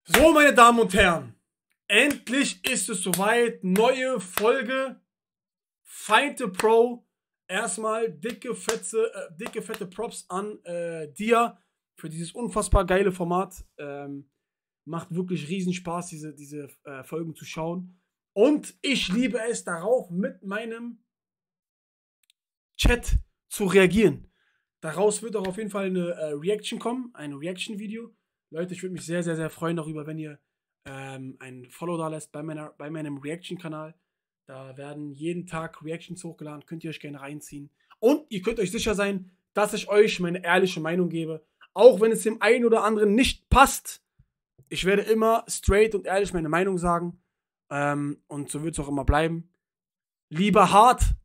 So, meine Damen und Herren, endlich ist es soweit. Neue Folge Feinte Pro. Erstmal dicke, fette Props an dir für dieses unfassbar geile Format. Macht wirklich riesen Spaß, diese Folgen zu schauen. Und ich liebe es darauf, mit meinem Chat zu reagieren. Daraus wird auch auf jeden Fall eine Reaction kommen, ein Reaction-Video. Leute, ich würde mich sehr, sehr, sehr freuen darüber, wenn ihr ein Follow da lässt bei meinem Reaction-Kanal. Da werden jeden Tag Reactions hochgeladen, könnt ihr euch gerne reinziehen. Und ihr könnt euch sicher sein, dass ich euch meine ehrliche Meinung gebe. Auch wenn es dem einen oder anderen nicht passt. Ich werde immer straight und ehrlich meine Meinung sagen. Und so wird es auch immer bleiben. Lieber hart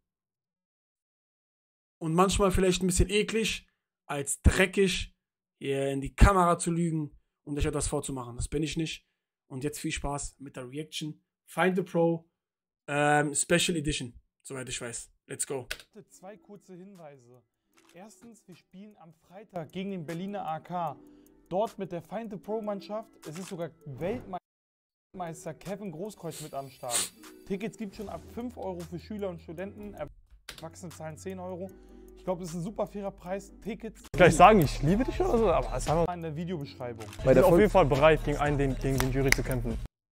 und manchmal vielleicht ein bisschen eklig, als dreckig hier in die Kamera zu lügen und euch etwas vorzumachen. Das bin ich nicht. Und jetzt viel Spaß mit der Reaction. Feinte Pro Special Edition, soweit ich weiß. Let's go. Zwei kurze Hinweise. Erstens, wir spielen am Freitag gegen den Berliner AK. Dort mit der Feinte Pro Mannschaft. Es ist sogar Weltmeister Kevin Großkreuz mit am Start. Tickets gibt es schon ab 5 Euro für Schüler und Studenten. Erwachsene zahlen 10 Euro. Ich glaube, das ist ein super fairer Preis. Tickets. Kann ich sagen, ich liebe dich oder so, aber es haben wir in der Videobeschreibung. Ich bin auf jeden Fall bereit, gegen den Jury zu kämpfen.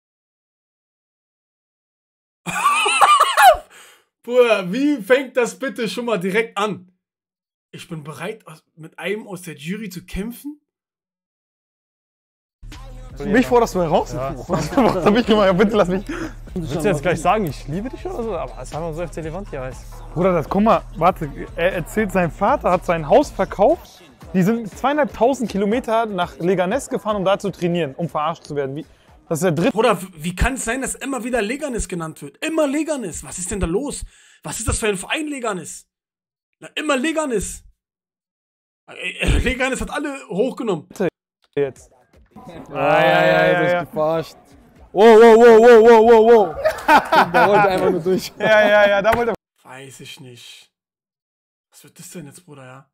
Bruder, wie fängt das bitte schon mal direkt an? Ich bin bereit, mit einem aus der Jury zu kämpfen? Mich forderst du heraus? Ja. Was hab ich gemacht? Bitte lass mich. Willst du jetzt gleich sagen, ich liebe dich oder so? Aber das haben wir so FC Levante hier heißt. Bruder, das, guck mal, warte, er erzählt, sein Vater hat sein Haus verkauft. Die sind 2.500 Kilometer nach Leganés gefahren, um da zu trainieren, um verarscht zu werden. Das ist der dritte. Bruder, wie kann es sein, dass immer wieder Leganés genannt wird? Immer Leganés. Was ist denn da los? Was ist das für ein Verein, Leganés? Na, immer Leganés. Leganés hat alle hochgenommen. Jetzt. Ja. Verarscht. Wow. Da wollte einfach nur durch. Ja, da wollte er. Weiß ich nicht. Was wird das denn jetzt, Bruder, ja?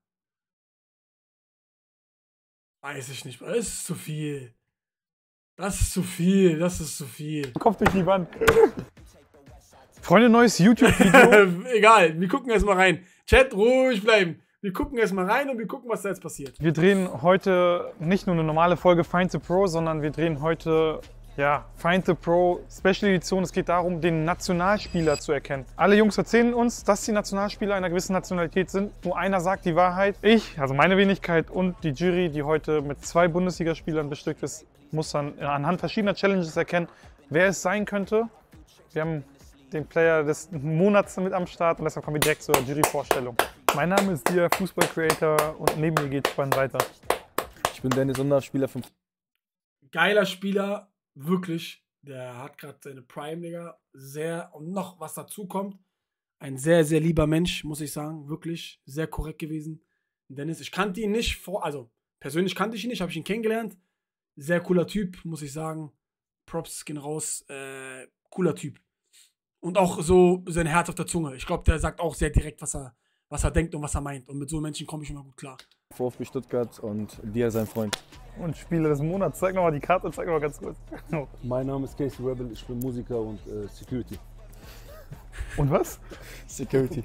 Weiß ich nicht. Das ist zu viel. Das ist zu viel. Kopf durch die Wand. Freunde, neues YouTube-Video. Egal, wir gucken erst mal rein. Chat, ruhig bleiben. Wir gucken erst mal rein und wir gucken, was da jetzt passiert. Wir drehen heute nicht nur eine normale Folge Feinte Pro, sondern wir drehen heute, ja, Feinte Pro Special Edition. Es geht darum, den Nationalspieler zu erkennen. Alle Jungs erzählen uns, dass die Nationalspieler einer gewissen Nationalität sind. Nur einer sagt die Wahrheit. Ich, also meine Wenigkeit und die Jury, die heute mit 2 Bundesligaspielern bestückt ist, muss dann anhand verschiedener Challenges erkennen, wer es sein könnte. Wir haben den Player des Monats mit am Start und deshalb kommen wir direkt zur Jury-Vorstellung. Mein Name ist der Fußball-Creator und neben mir geht es spannend weiter. Ich bin Dennis Undaff, Spieler 5. Geiler Spieler, wirklich. Der hat gerade seine Prime, Digga. Und noch was dazu kommt. Ein sehr, sehr lieber Mensch, muss ich sagen. Wirklich sehr korrekt gewesen. Dennis, ich kannte ihn nicht also persönlich kannte ich ihn nicht, habe ich ihn kennengelernt. Sehr cooler Typ, muss ich sagen. Props gehen raus. Cooler Typ. Und auch so sein Herz auf der Zunge. Ich glaube, der sagt auch sehr direkt, was er denkt und was er meint. Und mit so Menschen komme ich immer gut klar. VfB Stuttgart und dir sein Freund. Und Spieler des Monats. Zeig nochmal die Karte, zeig nochmal ganz kurz. Mein Name ist Casey Rebel, ich bin Musiker und Security. Und was? Security.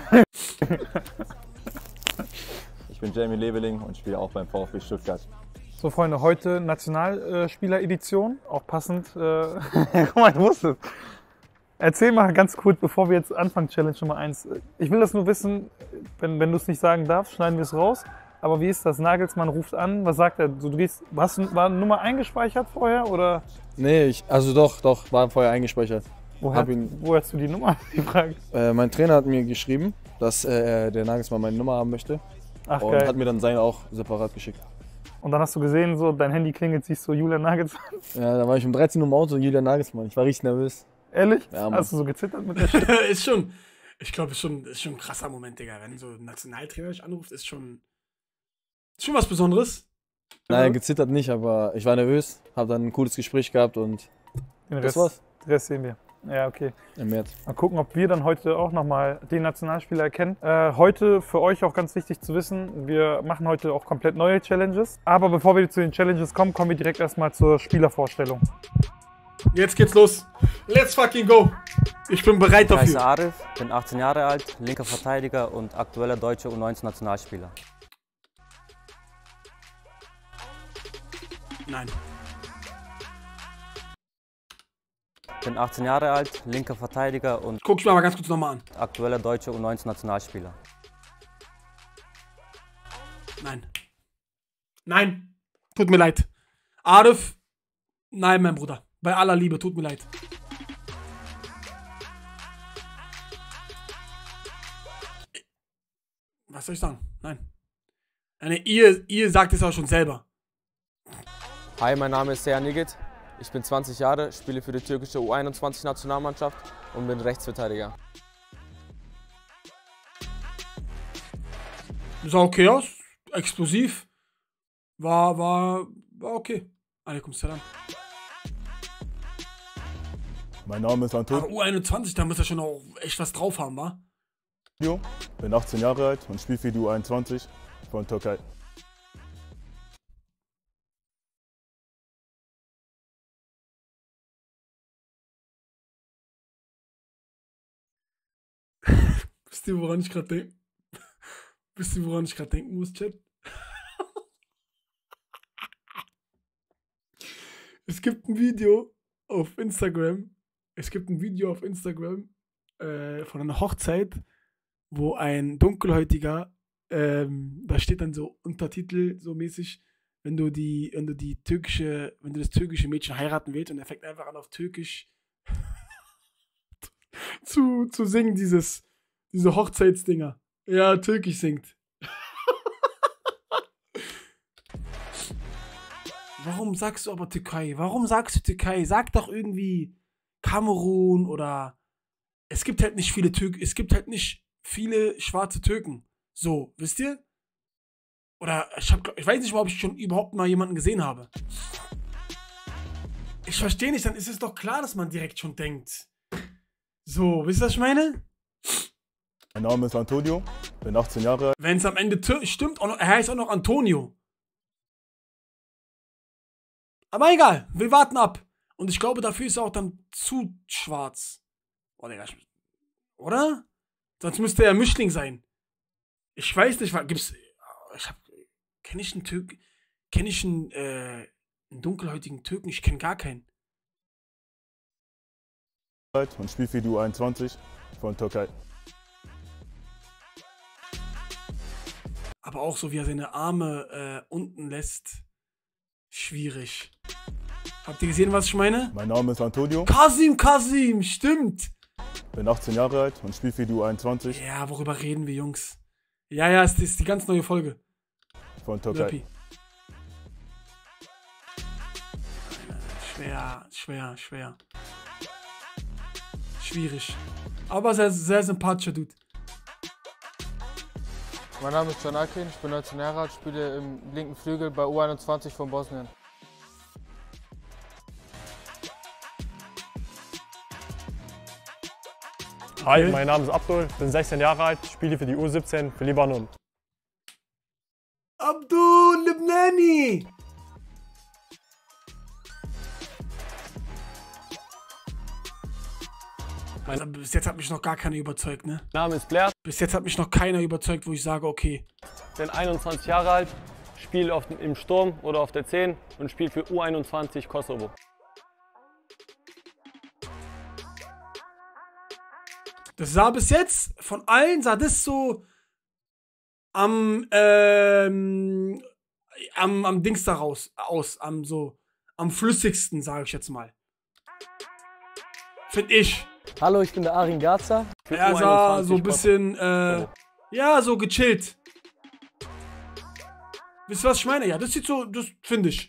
Ich bin Jamie Leveling und spiele auch beim VfB Stuttgart. So Freunde, heute Nationalspieler-Edition, auch passend. Guck mal, du wusstest. Erzähl mal ganz kurz, bevor wir jetzt anfangen, Challenge Nummer 1. Ich will das nur wissen, wenn du es nicht sagen darfst, schneiden wir es raus. Aber wie ist das? Nagelsmann ruft an, was sagt er? So, war eine Nummer eingespeichert vorher oder? Nee, doch, war vorher eingespeichert. Wo hast du die Nummer gefragt? Mein Trainer hat mir geschrieben, dass der Nagelsmann meine Nummer haben möchte. Ach, und geil. Hat mir dann seine auch separat geschickt. Und dann hast du gesehen, so dein Handy klingelt, siehst du Julian Nagelsmann. Ja, da war ich um 13 Uhr im Auto, Julian Nagelsmann. Ich war richtig nervös. Ehrlich? Ja, hast du so gezittert mit der Stimme? Ich glaube, ist schon ein krasser Moment, Digga. Wenn so ein Nationaltrainer dich anruft, ist schon was Besonderes. Nein, gezittert nicht, aber ich war nervös, habe dann ein cooles Gespräch gehabt und Den das war's. Den Rest sehen wir. Ja, okay. Im März. Mal gucken, ob wir dann heute auch nochmal den Nationalspieler erkennen. Heute für euch auch ganz wichtig zu wissen, wir machen heute auch komplett neue Challenges. Aber bevor wir zu den Challenges kommen, kommen wir direkt erstmal zur Spielervorstellung. Jetzt geht's los. Let's fucking go. Ich bin bereit Ich heiße dafür. Arif, bin 18 Jahre alt, linker Verteidiger und aktueller deutscher U19-Nationalspieler. Nein. Bin 18 Jahre alt, linker Verteidiger und Guck ich mir mal ganz kurz nochmal an. aktueller deutscher U19-Nationalspieler. Nein. Nein. Tut mir leid. Arif. Nein, mein Bruder. Bei aller Liebe, tut mir leid. Was soll ich sagen? Nein. Ihr sagt es auch schon selber. Hi, mein Name ist Seher Nigit. Ich bin 20 Jahre, spiele für die türkische U21-Nationalmannschaft und bin Rechtsverteidiger. Sah okay aus. Explosiv. War okay. Alaikum salam. Mein Name ist Aber Antonio, U21, da muss er schon auch echt was drauf haben, wa? bin 18 Jahre alt und spiele für die U21 von Türkei. Wisst ihr, woran ich gerade denke? Wisst ihr, woran ich gerade denken muss, Chat? Es gibt ein Video auf Instagram. Von einer Hochzeit, wo ein Dunkelhäutiger, da steht dann so Untertitel so mäßig, wenn du das türkische Mädchen heiraten willst, und er fängt einfach an auf Türkisch zu singen, diese Hochzeitsdinger. Ja, Türkisch singt. Warum sagst du aber Türkei? Warum sagst du Türkei? Sag doch irgendwie Kamerun oder. Es gibt halt nicht viele schwarze Türken. So, wisst ihr? Oder ich weiß nicht mal, ob ich schon überhaupt mal jemanden gesehen habe. Ich verstehe nicht, dann ist es doch klar, dass man direkt schon denkt. So, wisst ihr, was ich meine? Mein Name ist Antonio, bin 18 Jahre alt. Wenn es am Ende stimmt, er heißt auch noch Antonio. Aber egal, wir warten ab. Und ich glaube, dafür ist er auch dann zu schwarz. Oh, Digga, oder? Sonst müsste er Mischling sein. Ich weiß nicht, kenne ich einen dunkelhäutigen Türken? Ich kenne gar keinen. Und spiele für die U21 von Türkei. Aber auch so, wie er seine Arme unten lässt. Schwierig. Habt ihr gesehen, was ich meine? Mein Name ist Antonio, Kasim, stimmt. bin 18 Jahre alt und spiele für die U21 Ja, worüber reden wir, Jungs? Ja, es ist die ganz neue Folge. von Türkei. Löppi. Schwer. Schwierig. Aber sehr, sehr sympathischer Dude. Mein Name ist Can Akin, ich bin 19 Jahre alt, spiele im linken Flügel bei U21 von Bosnien. Hi, mein Name ist Abdul, bin 16 Jahre alt, spiele für die U17 für Libanon. Abdul Libnani! Also, bis jetzt hat mich noch gar keiner überzeugt, ne? Mein Name ist Blair, Bis jetzt hat mich noch keiner überzeugt, wo ich sage, okay. bin 21 Jahre alt, spiele im Sturm oder auf der 10 und spiele für U21 Kosovo. Das sah bis jetzt, von allen sah das so am Dings da aus, am flüssigsten, sage ich jetzt mal. Find ich. Hallo, ich bin der Arin Garza. Er sah so ein bisschen, ja, so gechillt. Wisst ihr, was ich meine? Ja, das sieht so, das finde ich.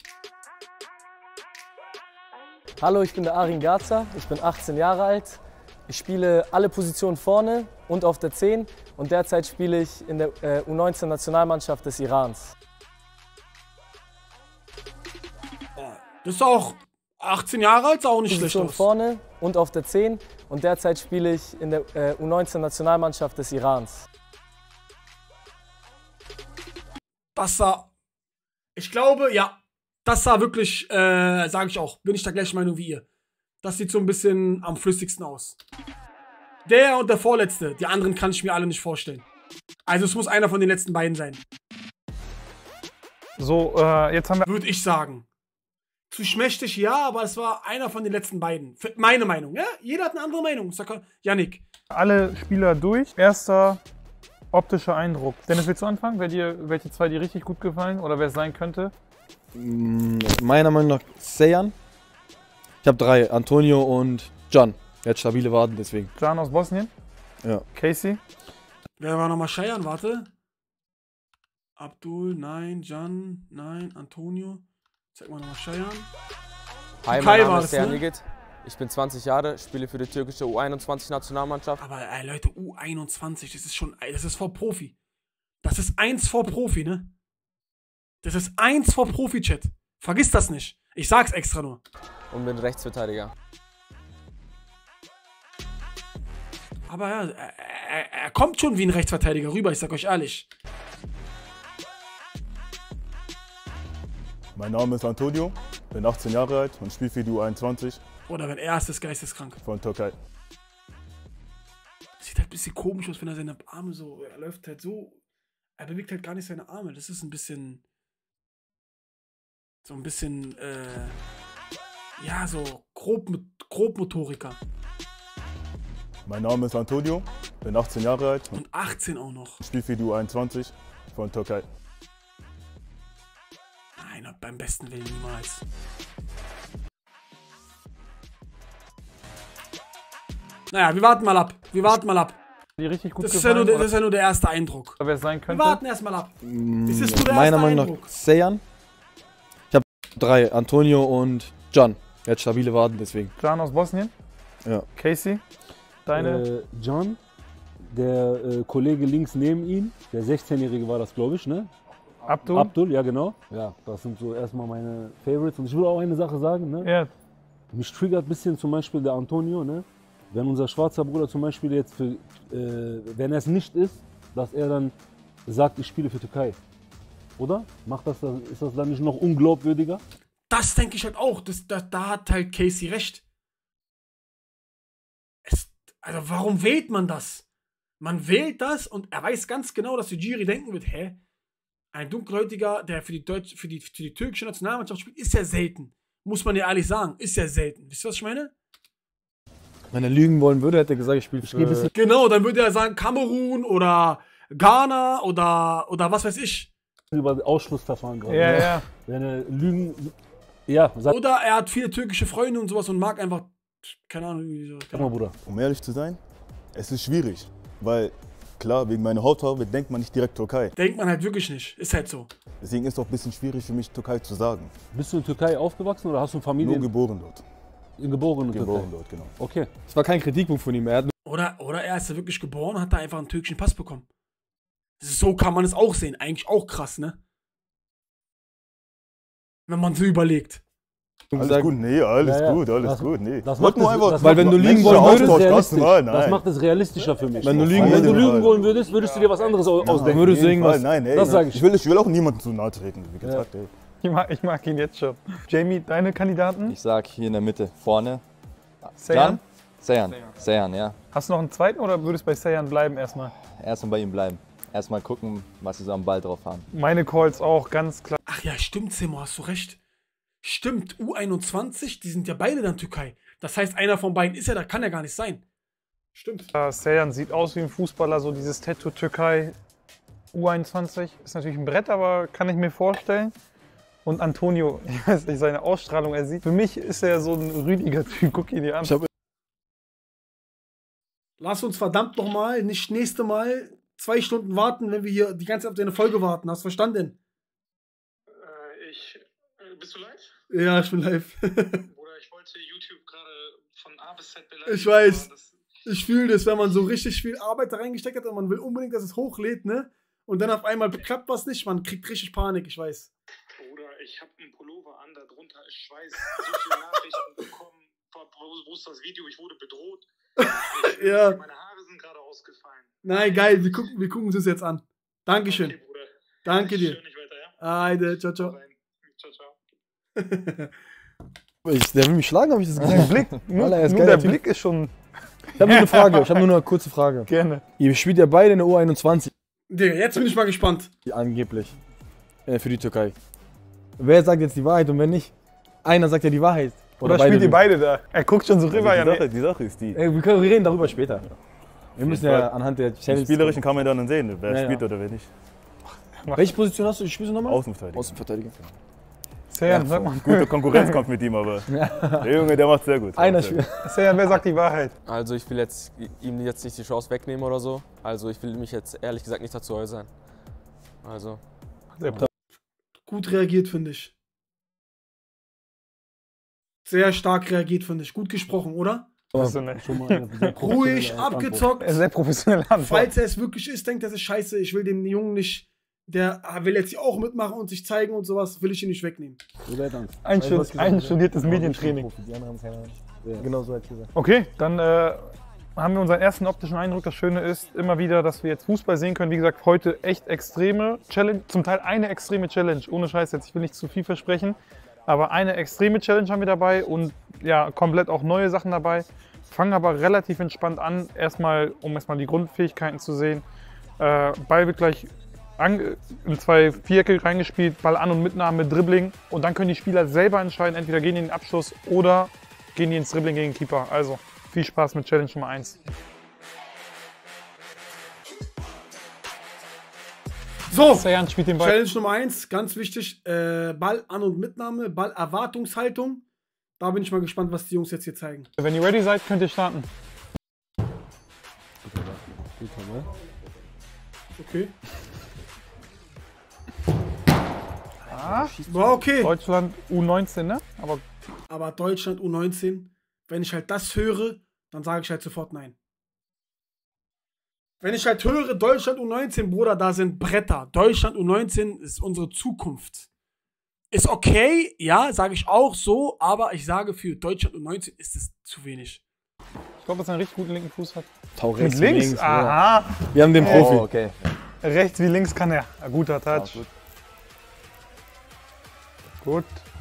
Hallo, ich bin der Arin Garza. Ich bin 18 Jahre alt. Ich spiele alle Positionen vorne und auf der 10 und derzeit spiele ich in der U19-Nationalmannschaft des Irans. Das ist auch 18 Jahre alt, ist auch nicht schlecht Position aus. vorne und auf der 10 und derzeit spiele ich in der U19-Nationalmannschaft des Irans. Das sah, ich glaube, ja, das sah wirklich, sage ich auch, bin ich der gleichen Meinung wie ihr. Das sieht so ein bisschen am flüssigsten aus. Der und der Vorletzte, die anderen kann ich mir alle nicht vorstellen. Also es muss einer von den letzten beiden sein. So, jetzt haben wir Würde ich sagen. Zu schmächtig, ja, aber es war einer von den letzten beiden. Meine Meinung, ja? Jeder hat eine andere Meinung. Sag Yannick. alle Spieler durch. Erster optischer Eindruck. Dennis, willst du anfangen? Welche zwei dir richtig gut gefallen oder wer es sein könnte? Meiner Meinung nach Sejan. Ich habe 3, Antonio und Can. Er hat stabile Waden, deswegen. Can aus Bosnien? Ja. Casey? Wer war nochmal Cheyenne? Warte. Abdul, nein. Can, nein. Antonio. Zeig mal nochmal Cheyenne. Hi, Türkei mein Name war ist das, Seher ne? Nigit. Ich bin 20 Jahre, spiele für die türkische U21-Nationalmannschaft. Aber Leute, U21, das ist vor Profi. Das ist 1 vor Profi, ne? Das ist 1 vor Profi-Chat. Vergiss das nicht. Ich sag's extra nur. Und bin Rechtsverteidiger. Aber ja, er kommt schon wie ein Rechtsverteidiger rüber, ich sag euch ehrlich. Mein Name ist Antonio, bin 18 Jahre alt und spiele für die U21 Oder wenn er ist geisteskrank. von Türkei. Sieht halt ein bisschen komisch aus, wenn er seine Arme so, er läuft halt so, er bewegt halt gar nicht seine Arme. Das ist ein bisschen, ja, so Grobmotoriker. Mein Name ist Antonio, bin 18 Jahre alt und Und 18 auch noch. spiele für die U21 von Türkei. Nein, beim besten Willen niemals. Naja, wir warten mal ab. Die richtig gut Das ist ja gefallen nur der erste Eindruck. oder wer es sein Wir könnte? warten erstmal ab. Das ist nur der Meiner erste Meinung nach Eindruck. Sejan. Ich habe 3, Antonio und Can. Er hat stabile Waden, deswegen. Can aus Bosnien? Ja. Casey? Deine? Can, der Kollege links neben ihm, der 16-Jährige war das, glaube ich, ne? Abdul? Abdul, ja genau. Ja, das sind so erstmal meine Favorites. Und ich will auch eine Sache sagen, ne? Ja. Mich triggert ein bisschen zum Beispiel der Antonio, ne? Wenn unser schwarzer Bruder zum Beispiel jetzt, wenn er es nicht ist, dass er dann sagt, ich spiele für Türkei. Oder? Ist das dann nicht noch unglaubwürdiger? Das denke ich halt auch. Da hat halt Casey recht. Also warum wählt man das? Man wählt das und er weiß ganz genau, dass die Jury denken wird, hä? Ein Dunkelhäutiger, der für die türkische Nationalmannschaft spielt, ist ja selten. Muss man ja ehrlich sagen, ist ja selten. Wisst ihr, was ich meine? Wenn er lügen wollen würde, hätte er gesagt, ich spiele für... Genau, dann würde er sagen Kamerun oder Ghana oder was weiß ich. Über Ausschlussverfahren gerade. Ja, ne? ja. Wenn er Lügen. Ja, sag Oder er hat viele türkische Freunde und sowas und mag einfach, keine Ahnung, wie so. mal, Bruder. Um ehrlich zu sein, es ist schwierig, weil klar, wegen meiner Hautfarbe denkt man nicht direkt Türkei. Denkt man halt wirklich nicht. Ist halt so. Deswegen ist es auch ein bisschen schwierig für mich, Türkei zu sagen. Bist du in Türkei aufgewachsen oder hast du Familie? Nur geboren dort. Geboren in Türkei. Geboren dort, genau. Okay. Das war kein Kritikpunkt von ihm. Er hat Oder er ist da wirklich geboren und hat da einfach einen türkischen Pass bekommen. So kann man es auch sehen. Eigentlich auch krass, ne? Wenn man so überlegt. Alles gesagt, gut, nee, alles Ja, ja. gut, alles Das- gut, nee. das Wollt macht nur es- einfach, das weil wenn du lügen wollen Austausch, würdest, ganz normal, Das nein. macht es realistischer für mich. Wenn du lügen Wenn du wollen lügen würdest- wollen würdest, würdest du dir was anderes ausdenken. würdest du Auf jeden irgendwas- Fall, nein, ey. Das sag ich. Ich will auch niemandem zu nahe treten, wie gesagt, ey. Ich mag ihn jetzt schon. Jamie, deine Kandidaten? Ich sag hier in der Mitte, vorne. Sejan? Sejan, ja. Hast du noch einen zweiten oder würdest bei Sejan bleiben erstmal? Erstmal bei ihm bleiben. Erstmal gucken, was sie so am Ball drauf haben. Meine Calls auch, ganz klar. Ach ja, stimmt, Simo, hast du recht. Stimmt, U21, die sind ja beide dann Türkei. Das heißt, einer von beiden ist ja da, kann ja gar nicht sein. Stimmt. Sejan sieht aus wie ein Fußballer, so dieses Tattoo Türkei. U21 ist natürlich ein Brett, aber kann ich mir vorstellen. Und Antonio, ich weiß nicht, seine Ausstrahlung, für mich ist er so ein Rüdiger-Typ, guck ihn dir an. Lass uns verdammt nochmal, nicht nächste Mal 2 Stunden warten, wenn wir hier die ganze Zeit auf deine Folge warten. Hast du verstanden? Bist du live? Ja, ich bin live. Oder ich wollte YouTube gerade von A bis Z beleidigen. Ich weiß. Ich fühle das, wenn man so richtig viel Arbeit da reingesteckt hat und man will unbedingt, dass es hochlädt, ne? Und dann auf einmal klappt was nicht, man kriegt richtig Panik, ich weiß. Bruder, ich habe einen Pullover an, darunter ist Schweiß. So viele Nachrichten bekommen. Wo ist das Video? Ich wurde bedroht. Ja. Meine Haare sind gerade ausgefallen. Nein, geil, wir gucken uns das jetzt an. Dankeschön. Okay, Bruder. Danke dir. Schön, nicht weiter, ja? Heide, ciao, ciao. Ciao, ciao. Der will mich schlagen, habe ich das gesehen. Der Blick, nur der Blick ist schon... Ich habe nur eine Frage, ich habe nur eine kurze Frage. Gerne. Ihr spielt ja beide in der U21. Digga, jetzt bin ich mal gespannt. Angeblich. Für die Türkei. Wer sagt jetzt die Wahrheit und wer nicht? Einer sagt ja die Wahrheit. Oder spielt ihr beide da? Er guckt schon so rüber. Also die Sache ist die. Wir reden darüber später. Wir müssen ja anhand der Challenge... Die Spielerischen kann man dann sehen, wer spielt oder wer nicht. Welche Position hast du? Spielst du nochmal? Außenverteidiger. Außenverteidiger. Sejan, sag mal. Guter Konkurrenzkampf mit ihm, aber der Junge, der macht sehr gut. Einer spielt. Sejan, wer sagt die Wahrheit? Also ich will ihm jetzt nicht die Chance wegnehmen oder so. Also ich will mich jetzt ehrlich gesagt nicht dazu äußern. Also. Gut reagiert, finde ich. Sehr stark reagiert, finde ich. Gut gesprochen, oder? Ruhig, abgezockt. Sehr professionell Antwort. Falls er es wirklich ist, denkt er sich, scheiße, ich will dem Jungen nicht, der will jetzt hier auch mitmachen und sich zeigen und sowas, will ich ihn nicht wegnehmen. Ein studiertes Medientraining. Genau so hat ich gesagt. Okay, dann haben wir unseren ersten optischen Eindruck. Das Schöne ist immer wieder, dass wir jetzt Fußball sehen können. Wie gesagt, heute echt extreme Challenge, zum Teil eine extreme Challenge. Ohne Scheiß jetzt, ich will nicht zu viel versprechen. Aber eine extreme Challenge haben wir dabei und ja, komplett auch neue Sachen dabei. Fangen aber relativ entspannt an, um erstmal die Grundfähigkeiten zu sehen. Ball wird gleich in 2 Vierecke reingespielt, Ball an- und Mitnahme, Dribbling. Und dann können die Spieler selber entscheiden, entweder gehen die in den Abschluss oder gehen die ins Dribbling gegen den Keeper. Also viel Spaß mit Challenge Nummer 1. So, Sejan spielt den Ball. Challenge Nummer 1, ganz wichtig, Ball an- und Mitnahme, Ballerwartungshaltung. Da bin ich mal gespannt, was die Jungs jetzt hier zeigen. Wenn ihr ready seid, könnt ihr starten. Okay. War okay. Deutschland U19, ne? Aber Deutschland U19, wenn ich halt das höre, dann sage ich halt sofort nein. Wenn ich halt höre, Deutschland U19, Bruder, da sind Bretter. Deutschland U19 ist unsere Zukunft. Ist okay, ja, sage ich auch so, aber ich sage, für Deutschland U19 ist es zu wenig. Ich glaube, dass er einen richtig guten linken Fuß hat. Rechts mit links? Aha. Wir haben den Profi. Oh, okay. Rechts wie links kann er. Ein guter Touch. Gut.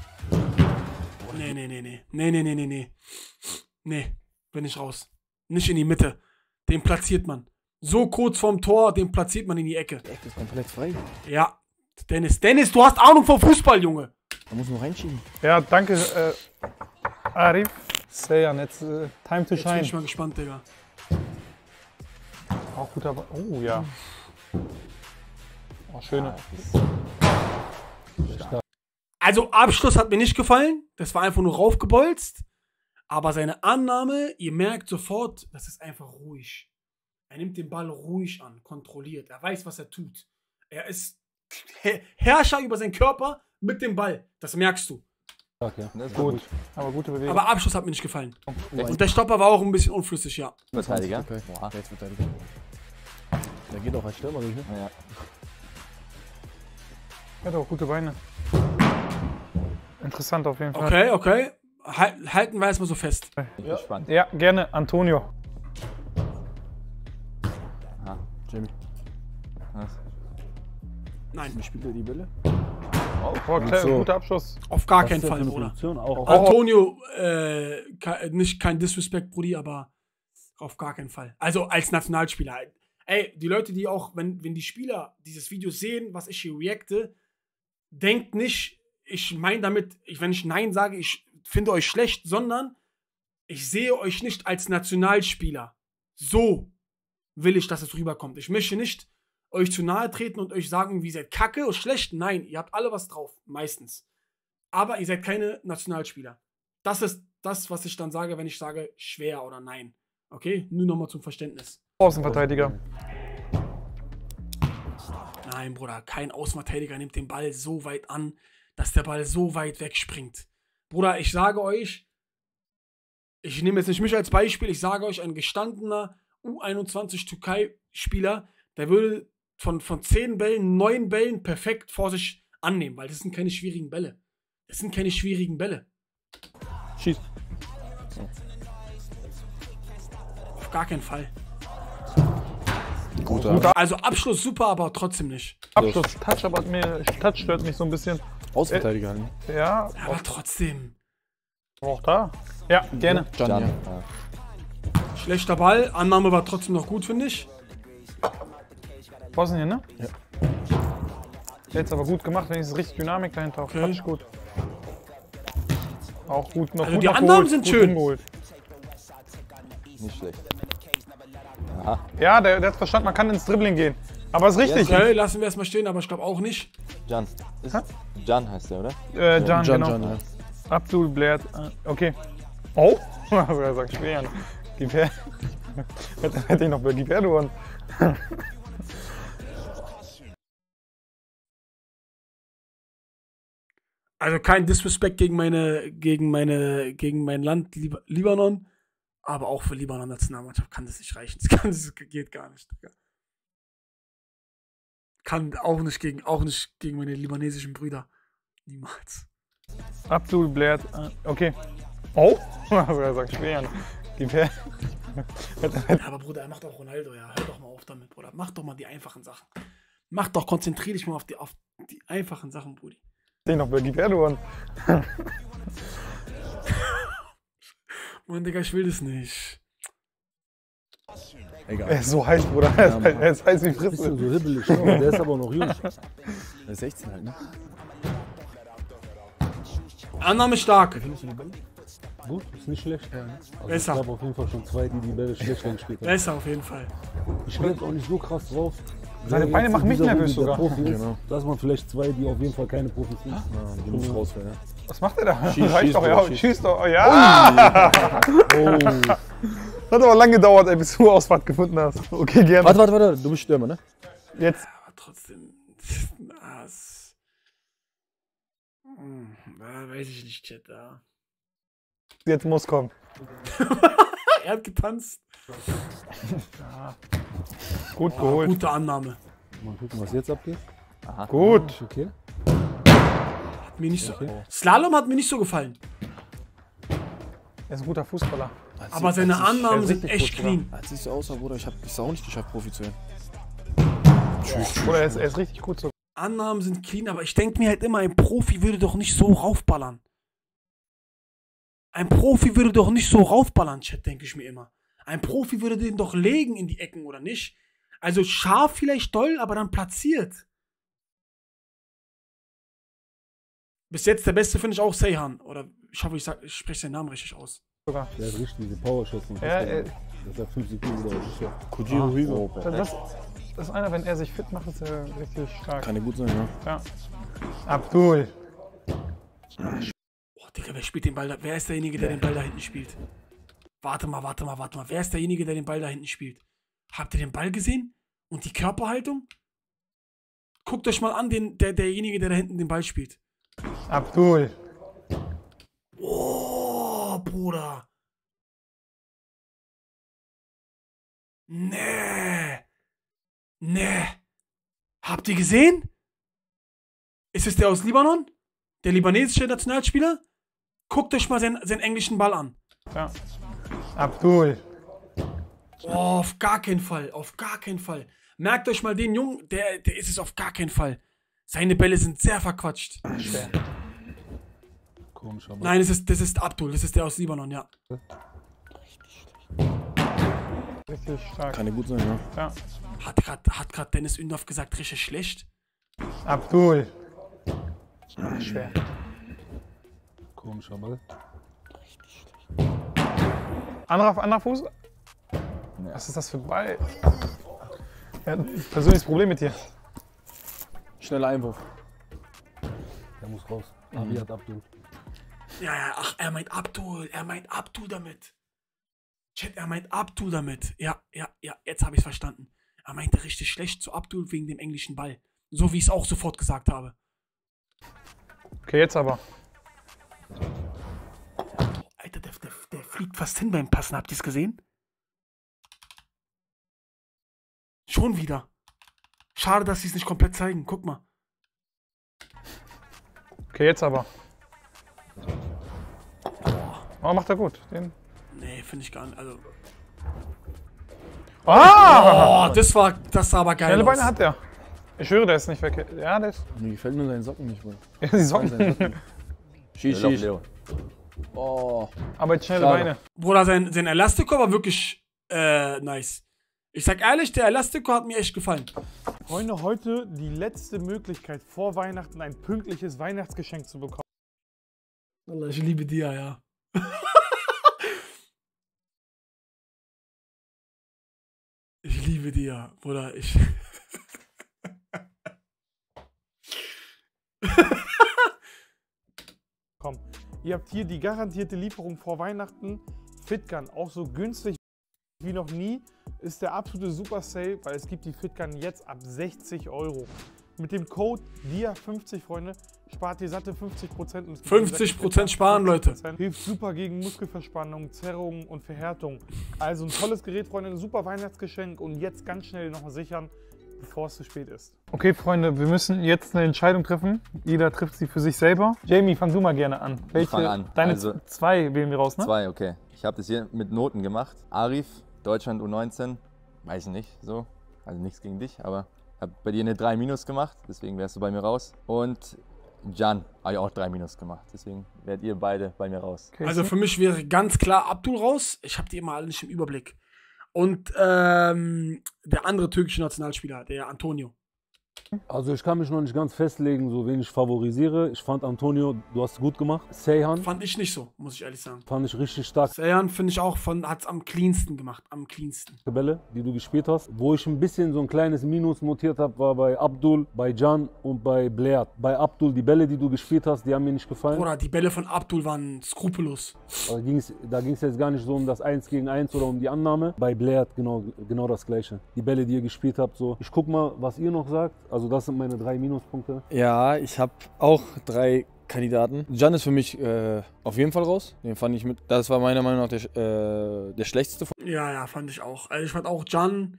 Nee. Nee, bin ich raus. Nicht in die Mitte. Den platziert man. So kurz vorm Tor, den platziert man in die Ecke. Die Ecke ist komplett frei. Ja. Dennis, du hast Ahnung vom Fußball, Junge. Da muss man reinschieben. Ja, danke, Arif. Sejan, jetzt time to shine. Jetzt bin ich mal gespannt, Digga. Auch guter Ball. Oh, ja. Oh, schöne. Also, Abschluss hat mir nicht gefallen. Das war einfach nur raufgebolzt. Aber seine Annahme, ihr merkt sofort, das ist einfach ruhig. Er nimmt den Ball ruhig an, kontrolliert. Er weiß, was er tut. Er ist Herrscher über seinen Körper mit dem Ball. Das merkst du. Okay. Gut. Aber gute Bewegung. Aber Abschluss hat mir nicht gefallen. Und der Stopper war auch ein bisschen unflüssig, ja. Verteidiger. Okay. Boah. Rechtsverteidiger. Der geht auch als Stürmer, nicht, ne? Ja. Er hat auch gute Beine. Interessant auf jeden Fall. Okay. Halten wir erstmal so fest. Ja. Spannend. Ja, gerne. Antonio. Jamie. Nein. Wie spielt er die Bälle? Oh, guter Abschluss. Auf gar keinen Fall, Bruder. Auch Antonio, kein Disrespect, Brudi, aber auf gar keinen Fall. Also als Nationalspieler. Ey, die Leute, die auch, wenn die Spieler dieses Video sehen, was ich hier reacte, denkt nicht, ich meine damit, wenn ich Nein sage, ich finde euch schlecht, sondern ich sehe euch nicht als Nationalspieler. So will ich, dass es rüberkommt. Ich möchte nicht euch zu nahe treten und euch sagen, wie ihr seid kacke oder schlecht. Nein, ihr habt alle was drauf, meistens. Aber ihr seid keine Nationalspieler. Das ist das, was ich dann sage, wenn ich sage schwer oder nein. Okay? Nur nochmal zum Verständnis. Außenverteidiger. Nein, Bruder, kein Außenverteidiger nimmt den Ball so weit an, dass der Ball so weit wegspringt. Bruder, ich sage euch, ich nehme jetzt nicht mich als Beispiel, ich sage euch, ein gestandener U21 Türkei-Spieler, der würde von 10 Bällen, 9 Bällen perfekt vor sich annehmen, weil das sind keine schwierigen Bälle. Das sind keine schwierigen Bälle. Schieß. Auf gar keinen Fall. Guter. Also Abschluss super, aber trotzdem nicht. Abschluss, Touch, aber Touch stört mich so ein bisschen. Außenverteidiger halt. Ja, Aber trotzdem. auch da. Ja, gerne. Can, Can, ja. ja. Schlechter Ball. Annahme war trotzdem noch gut, finde ich. Bosnien, ne? Ja. Jetzt aber gut gemacht, wenn ich es richtig Dynamik dahinter auch. Okay. Touch gut. Auch gut, noch Also gut die abgeholt, Annahmen sind gut schön. umgeholt. Nicht schlecht. Aha. Ja, der hat verstanden, man kann ins Dribbling gehen. Aber ist richtig. Okay, lassen wir erstmal stehen, aber ich glaube auch nicht. Can. Can heißt der, oder? Can, genau. Can, ja. Abdul blärt. Okay. Oh, also er sagt schwer. Gib her. Hätte ich noch bei Gib her, du Hund. Also kein Disrespect gegen mein Land Libanon, aber auch für Libanon Nationalmannschaft kann das nicht reichen. Das geht gar nicht. Digga. Kann auch nicht gegen meine libanesischen Brüder. Niemals. Abdul blärt. Okay. Oh, also er sagt schwer. Gib her. Aber Bruder, er macht auch Ronaldo, ja. Hör doch mal auf damit, Bruder. Mach doch mal die einfachen Sachen. Konzentrier dich mal auf die einfachen Sachen, Brudi. Ich noch bei Gib her, du Hund. Mann, Digga, ich will das nicht. Egal. Er ist so heiß, Bruder. Er ist heiß wie Bisschen Frisse. so hibbelig, aber der ist aber noch jung. Der ist 16 halt, ne? Annahme stark. Gut, ist nicht schlecht. Also Besser. Ich habe auf jeden Fall schon zwei, die Bälle schlecht gespielt haben. Besser auf jeden Fall. Ich bin jetzt auch nicht so krass drauf. Seine Beine machen mich nervös sogar. Profi ist, Genau. dass man vielleicht zwei, die auf jeden Fall keine Profis sind. Die muss rausfallen, ja. Was macht er da? Schieß, Reicht schieß, doch, Bruder, ja. schieß. Schieß doch. Ja! Hat aber lange gedauert, ey, bis du Ausfahrt gefunden hast. Okay, gerne. Warte, du bist Stürmer, ne? Jetzt. Aber trotzdem. Weiß ich nicht, Chat. Ja. Jetzt muss kommen. Er hat getanzt. Gut geholt. Gute Annahme. Mal gucken, was jetzt abgeht. Gut. Okay. Hat mir nicht so. Slalom hat mir nicht so gefallen. Er ist ein guter Fußballer. Aber seine Annahmen sind richtig echt gut, clean. Als ich so aussah, Bruder, ich hab's auch nicht geschafft, Profi zu werden. Oder er ist richtig gut so. Annahmen sind clean, aber ich denke mir halt immer, ein Profi würde doch nicht so raufballern. Ein Profi würde doch nicht so raufballern, Chat, denke ich mir immer. Ein Profi würde den doch legen in die Ecken, oder nicht? Also scharf vielleicht doll, aber dann platziert. Bis jetzt der Beste finde ich auch Seyhan. Oder ich hoffe, ich spreche seinen Namen richtig aus. Sogar. Der hat richtig diese Power-Shots. Ja, Das hat 5 Sekunden gedauert. sicher. Kojiro Hugo. Das ist einer, wenn er sich fit macht, ist er richtig stark. Kann ja gut sein, ja. Ja. Abdul. Oh, Digga, wer spielt den Ball da? Wer ist derjenige, der den Ball da hinten spielt? Warte mal. Wer ist derjenige, der den Ball da hinten spielt? Habt ihr den Ball gesehen? Und die Körperhaltung? Guckt euch mal an, derjenige, der da hinten den Ball spielt. Abdul. Oh, Bruder. Nee. Habt ihr gesehen? Ist es der aus Libanon? Der libanesische Nationalspieler? Guckt euch mal seinen englischen Ball an. Ja. Abdul. Oh, auf gar keinen Fall. Merkt euch mal den Jungen, der ist es auf gar keinen Fall. Seine Bälle sind sehr verquatscht. Schwer. Komisch, aber. Nein, das ist Abdul, das ist der aus Libanon, ja. Richtig stark. Kann ja gut sein, ja. Ja. Hat grad Dennis Ündoff gesagt, richtig schlecht? Abdul. Schwer. Komischer Ball. Anderer Fuß? Was ist das für ein Ball? Er hat ein persönliches Problem mit dir. Schneller Einwurf. Der muss raus. Abi hat Abdul. Ja, ach, er meint Abdul damit. Chat, er meint Abdul damit. Ja, jetzt habe ich es verstanden. Er meinte richtig schlecht zu Abdul wegen dem englischen Ball. So wie ich es auch sofort gesagt habe. Okay, jetzt aber. Alter, der fliegt fast hin beim Passen. Habt ihr es gesehen? Schon wieder. Schade, dass sie es nicht komplett zeigen. Guck mal. Okay, jetzt aber. Oh, macht er gut. Den. Nee, finde ich gar nicht. Also. Ah! Oh, das sah aber geil Schnelle aus. Beine hat der. Ich schwöre, der ist nicht weg. Ja, der ist. Mir gefällt nur seine Socken nicht, Mann. Ja, die Socken. Schieß, Leo, schieß. Leo. Oh. Aber jetzt schnelle Schade. Beine. Bruder, sein Elastico war wirklich nice. Ich sag ehrlich, der Elastico hat mir echt gefallen. Freunde, heute die letzte Möglichkeit vor Weihnachten ein pünktliches Weihnachtsgeschenk zu bekommen. Allah, ich liebe dir, ja. Ich liebe dir, Bruder. Komm, ihr habt hier die garantierte Lieferung vor Weihnachten. Fitgun, auch so günstig wie noch nie, ist der absolute Super Sale, weil es gibt die Fitgun jetzt ab 60 €. Mit dem Code DIA50, Freunde, spart ihr satte 50%. Und es gibt 50% sparen, Leute. Hilft super gegen Muskelverspannung, Zerrung und Verhärtung. Also ein tolles Gerät, Freunde, ein super Weihnachtsgeschenk und jetzt ganz schnell noch sichern, bevor es zu spät ist. Okay, Freunde, wir müssen jetzt eine Entscheidung treffen. Jeder trifft sie für sich selber. Jamie, fang du mal gerne an. Ich fang an. Deine Also, 2 wählen wir raus, ne? 2, okay. Ich habe das hier mit Noten gemacht. Arif, Deutschland U19, weiß nicht so, also nichts gegen dich, aber ich habe bei dir eine 3- gemacht, deswegen wärst du bei mir raus. Und Can habe ich auch 3- gemacht, deswegen werdet ihr beide bei mir raus. Okay, Also für mich wäre ganz klar Abdul raus. Ich habe die immer alle nicht im Überblick. Und der andere türkische Nationalspieler, der Antonio. Also ich kann mich noch nicht ganz festlegen, so wen ich favorisiere. Ich fand Antonio, du hast gut gemacht. Seyhan Fand ich nicht so, muss ich ehrlich sagen. fand ich richtig stark. Seyhan finde ich auch, hat es am cleansten gemacht. Am cleansten. Bälle, die du gespielt hast. Wo ich ein bisschen so ein kleines Minus notiert habe, war bei Abdul, bei Can und bei Blair. Bei Abdul, die Bälle, die du gespielt hast, die haben mir nicht gefallen. Bruder, die Bälle von Abdul waren skrupellos. Da ging es jetzt gar nicht so um das 1 gegen 1 oder um die Annahme. Bei Blair genau das Gleiche. Die Bälle, die ihr gespielt habt, so. Ich guck mal, was ihr noch sagt. Also das sind meine 3 Minuspunkte. Ja, ich habe auch 3 Kandidaten. Can ist für mich auf jeden Fall raus. Den fand ich mit. Das war meiner Meinung nach der schlechteste. Ja, fand ich auch. Also ich fand auch Can,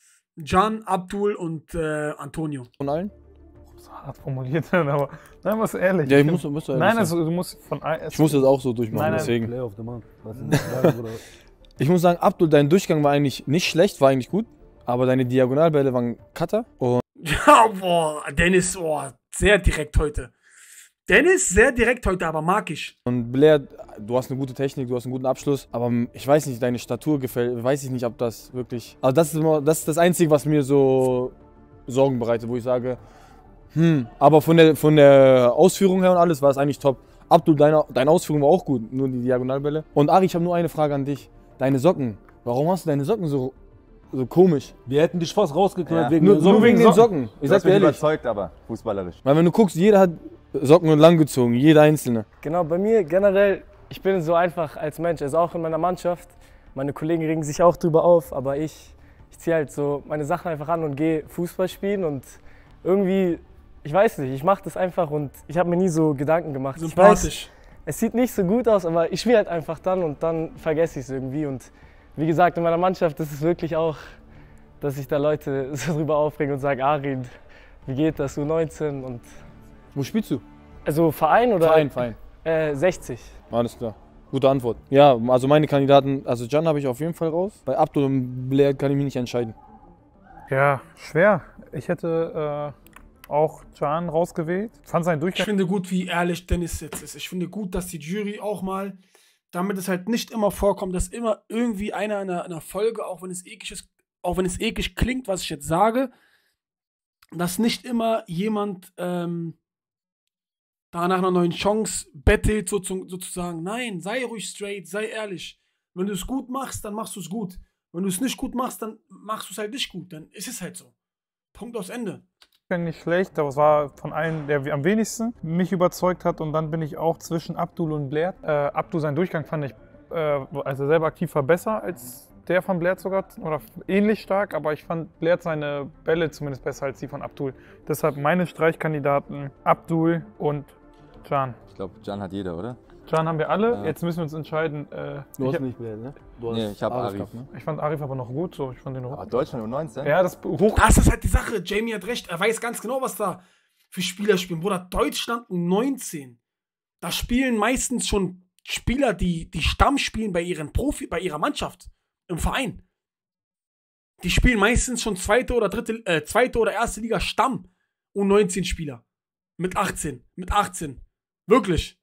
Abdul und Antonio. Von allen? So hart formuliert, aber nein, was ehrlich. Ja, musst du ehrlich Nein, sein. also du musst von Ich muss das auch so durchmachen, Nein, deswegen. Play of the Month. Was ist das, oder? Ich muss sagen, Abdul, dein Durchgang war eigentlich nicht schlecht, war eigentlich gut. Aber deine Diagonalbälle waren Cutter. Und Ja, boah, Dennis, sehr direkt heute. Dennis, sehr direkt heute, aber mag ich. Blair, du hast eine gute Technik, du hast einen guten Abschluss, aber ich weiß nicht, deine Statur gefällt, weiß ich nicht, ob das wirklich... Also das ist das Einzige, was mir so Sorgen bereitet, wo ich sage, aber von der Ausführung her und alles war es eigentlich top. Abdul, deine Ausführung war auch gut, nur die Diagonalbälle. Und Ari, ich habe nur eine Frage an dich. Deine Socken, warum hast du deine Socken so komisch? Wir hätten dich fast rausgeknallt Ja. Nur wegen den Socken. Ich Du sag hast dir mich ehrlich. überzeugt, aber fußballerisch. Weil wenn du guckst, jeder hat Socken und lang gezogen, jeder Einzelne. Genau, bei mir generell, ich bin so einfach als Mensch, also auch in meiner Mannschaft. Meine Kollegen regen sich auch drüber auf, aber ich ziehe halt so meine Sachen einfach an und gehe Fußball spielen und irgendwie, ich weiß nicht, ich mache das einfach und ich habe mir nie so Gedanken gemacht. Ich weiß, Sympathisch. es sieht nicht so gut aus, aber ich spiele halt einfach dann und dann vergesse ich es irgendwie. Und wie gesagt, in meiner Mannschaft ist es wirklich auch, dass sich da Leute so drüber aufregen und sagen, Arin, wie geht das, U19 und... Wo spielst du? Also Verein oder? Verein. 60. Alles klar. Gute Antwort. Ja, also meine Kandidaten, also Can habe ich auf jeden Fall raus. Bei Abdul und Blair kann ich mich nicht entscheiden. Ja, schwer. Ich hätte auch Can rausgewählt. Fand seinen Ich Durchgang. finde gut, wie ehrlich Dennis jetzt ist. Ich finde gut, dass die Jury auch mal, damit es halt nicht immer vorkommt, dass immer irgendwie einer in einer Folge, auch wenn es eklig klingt, was ich jetzt sage, dass nicht immer jemand da nach einer neuen Chance bettelt, sozusagen. Nein, sei ruhig straight, sei ehrlich. Wenn du es gut machst, dann machst du es gut. Wenn du es nicht gut machst, dann machst du es halt nicht gut. Dann ist es halt so. Punkt aus Ende. Nicht schlecht, aber es war von allen, der am wenigsten mich überzeugt hat. Und dann bin ich auch zwischen Abdul und Blair. Abdul, seinen Durchgang fand ich, als er selber aktiv war, besser als der von Blair sogar. Oder ähnlich stark, aber ich fand Blair seine Bälle zumindest besser als die von Abdul. Deshalb meine Streichkandidaten Abdul und Can. Ich glaube, Can hat jeder, oder? Can haben wir alle. Ja. Jetzt müssen wir uns entscheiden. Du hast nicht Blair, ne? Du Nee, ich habe Arif. gehabt, ne? Ich fand Arif aber noch gut. So, ich fand den Aber hoch. Deutschland U19? Ja, das hoch. Das ist halt die Sache. Jamie hat recht. Er weiß ganz genau, was da für Spieler spielen. Bruder, Deutschland 19. Da spielen meistens schon Spieler, die Stamm spielen bei ihrer Mannschaft im Verein. Die spielen meistens schon zweite oder erste Liga Stamm. U19-Spieler. Mit 18. Wirklich.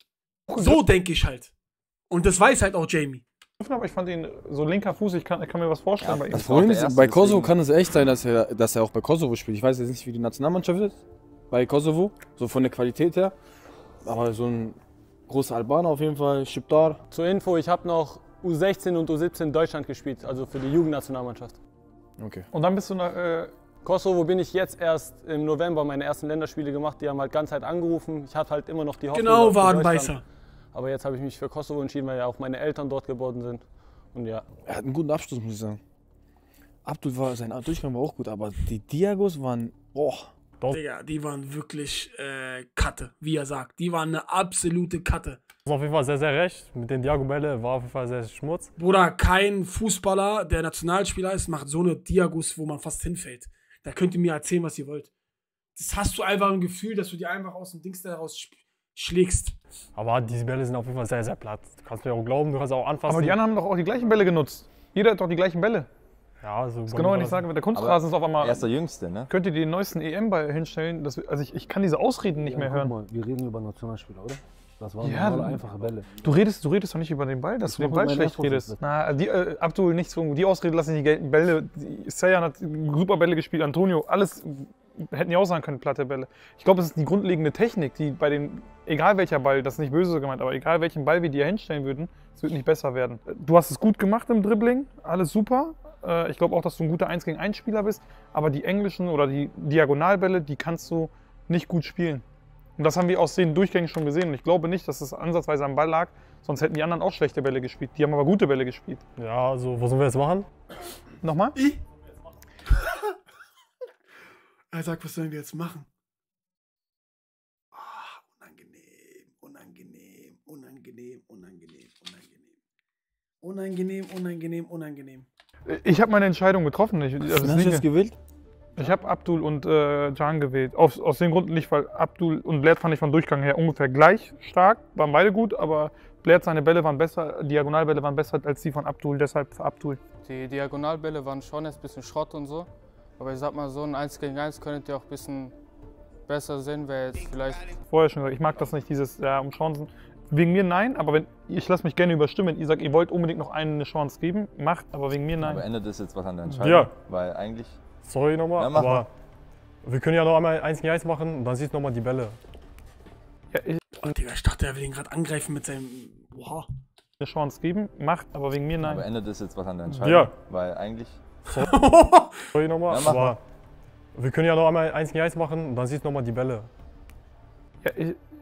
So denke ich halt. Und das weiß halt auch Jamie. Aber ich fand ihn so linker Fuß, ich kann mir was vorstellen bei ihm. Das Problem ist, bei Kosovo kann es echt sein, dass er auch bei Kosovo spielt. Ich weiß jetzt nicht, wie die Nationalmannschaft ist bei Kosovo, so von der Qualität her. Aber so ein großer Albaner auf jeden Fall, Schiptar. Zur Info, ich habe noch U16 und U17 in Deutschland gespielt, also für die Jugendnationalmannschaft. Okay. Und dann bist du nach Kosovo bin ich jetzt erst im November meine ersten Länderspiele gemacht. Die haben halt ganz Zeit angerufen. Ich hatte halt immer noch die Hoffnung. Genau, Wadenbeißer. Aber jetzt habe ich mich für Kosovo entschieden, weil ja auch meine Eltern dort geboren sind. Und ja. Er hat einen guten Abschluss, muss ich sagen. Abdul sein Durchgang war auch gut, aber die Diagos waren, Digga, die waren wirklich Katte, wie er sagt. Die waren eine absolute Katte. Das ist auf jeden Fall sehr, sehr recht. Mit den Diago-Bälle war auf jeden Fall sehr Schmutz. Bruder, kein Fußballer, der Nationalspieler ist, macht so eine Diagos, wo man fast hinfällt. Da könnt ihr mir erzählen, was ihr wollt. Das hast du einfach ein Gefühl, dass du die einfach aus dem Dings da raus schlägst. Aber diese Bälle sind auf jeden Fall sehr, sehr platt. Du kannst mir auch glauben, du kannst auch anfassen. Aber die anderen haben doch auch die gleichen Bälle genutzt. Jeder hat doch die gleichen Bälle. Ja, so das genau, wenn ich sage, mit der Kunstrasen ist auf einmal. Er ist der Jüngste, ne? Könnt ihr den neuesten EM-Ball hinstellen? Also ich kann diese Ausreden nicht mehr hören. Guck mal, wir reden über Nationalspieler, oder? Das waren Ja, normale, einfache Bälle. Du redest doch nicht über den Ball, dass du den Ball schlecht redest. Na, Abdul, nichts von die Ausrede lasse ich nicht gelten. Bälle, Sayan hat super Bälle gespielt, Antonio, alles hätten die auch sagen können, platte Bälle. Ich glaube, es ist die grundlegende Technik, die bei den, egal welcher Ball, das ist nicht böse gemeint, aber egal welchen Ball wir dir hinstellen würden, es wird nicht besser werden. Du hast es gut gemacht im Dribbling, alles super. Ich glaube auch, dass du ein guter 1 gegen 1 Spieler bist, aber die englischen oder die Diagonalbälle, die kannst du nicht gut spielen. Und das haben wir aus den Durchgängen schon gesehen. Und ich glaube nicht, dass es ansatzweise am Ball lag, sonst hätten die anderen auch schlechte Bälle gespielt. Die haben aber gute Bälle gespielt. Ja, also, was sollen wir jetzt machen? Nochmal? Er sagt, was sollen wir jetzt machen? Unangenehm. Ich habe meine Entscheidung getroffen. Hast du jetzt gewählt? Ich habe Abdul und Can gewählt. Aus dem Grund nicht, weil Abdul und Blair fand ich vom Durchgang her ungefähr gleich stark. Waren beide gut, aber Blair seine Bälle waren besser, Diagonalbälle waren besser als die von Abdul, deshalb für Abdul. Die Diagonalbälle waren schon jetzt ein bisschen Schrott und so. Aber ich sag mal, so ein 1 gegen 1 könntet ihr auch ein bisschen besser sehen, wäre jetzt vielleicht. Vorher schon gesagt, ich mag das nicht, dieses um Chancen. Wegen mir nein, aber ich lasse mich gerne überstimmen. Wenn ihr sagt, ihr wollt unbedingt noch einen eine Chance geben, macht, aber wegen mir nein. Aber endet das jetzt was an der Entscheidung? Ja. Weil eigentlich. Sorry nochmal, Ja, aber wir können ja noch einmal 1 gegen 1 machen und dann siehst du nochmal die Bälle. Ja, Digga, ich dachte, er will ihn gerade angreifen mit seinem. Oha. Eine Chance geben, macht, aber wegen mir nein. Aber endet das jetzt was an der Entscheidung? Ja. Weil eigentlich. Sorry nochmal, Ja, aber wir können ja noch einmal 1 gegen 1 machen und dann siehst du nochmal die Bälle. Ja,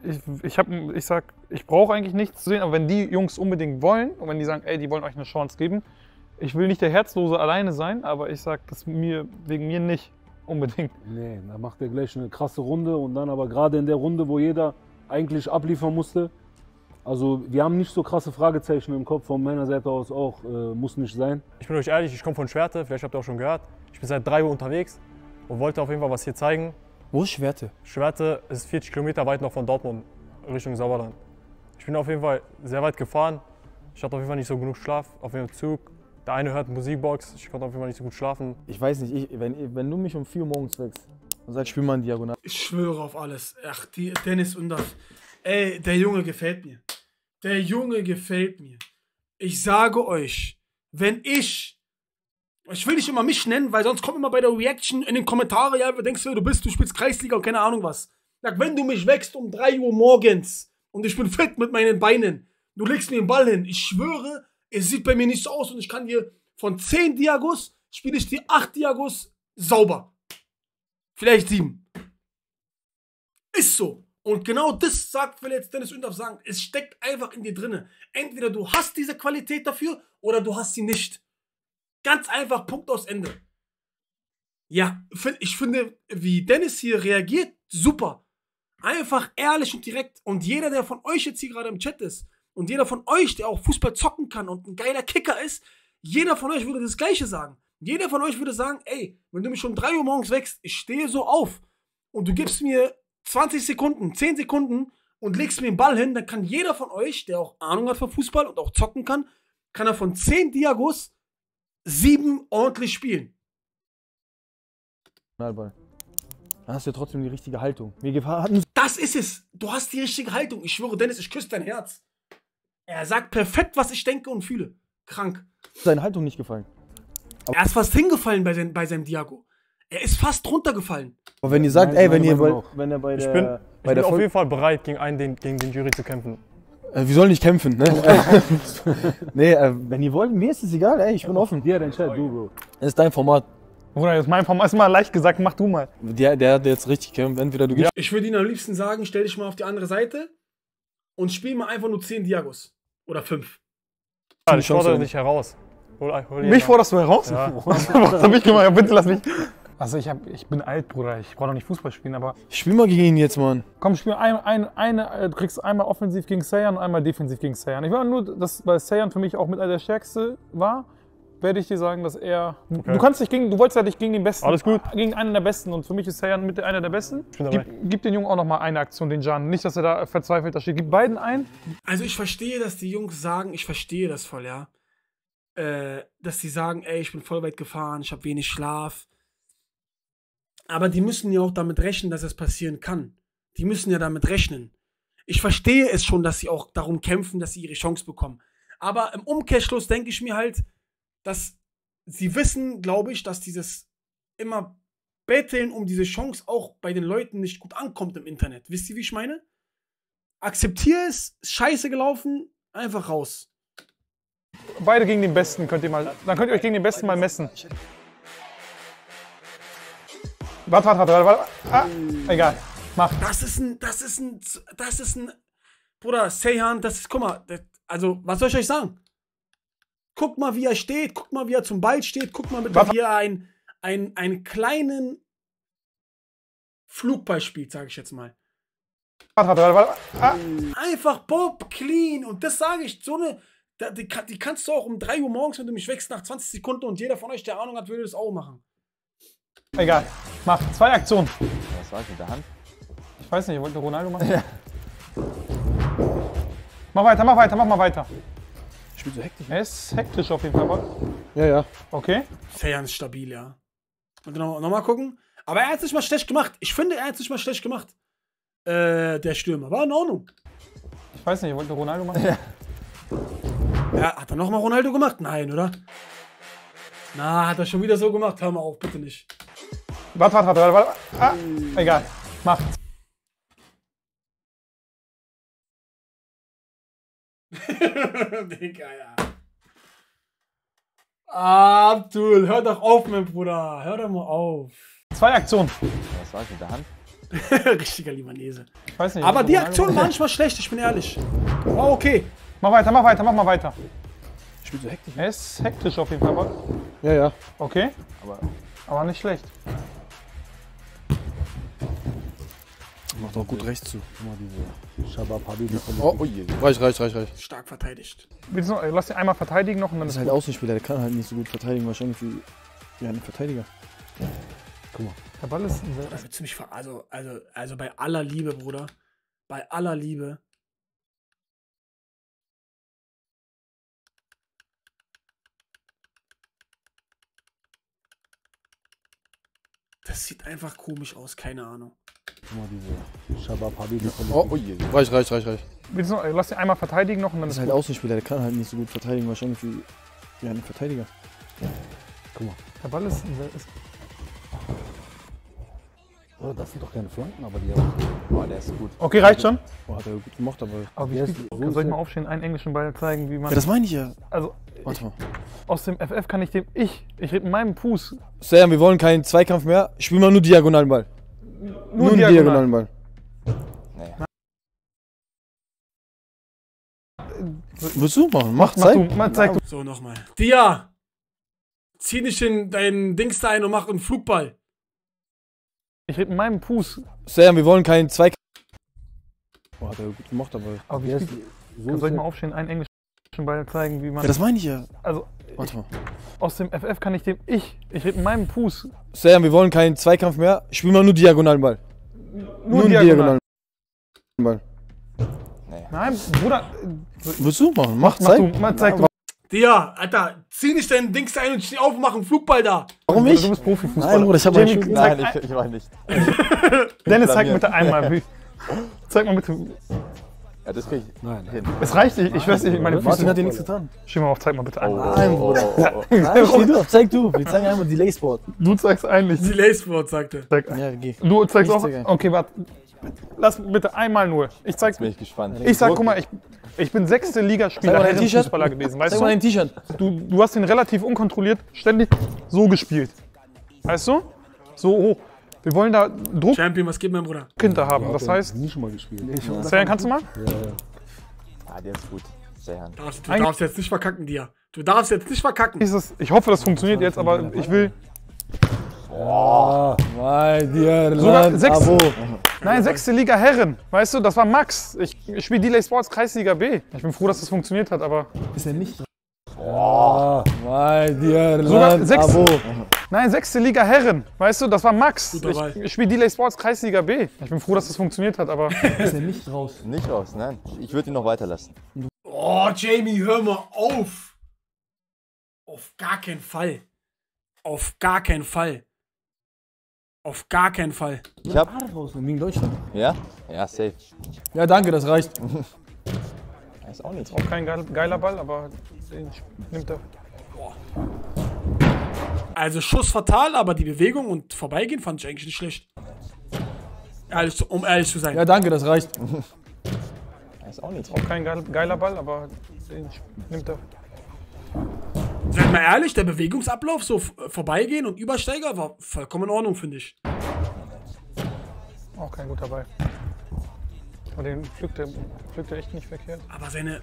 ich sag, ich brauche eigentlich nichts zu sehen, aber wenn die Jungs unbedingt wollen und wenn die sagen, ey, die wollen euch eine Chance geben, ich will nicht der Herzlose alleine sein, aber ich sag, das wegen mir nicht unbedingt. Nee, da macht er gleich eine krasse Runde und dann aber gerade in der Runde, wo jeder eigentlich abliefern musste. Also wir haben nicht so krasse Fragezeichen im Kopf, von meiner Seite aus auch, muss nicht sein. Ich bin euch ehrlich, ich komme von Schwerte, vielleicht habt ihr auch schon gehört. Ich bin seit 3 Uhr unterwegs und wollte auf jeden Fall was hier zeigen. Wo ist Schwerte? Schwerte ist 40 Kilometer weit noch von Dortmund Richtung Sauerland. Ich bin auf jeden Fall sehr weit gefahren. Ich hatte auf jeden Fall nicht so genug Schlaf auf dem Zug. Der eine hört Musikbox, ich konnte auf jeden Fall nicht so gut schlafen. Ich weiß nicht, wenn du mich um 4 Uhr morgens wächst und sagst, spiel mal in Diagonal. Ich schwöre auf alles. Ach, Dennis Undaff. Ey, der Junge gefällt mir. Der Junge gefällt mir. Ich sage euch, wenn ich will nicht immer mich nennen, weil sonst kommt immer bei der Reaction in den Kommentaren, ja, denkst du, du spielst Kreisliga und keine Ahnung was. Sag, wenn du mich wächst um 3 Uhr morgens und ich bin fit mit meinen Beinen, du legst mir den Ball hin, ich schwöre, es sieht bei mir nicht so aus und ich kann dir von 10 Diagos, spiele ich dir 8 Diagos sauber. Vielleicht 7. Ist so. Und genau das will jetzt Dennis Undaff sagen. Es steckt einfach in dir drinne. Entweder du hast diese Qualität dafür oder du hast sie nicht. Ganz einfach, Punkt aus Ende. Ja, ich finde, wie Dennis hier reagiert, super. Einfach ehrlich und direkt. Und jeder, der von euch jetzt hier gerade im Chat ist und jeder von euch, der auch Fußball zocken kann und ein geiler Kicker ist, jeder von euch würde das Gleiche sagen. Jeder von euch würde sagen, ey, wenn du mich um 3 Uhr morgens wächst, ich stehe so auf und du gibst mir 20 Sekunden, 10 Sekunden und legst mir den Ball hin, dann kann jeder von euch, der auch Ahnung hat von Fußball und auch zocken kann er von 10 Diagos 7 ordentlich spielen. Dann hast du ja trotzdem die richtige Haltung. Das ist es. Du hast die richtige Haltung. Ich schwöre, Dennis, ich küsse dein Herz. Er sagt perfekt, was ich denke und fühle. Krank. Seine Haltung nicht gefallen. Er ist fast hingefallen bei seinem Diago. Er ist fast runtergefallen. Aber wenn ihr sagt, ey, wenn ihr wollt, wenn er ich bin auf jeden Fall bereit, gegen den Jury zu kämpfen. Wir sollen nicht kämpfen, ne? Nee, wenn ihr wollt, mir ist es egal, ey, ich bin offen. Ja, dann entscheid du, Bro. Das ist dein Format. Bruder, das ist mein Format, ist mal leicht gesagt, mach du mal. Der hat jetzt richtig kämpft, entweder du gehst. Ich würde ihm am liebsten sagen, stell dich mal auf die andere Seite und spiel mal einfach nur 10 Diagos. Oder 5. Ich fordere dich heraus. Hol Mich forderst du heraus? Ja. Was hab ich gemacht? Bitte lass mich. Also ich bin alt, Bruder. Ich brauche noch nicht Fußball spielen, aber... Spiel mal gegen ihn jetzt, Mann. Komm, spiel du kriegst einmal offensiv gegen Sayan und einmal defensiv gegen Sayan. Ich will nur, dass, weil Sayan für mich auch mit einer der Stärkste war, werde ich dir sagen, dass er... Okay. Du wolltest ja nicht gegen den Besten. Alles gut. Gegen einen der Besten und für mich ist Sayan mit einer der Besten. Gib den Jungen auch noch mal eine Aktion, den Can. Nicht, dass er da verzweifelt da steht. Gib beiden ein. Also ich verstehe, dass die Jungs sagen, ich verstehe das voll, ja. Dass sie sagen, ey, ich bin voll weit gefahren, ich habe wenig Schlaf. Aber die müssen ja auch damit rechnen, dass es passieren kann. Die müssen ja damit rechnen. Ich verstehe es schon, dass sie auch darum kämpfen, dass sie ihre Chance bekommen. Aber im Umkehrschluss denke ich mir halt, dass sie wissen, glaube ich, dass dieses immer Betteln um diese Chance auch bei den Leuten nicht gut ankommt im Internet. Wisst ihr, wie ich meine? Akzeptiere es, scheiße gelaufen, einfach raus. Beide gegen den Besten könnt ihr mal, dann könnt ihr euch gegen den Besten mal messen. Warte. Ah, egal. Mach. Das ist ein, Bruder, Sayan, guck mal, also, was soll ich euch sagen? Guck mal, wie er steht, guck mal, wie er zum Ball steht, guck mal, wie er einen kleinen Flugball spielt, sage ich jetzt mal. Warte. Ah. Einfach Bob, clean, und das sage ich, so eine, die kannst du auch um 3 Uhr morgens, wenn du mich wächst, nach 20 Sekunden und jeder von euch, der Ahnung hat, würde das auch machen. Egal. Mach 2 Aktionen. Was war das mit der Hand? Ich weiß nicht, ich wollte Ronaldo machen. Ja. Mach mal weiter. Ich bin so hektisch. Er ist hektisch auf jeden Fall. Ja. Okay. Sayan ist stabil, ja. Und noch mal gucken. Aber er hat es nicht mal schlecht gemacht. Ich finde, er hat es nicht mal schlecht gemacht. Der Stürmer. War in Ordnung. Ich weiß nicht, ich wollte Ronaldo machen. Ja, hat er noch mal Ronaldo gemacht? Nein, oder? Na, hat er schon wieder so gemacht? Hör mal auf, bitte nicht. Warte. Ah, egal. Mach. Digga, ja. Abdul, hör doch auf, mein Bruder. Hör doch mal auf. 2 Aktionen. Was war das mit der Hand? Richtiger Libanese. Ich weiß nicht. Aber die Aktion war nicht mal schlecht, ich bin ehrlich. War okay. Mach mal weiter. Ich bin so hektisch. Er ist hektisch auf jeden Fall. Ja. Okay. Aber nicht schlecht. Macht auch gut rechts zu. Guck mal, diese Shabab Habibi. Oh je. Reicht. Stark verteidigt. Lass ihn einmal verteidigen noch und dann Das ist halt Außenspieler, der kann halt nicht so gut verteidigen, wahrscheinlich wie ein Verteidiger. Guck mal. Der Ball ist Das wird ziemlich also bei aller Liebe, Bruder. Bei aller Liebe. Das sieht einfach komisch aus, keine Ahnung. Guck mal, diese Shabab Habibi. Oh je. Reicht. Lass ihn einmal verteidigen noch und dann Das ist halt Außenspieler, der kann halt nicht so gut verteidigen, wahrscheinlich wie ein Verteidiger. Guck mal. Der Ball ist Oh, das sind doch keine Flanken, aber die haben. Boah, der ist gut. Okay, reicht schon. Boah, hat er gut gemacht, aber... Soll ich mal aufstehen, einen englischen Ball zeigen, wie man... Ja, das meine ich ja. Also, Warte mal. aus dem FF kann ich ich rede mit meinem Fuß. Sam, wir wollen keinen Zweikampf mehr. Spiel mal nur diagonalen Ball. Nur einen diagonalen Ball. Nee. Willst du machen? Zeig du. So, nochmal. Dia! Zieh nicht deinen Dings da ein und mach einen Flugball. Ich rede mit meinem Fuß. Sam, wir wollen keinen Zweikampf. Boah, hat er gut gemacht, aber... Soll ich mal aufstehen, einen englischen Ball zeigen, wie man... Ja, das meine ich ja. Also, Warte mal. aus dem FF kann ich rede mit meinem Fuß. Sam, wir wollen keinen Zweikampf mehr. Spiel mal nur diagonalen Ball. Nur einen diagonal. Ball. Nein, Bruder. Willst du machen? Mach, Mach du, zeig du. Dir, Alter, zieh nicht deinen Dings ein und steh auf und mach einen Flugball da. Warum ich? Du bist Profifußballer. Nein, Bruder, ich hab mal Jamie, Nein, ich war nicht. Dennis, zeig bitte einmal. Zeig mal bitte. Ja, das krieg ich hin. Es reicht nicht. Ich weiß nicht, meine Füße. Martin hat dir nichts getan. Steh mal auf, zeig mal bitte einmal. Nein, Bruder. Nein, steh du auf, zeig du. Wir zeigen einmal Delay Sport. Du zeigst eigentlich. Delay Sport, sagte. Ja, geh. Du zeigst Ich auch. zeige. Okay, warte. Lass bitte einmal nur. Ich zeig. Jetzt bin ich gespannt. Ich sag, guck mal, ich bin 6. Ligaspieler, Zeig mal dein T-Shirt. Fußballer gewesen. Weißt Zeig mal dein du? T-Shirt. Du hast ihn relativ unkontrolliert ständig so gespielt. Weißt du? So hoch. Wir wollen da Druck Champion, was geht, mein Bruder? hinter haben. Das heißt, Nie schon mal gespielt. Sayan, kannst du mal? Ah, der ist gut. Sehr hand. Du darfst jetzt nicht verkacken, Dir. Du darfst jetzt nicht verkacken. Ich hoffe, das funktioniert jetzt, aber ich will. Bei dir, Sogar Land, 6. Abo. Nein, 6. Liga Herren. Weißt du, das war Max. Ich spiele Delay Sports Kreisliga B. Ich bin froh, dass das funktioniert hat, aber. Ist er nicht? Bei dir, Sogar Land, 6. Abo. Nein, 6. Liga Herren. Weißt du, das war Max. Guter Ball. Ich spiele Delay Sports Kreisliga B. Ich bin froh, dass das funktioniert hat, aber. Ist er nicht raus? Nicht raus, nein. Ich würde ihn noch weiterlassen. Oh, Jamie, hör mal auf. Auf gar keinen Fall. Auf gar keinen Fall. Auf gar keinen Fall. Ich hab. Raus, gegen Deutschland. Ja? Ja, safe. Ja, danke, das reicht. Ist auch nicht. Auch kein geiler Ball, aber den nimmt er. Also Schuss fatal, aber die Bewegung und Vorbeigehen fand ich eigentlich nicht schlecht. Um ehrlich zu sein. Ja, danke, das reicht. Ist auch nicht. Auch kein geiler Ball, aber den nimmt er. Seid mal ehrlich, der Bewegungsablauf, so Vorbeigehen und Übersteiger, war vollkommen in Ordnung, finde ich. Auch kein guter Ball. Aber den pflückt er echt nicht verkehrt. Aber seine...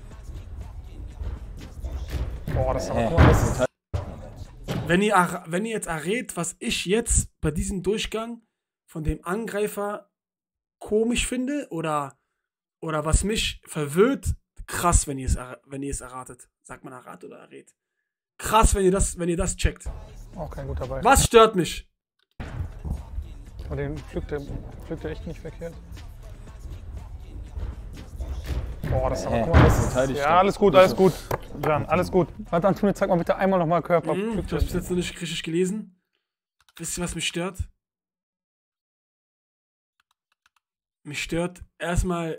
Boah, das ist aber guck mal, das ist Wenn ihr jetzt errät, was ich jetzt bei diesem Durchgang von dem Angreifer komisch finde oder was mich verwirrt, krass, wenn ihr es erratet. Sagt man errat oder errät? Krass, wenn ihr das checkt. auch kein guter Ball. Was stört mich? Aber den pflückt er echt nicht verkehrt. Boah, das ist aber guck mal, das ist ja, alles gut, alles gut. Jan, alles gut. Warte, Antonio, zeig mal bitte einmal nochmal Körper. Ich hab's bis jetzt noch nicht richtig gelesen. Wisst ihr, was mich stört? Mich stört erstmal,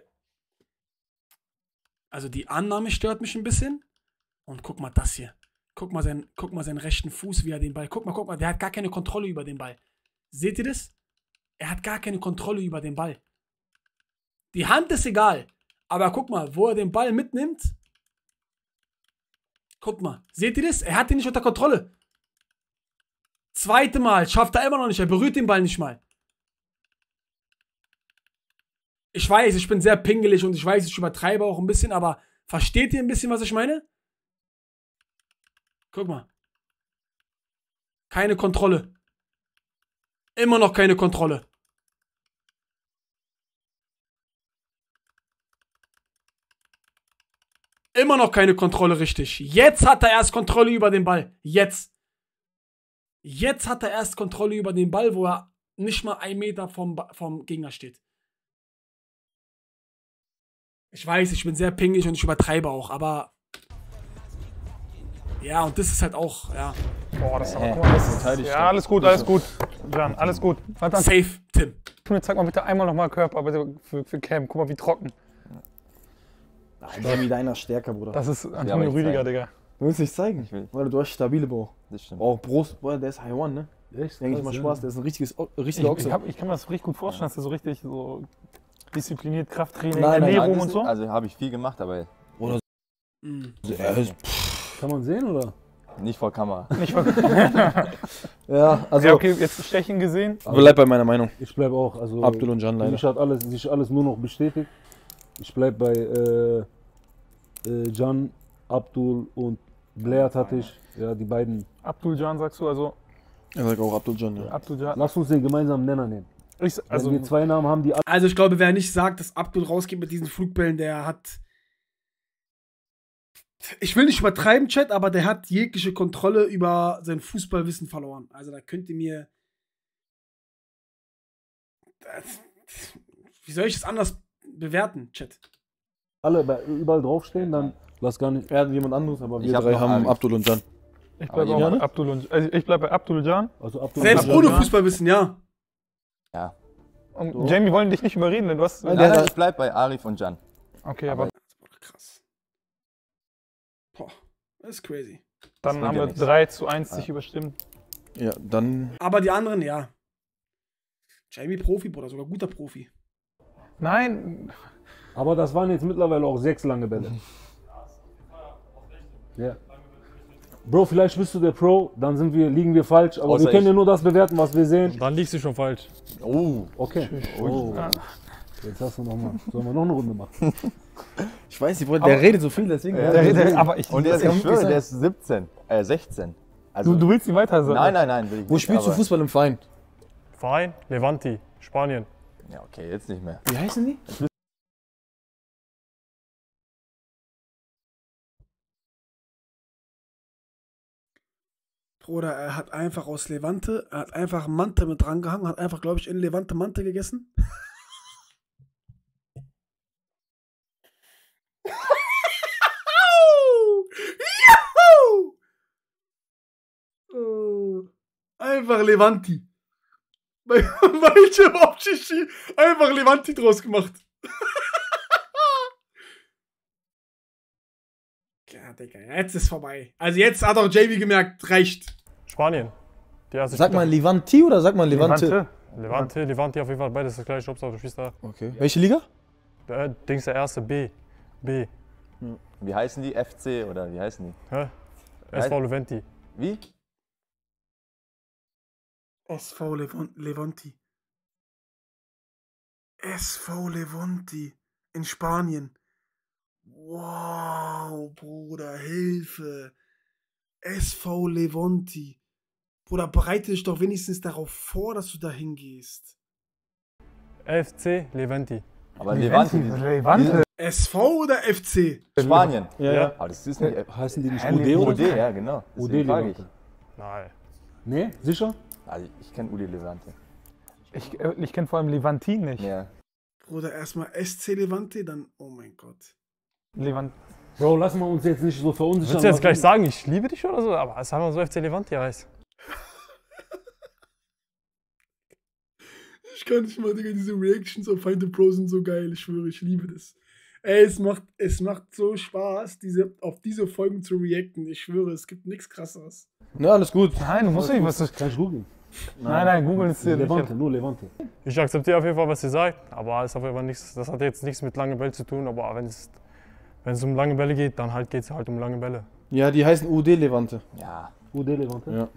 also die Annahme stört mich ein bisschen. Und guck mal das hier. Guck mal seinen rechten Fuß, wie er den Ball. Guck mal, der hat gar keine Kontrolle über den Ball. Seht ihr das? Er hat gar keine Kontrolle über den Ball. Die Hand ist egal. Aber guck mal, wo er den Ball mitnimmt. Guck mal, seht ihr das? Er hat ihn nicht unter Kontrolle. Zweite Mal, schafft er immer noch nicht. Er berührt den Ball nicht mal. Ich weiß, ich bin sehr pingelig und ich weiß, ich übertreibe auch ein bisschen, aber versteht ihr ein bisschen, was ich meine? Guck mal. Keine Kontrolle. Immer noch keine Kontrolle. Immer noch keine Kontrolle richtig. Jetzt hat er erst Kontrolle über den Ball. Jetzt. Jetzt hat er erst Kontrolle über den Ball, wo er nicht mal 1 Meter vom Gegner steht. Ich weiß, ich bin sehr pingelig und ich übertreibe auch, aber... Ja, und das ist halt auch, ja... Boah, das ist aber guck mal, das ist ja, alles gut, alles gut. Jan, alles gut. Warte, Safe, Tim. Antonio, zeig mal bitte einmal nochmal Körper, bitte für Cam. Guck mal, wie trocken. Jamie, deiner stärker, Bruder. Das ist Antonio Rüdiger, Digga. Du willst nicht zeigen? Ich will. Weil du hast stabile Bauch. Das stimmt. Auch Brust, boah, der ist High One, ne? Echt? Denke ich mal Spaß, der ist ein richtiger Ochse. Ich kann mir das richtig gut vorstellen, dass der so richtig so diszipliniert Krafttraining, Nein, Ernährung und so. Also habe ich viel gemacht, aber Kann man sehen, oder? nicht vor Kamera. Nicht ver- Ja, also ja, okay, jetzt Stechen gesehen. bleib bei meiner Meinung. Ich bleib auch. Also, Abdul und Can für leider. mich hat sich alles nur noch bestätigt. Ich bleib bei Can, Abdul und Blair hatte ich. Ja, die beiden. Abdul Can sagst du, also Er sagt auch Abdul Can, ja. Abdul Can. Lass uns den gemeinsamen Nenner nehmen. Also Wenn wir 2 Namen haben, die alle. Also ich glaube, wer nicht sagt, dass Abdul rausgeht mit diesen Flugbällen, der hat... Ich will nicht übertreiben, Chat, aber der hat jegliche Kontrolle über sein Fußballwissen verloren. Also da könnt ihr mir... Wie soll ich das anders bewerten, Chat? Alle überall draufstehen, dann lass gar nicht. Er hat jemand anderes, aber wir Ich hab drei noch haben Arif. Abdul und Can. Ich bleibe Aber auch bei Abdul und ich bleib bei Abdul Can. Also Abdul Selbst ohne Fußballwissen, ja. Ja. Und Jamie wollen dich nicht überreden, denn du hast. Nein, ich bleib bei Arif und Can. Okay, aber Krass. Boah, das ist crazy. dann haben ja wir nichts. 3:1 sich überstimmt. Ja, dann. Aber die anderen, ja. Jamie Profi, Bruder, sogar guter Profi. Nein, Aber das waren jetzt mittlerweile auch 6 lange Bälle. Ja. Bro, vielleicht bist du der Pro, dann liegen wir falsch, aber Außer wir können ich. ja nur das bewerten, was wir sehen. Dann liegst du schon falsch. Oh. Okay. Oh. Jetzt hast du nochmal. Sollen wir noch eine Runde machen? Ich weiß nicht, Bruder, der redet so viel, deswegen. aber ich. Und der ist, ich schwöre, der ist 16. Also, Du willst ihn weiter sagen? nein, will ich Wo nicht, spielst du aber- Fußball im Verein? Verein, Levanti, Spanien. Ja, okay, jetzt nicht mehr. Wie heißen die? Bruder, er hat einfach aus Levante, er hat einfach Mante mit drangehangen, hat einfach, glaube ich, in Levante Mante gegessen. Einfach Levanti. Welche Obschichi? Einfach Levanti draus gemacht. Ja, Digga, jetzt ist vorbei. Also jetzt hat auch JB gemerkt, reicht. Spanien. Die erste Sag mal Levanti oder sag mal Levante? Levanti auf jeden Fall, beides das gleiche, Hauptsache du spielst da. Okay. Welche Liga? Dings der erste, B. Wie heißen die? FC oder wie heißen die? Hä? SV Leventi. Wie? SV Levanti. SV Levanti in Spanien. Wow, Bruder, Hilfe. SV Levanti. Bruder, bereite dich doch wenigstens darauf vor, dass du da hingehst. FC Leventi. Aber Levante. SV oder FC? Spanien. Ja. Aber das ist nicht. Heißen die nicht UD, UD oder so? ja, genau. UD Deswegen frage ich. Levante. Nein. Nee, sicher? Also ich kenne UD Levante. Ich kenne vor allem Levantin nicht. Ja. Bruder, erstmal SC Levante, dann, oh mein Gott. Levant. Bro, lassen wir uns jetzt nicht so verunsichern. Willst du jetzt gleich sagen, ich liebe dich oder so? Aber es haben wir so FC Leventi heißt. Ich kann nicht mal, Digga, diese Reactions auf Find the Pro sind so geil, ich schwöre, ich liebe das. Ey, es macht so Spaß, auf diese Folgen zu reacten. Ich schwöre, es gibt nichts krasseres. Na, alles gut. Nein, du musst nicht, was du. Kann ich googeln? Nein, googeln ist dir Levante, nur Levante. Ich akzeptiere auf jeden Fall, was ihr sagt, aber es ist auf jeden Fall nichts, das hat jetzt nichts mit langen Bällen zu tun, aber wenn es um lange Bälle geht, dann geht es halt um lange Bälle. Ja, die heißen UD Levante. Ja. UD Levante? Ja.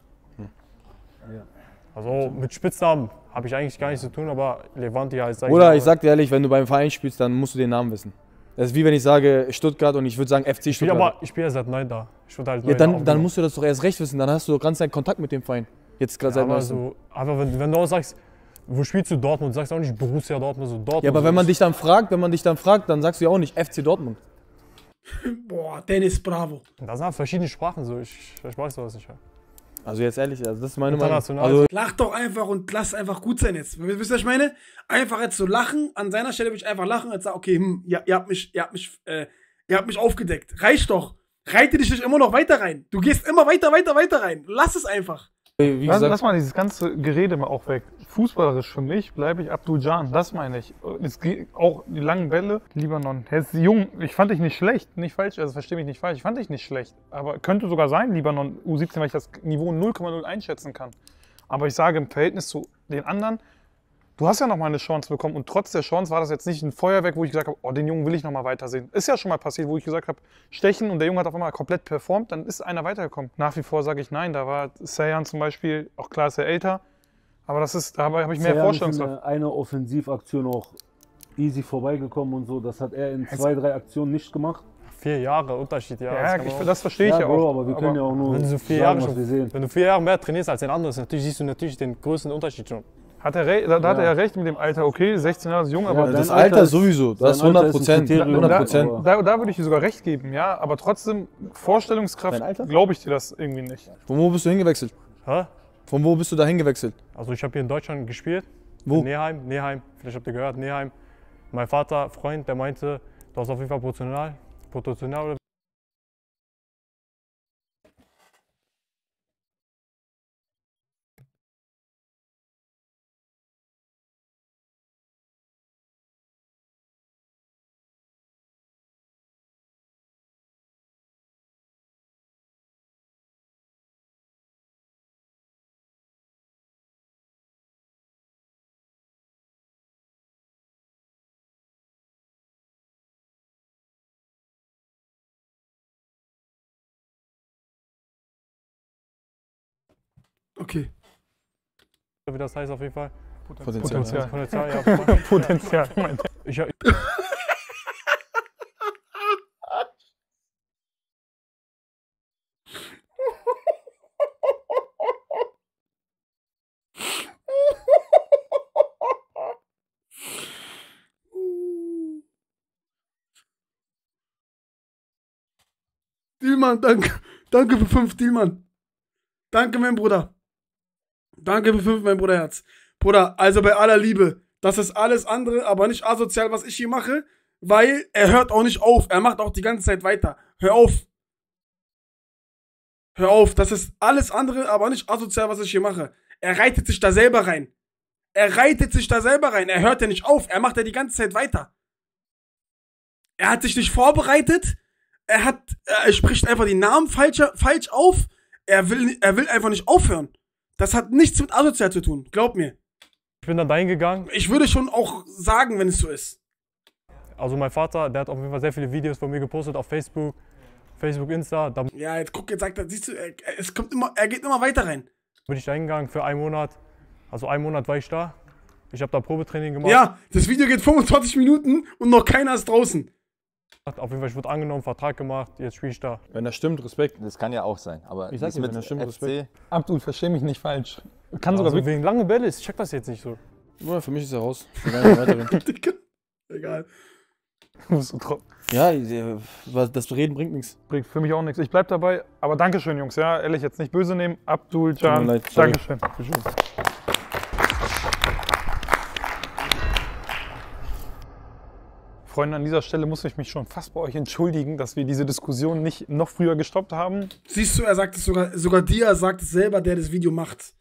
Also mit Spitznamen habe ich eigentlich gar nichts zu tun, aber Levante heißt eigentlich. Oder ich sag dir ehrlich, wenn du beim Verein spielst, dann musst du den Namen wissen. Das ist wie wenn ich sage Stuttgart und ich würde sagen FC Stuttgart. Ich spiele ja seit 9 da. Ich wurde halt Ja, neu dann musst du das doch erst recht wissen, dann hast du doch ganz deinen Kontakt mit dem Verein. Jetzt gerade ja, seit aber neuestem. so, aber wenn du auch sagst, wo spielst du Dortmund, sagst du auch nicht Borussia Dortmund, so Dortmund. Ja, aber so, wenn man dich dann fragt, dann sagst du ja auch nicht FC Dortmund. Boah, Dennis Bravo. Das sind halt verschiedene Sprachen, so ich weiß sowas nicht. Also jetzt ehrlich, also das ist meine Meinung. International. Also, Lach doch einfach und lass einfach gut sein jetzt. Wisst ihr, was ich meine? Einfach jetzt so lachen. An seiner Stelle würde ich einfach lachen und sagen, okay, ihr habt mich aufgedeckt. Reicht doch. Reite dich nicht immer noch weiter rein. Du gehst immer weiter rein. Lass es einfach. wie gesagt, Lass mal dieses ganze Gerede mal auch weg. Fußballerisch für mich bleibe ich Abdul Can, das meine ich. Es geht auch die langen Bälle, Libanon. Er ist jung, ich fand dich nicht schlecht, nicht falsch, also verstehe mich nicht falsch, ich fand dich nicht schlecht. Aber könnte sogar sein, Libanon U17, weil ich das Niveau 0,0 einschätzen kann. Aber ich sage im Verhältnis zu den anderen, du hast ja noch mal eine Chance bekommen und trotz der Chance war das jetzt nicht ein Feuerwerk, wo ich gesagt habe, oh, den Jungen will ich noch mal weitersehen. Ist ja schon mal passiert, wo ich gesagt habe, stechen und der Junge hat auf einmal komplett performt, dann ist einer weitergekommen. Nach wie vor sage ich nein, da war Sayan zum Beispiel, auch klar ist er älter, aber dabei habe ich mehr Vorstellungskraft. Eine Offensivaktion auch easy vorbeigekommen und so, das hat er in 2, 3 Aktionen nicht gemacht. 4 Jahre Unterschied, ja. Ja, das verstehe ich ja Bro, auch. aber wir können ja auch nur wenn du so 4 sagen, Jahre was wir sehen. wenn du 4 Jahre mehr trainierst als den anderen, siehst du natürlich den größten Unterschied schon. Da hat er recht mit dem Alter, okay, 16 Jahre ist jung, aber das Alter sowieso, das ist 100%. Da würde ich dir sogar recht geben, ja, aber trotzdem, Vorstellungskraft, glaube ich dir das irgendwie nicht. Von wo bist du hingewechselt? Hä? Von wo bist du da hingewechselt? Also ich habe hier in Deutschland gespielt Wo? Neheim. Vielleicht habt ihr gehört, Neheim. Mein Vater, Freund, der meinte, du hast auf jeden Fall Potenzial oder Okay. wie das heißt auf jeden Fall. Potenzial. Potenzial, ja. Potenzial, meint er. Ich, Dilman, danke. Danke für 5, Dilman. Danke, mein Bruder. Danke für 5, mein Bruderherz. Bruder, also bei aller Liebe, das ist alles andere, aber nicht asozial, was ich hier mache, weil er hört auch nicht auf. Er macht auch die ganze Zeit weiter. Hör auf. Hör auf, das ist alles andere, aber nicht asozial, was ich hier mache. Er reitet sich da selber rein. Er reitet sich da selber rein. Er hört ja nicht auf. Er macht ja die ganze Zeit weiter. Er hat sich nicht vorbereitet. Er spricht einfach die Namen falsch auf. Er will einfach nicht aufhören. Das hat nichts mit asozial zu tun. Glaub mir. Ich bin dann dahin gegangen. Ich würde schon auch sagen, wenn es so ist. Also mein Vater, der hat auf jeden Fall sehr viele Videos von mir gepostet auf Facebook, Insta. Da Ja, jetzt guck, jetzt sagt er, siehst du, er geht immer weiter rein. bin ich da hingegangen für einen Monat. Also einen Monat war ich da. Ich habe da Probetraining gemacht. Ja, das Video geht 25 Minuten und noch keiner ist draußen. Auf jeden Fall, ich wurde angenommen, Vertrag gemacht, jetzt spiele ich da. Wenn das stimmt, Respekt. Das kann ja auch sein. Aber Ich sag dir, wenn das stimmt, Respekt. Abdul, versteh mich nicht falsch. Kann sogar Also wirklich. wegen lange Bälle ist, ich check das jetzt nicht so. Ja, für mich ist er raus. Wir werden nicht weiterreden. Egal. Ja, das Reden bringt nichts. Bringt für mich auch nichts. Ich bleib dabei. Aber Dankeschön, Jungs. Ja, ehrlich, jetzt nicht böse nehmen. Abdul, Tut mir Can, leid, sorry. Dankeschön. Freunde, an dieser Stelle muss ich mich schon fast bei euch entschuldigen, dass wir diese Diskussion nicht noch früher gestoppt haben. Siehst du, er sagt es sogar dir, sagt es selber, der das Video macht.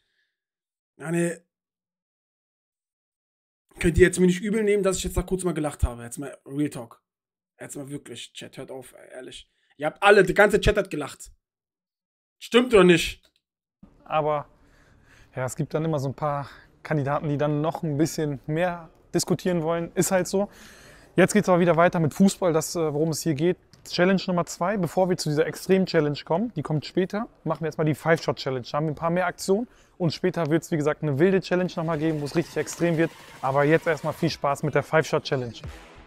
Könnt ihr jetzt mir nicht übel nehmen, dass ich jetzt da kurz mal gelacht habe. Jetzt mal Real Talk. Jetzt mal wirklich, Chat, hört auf, ehrlich. Ihr habt alle, der ganze Chat hat gelacht. Stimmt oder nicht? Aber ja, es gibt dann immer so ein paar Kandidaten, die dann noch ein bisschen mehr diskutieren wollen. Ist halt so. Jetzt geht es aber wieder weiter mit Fußball, das, worum es hier geht. Challenge Nummer 2, bevor wir zu dieser Extrem-Challenge kommen, die kommt später, machen wir jetzt mal die 5-Shot-Challenge. Da haben wir ein paar mehr Aktionen und später wird es, wie gesagt, eine wilde Challenge nochmal geben, wo es richtig extrem wird. Aber jetzt erstmal viel Spaß mit der 5-Shot-Challenge.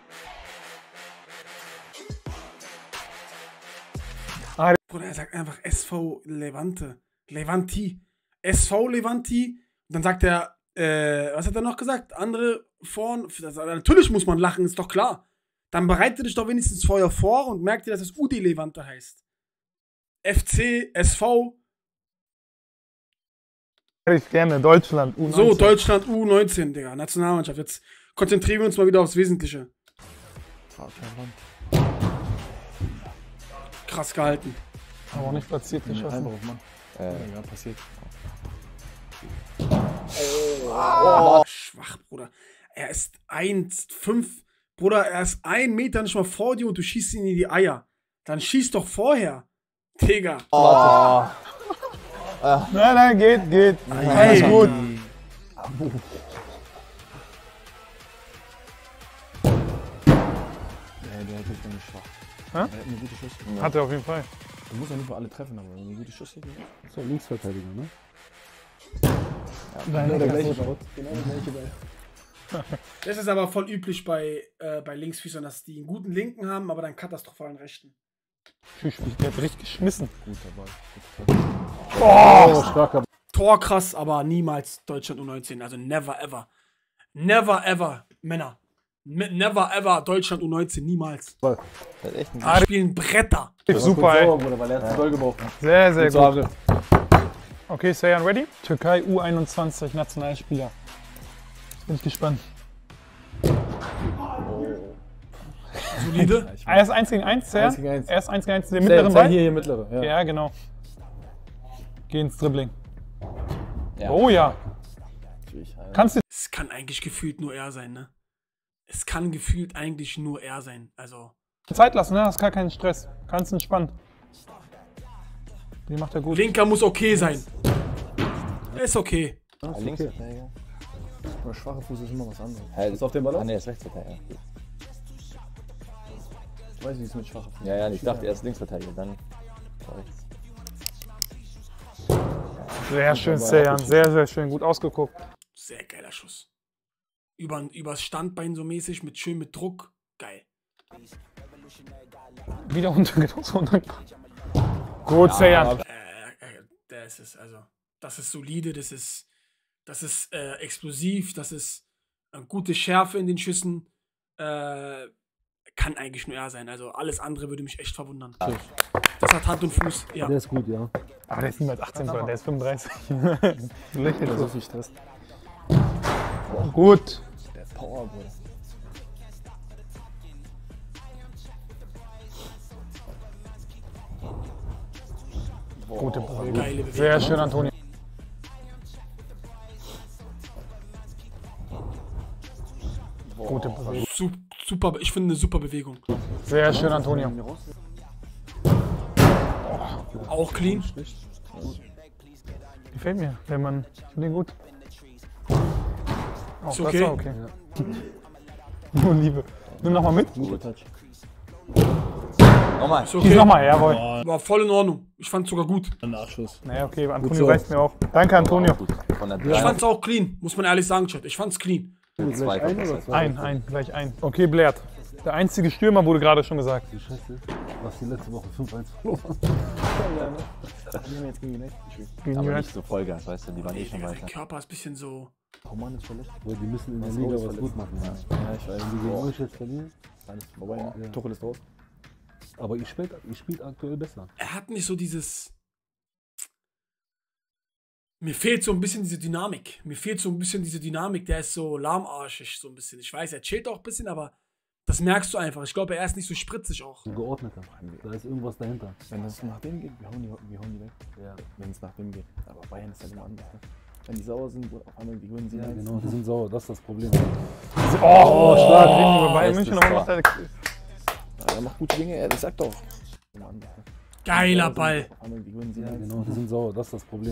Bruder, er sagt einfach SV Levante. Levanti. SV Levanti. Und dann sagt er, was hat er noch gesagt? Andere vorn. Natürlich muss man lachen, ist doch klar. Dann bereite dich doch wenigstens vorher vor und merk dir, dass es UD Levante heißt. FC, SV. Ich gerne, Deutschland, U19. So, Deutschland U19, Digga, Nationalmannschaft. Jetzt konzentrieren wir uns mal wieder aufs Wesentliche. Krass gehalten. Aber auch nicht platziert geschossen. Ja, passiert. Oh, schwach, Bruder. Er ist 1,5. Bruder, er ist 1 Meter nicht mal vor dir und du schießt ihn in die Eier. Dann schieß doch vorher. Digga. Oh. Nein, geht. Alles gut. Der hat nicht schwach. Er hat eine gute Schuss. Hat er auf jeden Fall. Du musst ja nicht für alle treffen, aber eine gute Schuss. So, Linksverteidiger, ne? Nein, der gleiche Ball. Das ist aber voll üblich bei Linksfüßern, dass die einen guten Linken haben, aber dann katastrophalen Rechten. Der hat richtig geschmissen. Guter Ball. Oh, starker Tor krass, aber niemals Deutschland U19. Also never ever. Never ever, Männer. Never ever Deutschland U19, niemals. Die spielen Bretter. Super, ey. Weil er hat es gebraucht. Sehr, sehr gut. Okay, Sayan ready? Türkei U21 Nationalspieler. Bin ich gespannt. Solide. Erst 1 gegen 1, ja? 1 gegen 1. Erst 1 gegen 1, den mittleren Ball. Hier, mittlere. Ja. Ja, genau. Geh ins Dribbling. Ja. Oh ja. Kannst du. Es kann eigentlich gefühlt nur er sein, ne? Es kann gefühlt eigentlich nur er sein. Also. Zeit lassen, ne? Hast gar keinen Stress. Kannst entspannen. Die macht er gut. Linker muss okay sein. Ist okay. Linksverteidiger. Aber schwacher Fuß ist immer was anderes. Halt. Ist auf dem Ball auf? Ah, ne, ist Rechtsverteidiger. Ich weiß nicht, wie es mit schwacher Fuß ist. Ja, ich dachte erst Linksverteidiger, dann rechts. Sehr schön, Sejan. Sehr, sehr schön. Gut ausgeguckt. Sehr geiler Schuss. Übers Standbein so mäßig, schön mit Druck. Geil. Wieder runtergegangen. Gut, Sejan. Das ist das ist solide, das ist explosiv, das ist eine gute Schärfe in den Schüssen. Kann eigentlich nur er sein. Also alles andere würde mich echt verwundern. Das hat Hand und Fuß. Ja. Der ist gut, ja. Aber der ist niemals 18, der ist 35. Lächelt so viel Stress. Gut. Der Power, Bruder. Gute Bewegung. Geile Bewegung. Sehr schön, Antonio. Gute Bewegung. Super, ich finde eine super Bewegung. Sehr schön, Antonio. Auch clean. Gefällt mir, wenn man. Ich finde den gut. Auch Ist das okay. war okay. Nur Liebe. Nimm nochmal mit. Guter Touch. Nochmal. Ist Schieß okay. nochmal, jawohl. War voll in Ordnung. Ich fand's sogar gut. Nachschuss. Naja, okay, Antonio reicht mir auch. Danke, Antonio. Von der Ich fand's auch clean, muss man ehrlich sagen, Chat. Ich fand's clean. Gleich ein. Okay, Blair. Der einzige Stürmer wurde gerade schon gesagt. Die Scheiße ist, was die letzte Woche 5-1 verloren. Wir haben jetzt gegen United gespielt. Aber nicht so Vollgas, weißt du, die waren eh schon Mein weiter. Körper ist ein bisschen so. Roman ist verletzt. Die müssen in der Was Liga ist was verletzt? gut machen. Ja. Ja, ich weiß. Wenn die gegen euch jetzt verlieren. Dann ist vorbei, ne? Ja. Tuchel ist raus. Aber ihr spielt aktuell besser. Er hat nicht so dieses. Mir fehlt so ein bisschen diese Dynamik. Der ist so lahmarschig, so ein bisschen. Ich weiß, er chillt auch ein bisschen, aber das merkst du einfach. Ich glaube, er ist nicht so spritzig auch. Geordneter. Da ist irgendwas dahinter. Wenn es nach dem geht, wir hauen die weg. Ja. Wenn es nach dem geht. Aber Bayern ist halt immer anders. Ne? Wenn die sauer sind, auf einmal gewöhnen sie Ja, eins. genau, die sind sauer. Das ist das Problem. Oh, stark. Reden wir bei bestes München, aber Tor. macht er. Ja, er macht gute Dinge, ich sag doch. Immer anders, ne? Geiler Ball. Auf einmal gewöhnen sie Ja, eins. genau, die sind sauer. Das ist das Problem.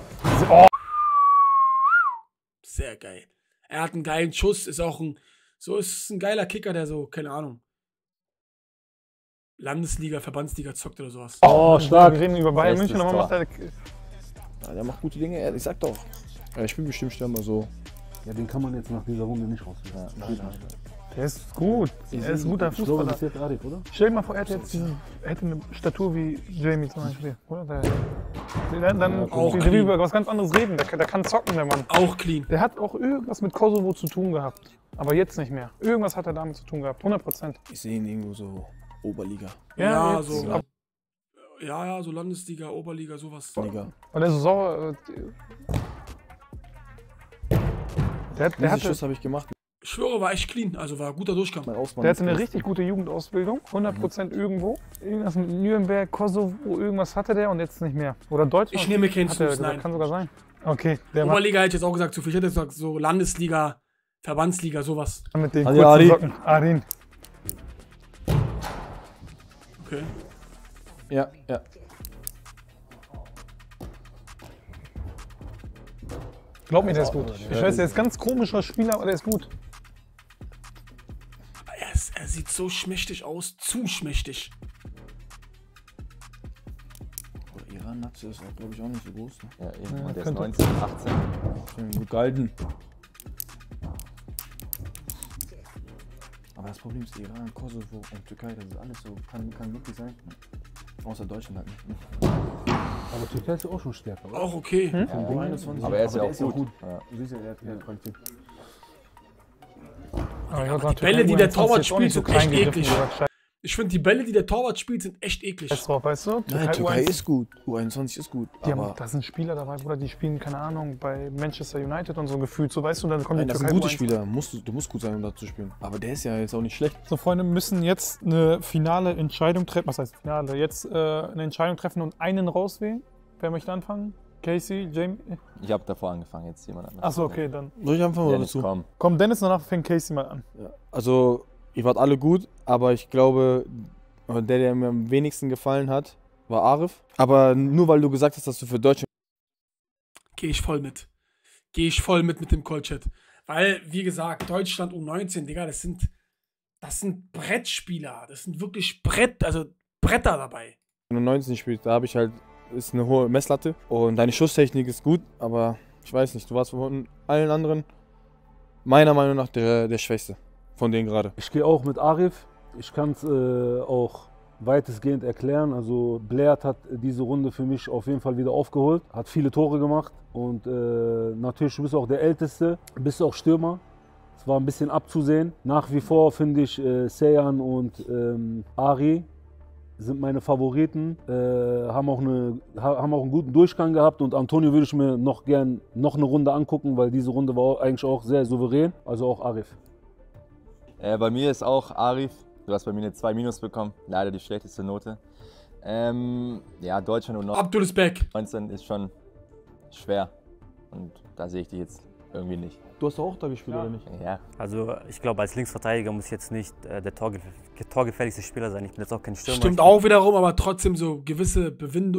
Sehr geil. Er hat einen geilen Schuss, ist ein geiler Kicker, der so, keine Ahnung, Landesliga, Verbandsliga zockt oder sowas. Oh, stark. Wir reden über Bayern Bestes München, aber Tor. macht er. Ja, der macht gute Dinge, ich sag doch. Ja, ich bin bestimmt Stürmer so. Ja, den kann man jetzt nach dieser Runde nicht rausfinden. Nein. Der ist gut. Er ist ein guter Ich glaube, das Fußballer. ist jetzt Arif, oder? Stell dir mal vor, er hätte eine Statur wie Jamie zum Beispiel. Oder? Dann auch wir clean. über was ganz anderes reden. Der kann zocken, der Mann. Auch clean. Der hat auch irgendwas mit Kosovo zu tun gehabt. Aber jetzt nicht mehr. Irgendwas hat er damit zu tun gehabt. 100%. Ich sehe ihn irgendwo so Oberliga. Ja, jetzt, so. ab- Ja, so Landesliga, Oberliga, sowas. Liga. Weil er so sauer. Der Diesen hatte, Schuss habe ich gemacht. Ich schwöre, war echt clean, also war guter Durchgang. Mein Ausmann. der hatte eine richtig gute Jugendausbildung. 100% irgendwo. Irgendwas mit Nürnberg, Kosovo, irgendwas hatte der und jetzt nicht mehr. Oder Deutschland. Ich nehme keinen Hat er Fuß, gesagt, nein. kann sogar sein. Okay, der war Oberliga hätte ich jetzt auch gesagt, zu viel. Ich hätte jetzt gesagt, so Landesliga, Verbandsliga, sowas. mit den Also kurzen Ari. Socken. Arin. Okay. Ja. Glaub mir, der ist gut. Ich weiß, der ist ganz komischer Spieler, aber der ist gut. Er sieht so schmächtig aus, zu schmächtig. Aber Iran-Nazi ist auch, glaube ich, auch nicht so groß. Ne? Ja, eben. Ja, Und der ist könnte. 19, 18. Schön gut gehalten. Aber das Problem ist Iran, Kosovo und Türkei, das ist alles so, kann wirklich sein. Außer Deutschland halt nicht. Aber Türkei ist ja auch schon stärker, oder? Auch okay. Hm? Ja, 21. Aber er ist ja der auch gut. Ja. Du siehst ja, der hat Qualität. Aber die Bälle, die der Torwart spielt, sind echt eklig. Ich finde, die Bälle, die der Torwart spielt, sind echt eklig. Scheiß drauf, weißt du? Nein, Türkei ist gut. U21 ist gut. Da sind Spieler dabei, Bruder, die spielen, keine Ahnung, bei Manchester United und so gefühlt, so weißt du, dann kommt Nein, die das Türkei sind gute U21. Spieler. Du musst gut sein, um da zu spielen. Aber der ist ja jetzt auch nicht schlecht. So, Freunde müssen jetzt eine finale Entscheidung treffen. Was heißt Finale? Jetzt eine Entscheidung treffen und einen rauswählen. Wer möchte anfangen? Casey, Jamie? Ich habe davor angefangen, jetzt jemand anderes. Achso, okay, dann. Soll ich anfangen oder Dennis, dazu? Komm, Dennis, danach fängt Casey mal an. Ja. Also, ihr wart alle gut, aber ich glaube, der mir am wenigsten gefallen hat, war Arif. Aber nur weil du gesagt hast, dass du für Deutschland... Gehe ich voll mit. Gehe ich voll mit dem Call-Chat. Weil, wie gesagt, Deutschland U19, Digga, das sind Brettspieler. Das sind wirklich Bretter dabei. Wenn du 19 spielst, da habe ich halt, ist eine hohe Messlatte. Und deine Schuss-Technik ist gut, aber ich weiß nicht, du warst von allen anderen meiner Meinung nach der Schwächste von denen gerade. Ich gehe auch mit Arif. Ich kann es auch weitestgehend erklären. Also Blair hat diese Runde für mich auf jeden Fall wieder aufgeholt, hat viele Tore gemacht und natürlich du bist auch der Älteste, bist auch Stürmer. Es war ein bisschen abzusehen. Nach wie vor finde ich Seyhan und Ari sind meine Favoriten, haben auch einen guten Durchgang gehabt und Antonio würde ich mir noch gern noch eine Runde angucken, weil diese Runde war eigentlich auch sehr souverän, also auch Arif. Bei mir ist auch Arif. Du hast bei mir eine 2- bekommen, leider die schlechteste Note. Ja, Deutschland und Abdul ist back. 19 ist schon schwer und da sehe ich dich jetzt irgendwie nicht. Du hast auch da gespielt, oder nicht? Ja. Also ich glaube, als Linksverteidiger muss ich jetzt nicht der torgefährlichste Spieler sein. Ich bin jetzt auch kein Stürmer. Stimmt auch wiederum, aber trotzdem so gewisse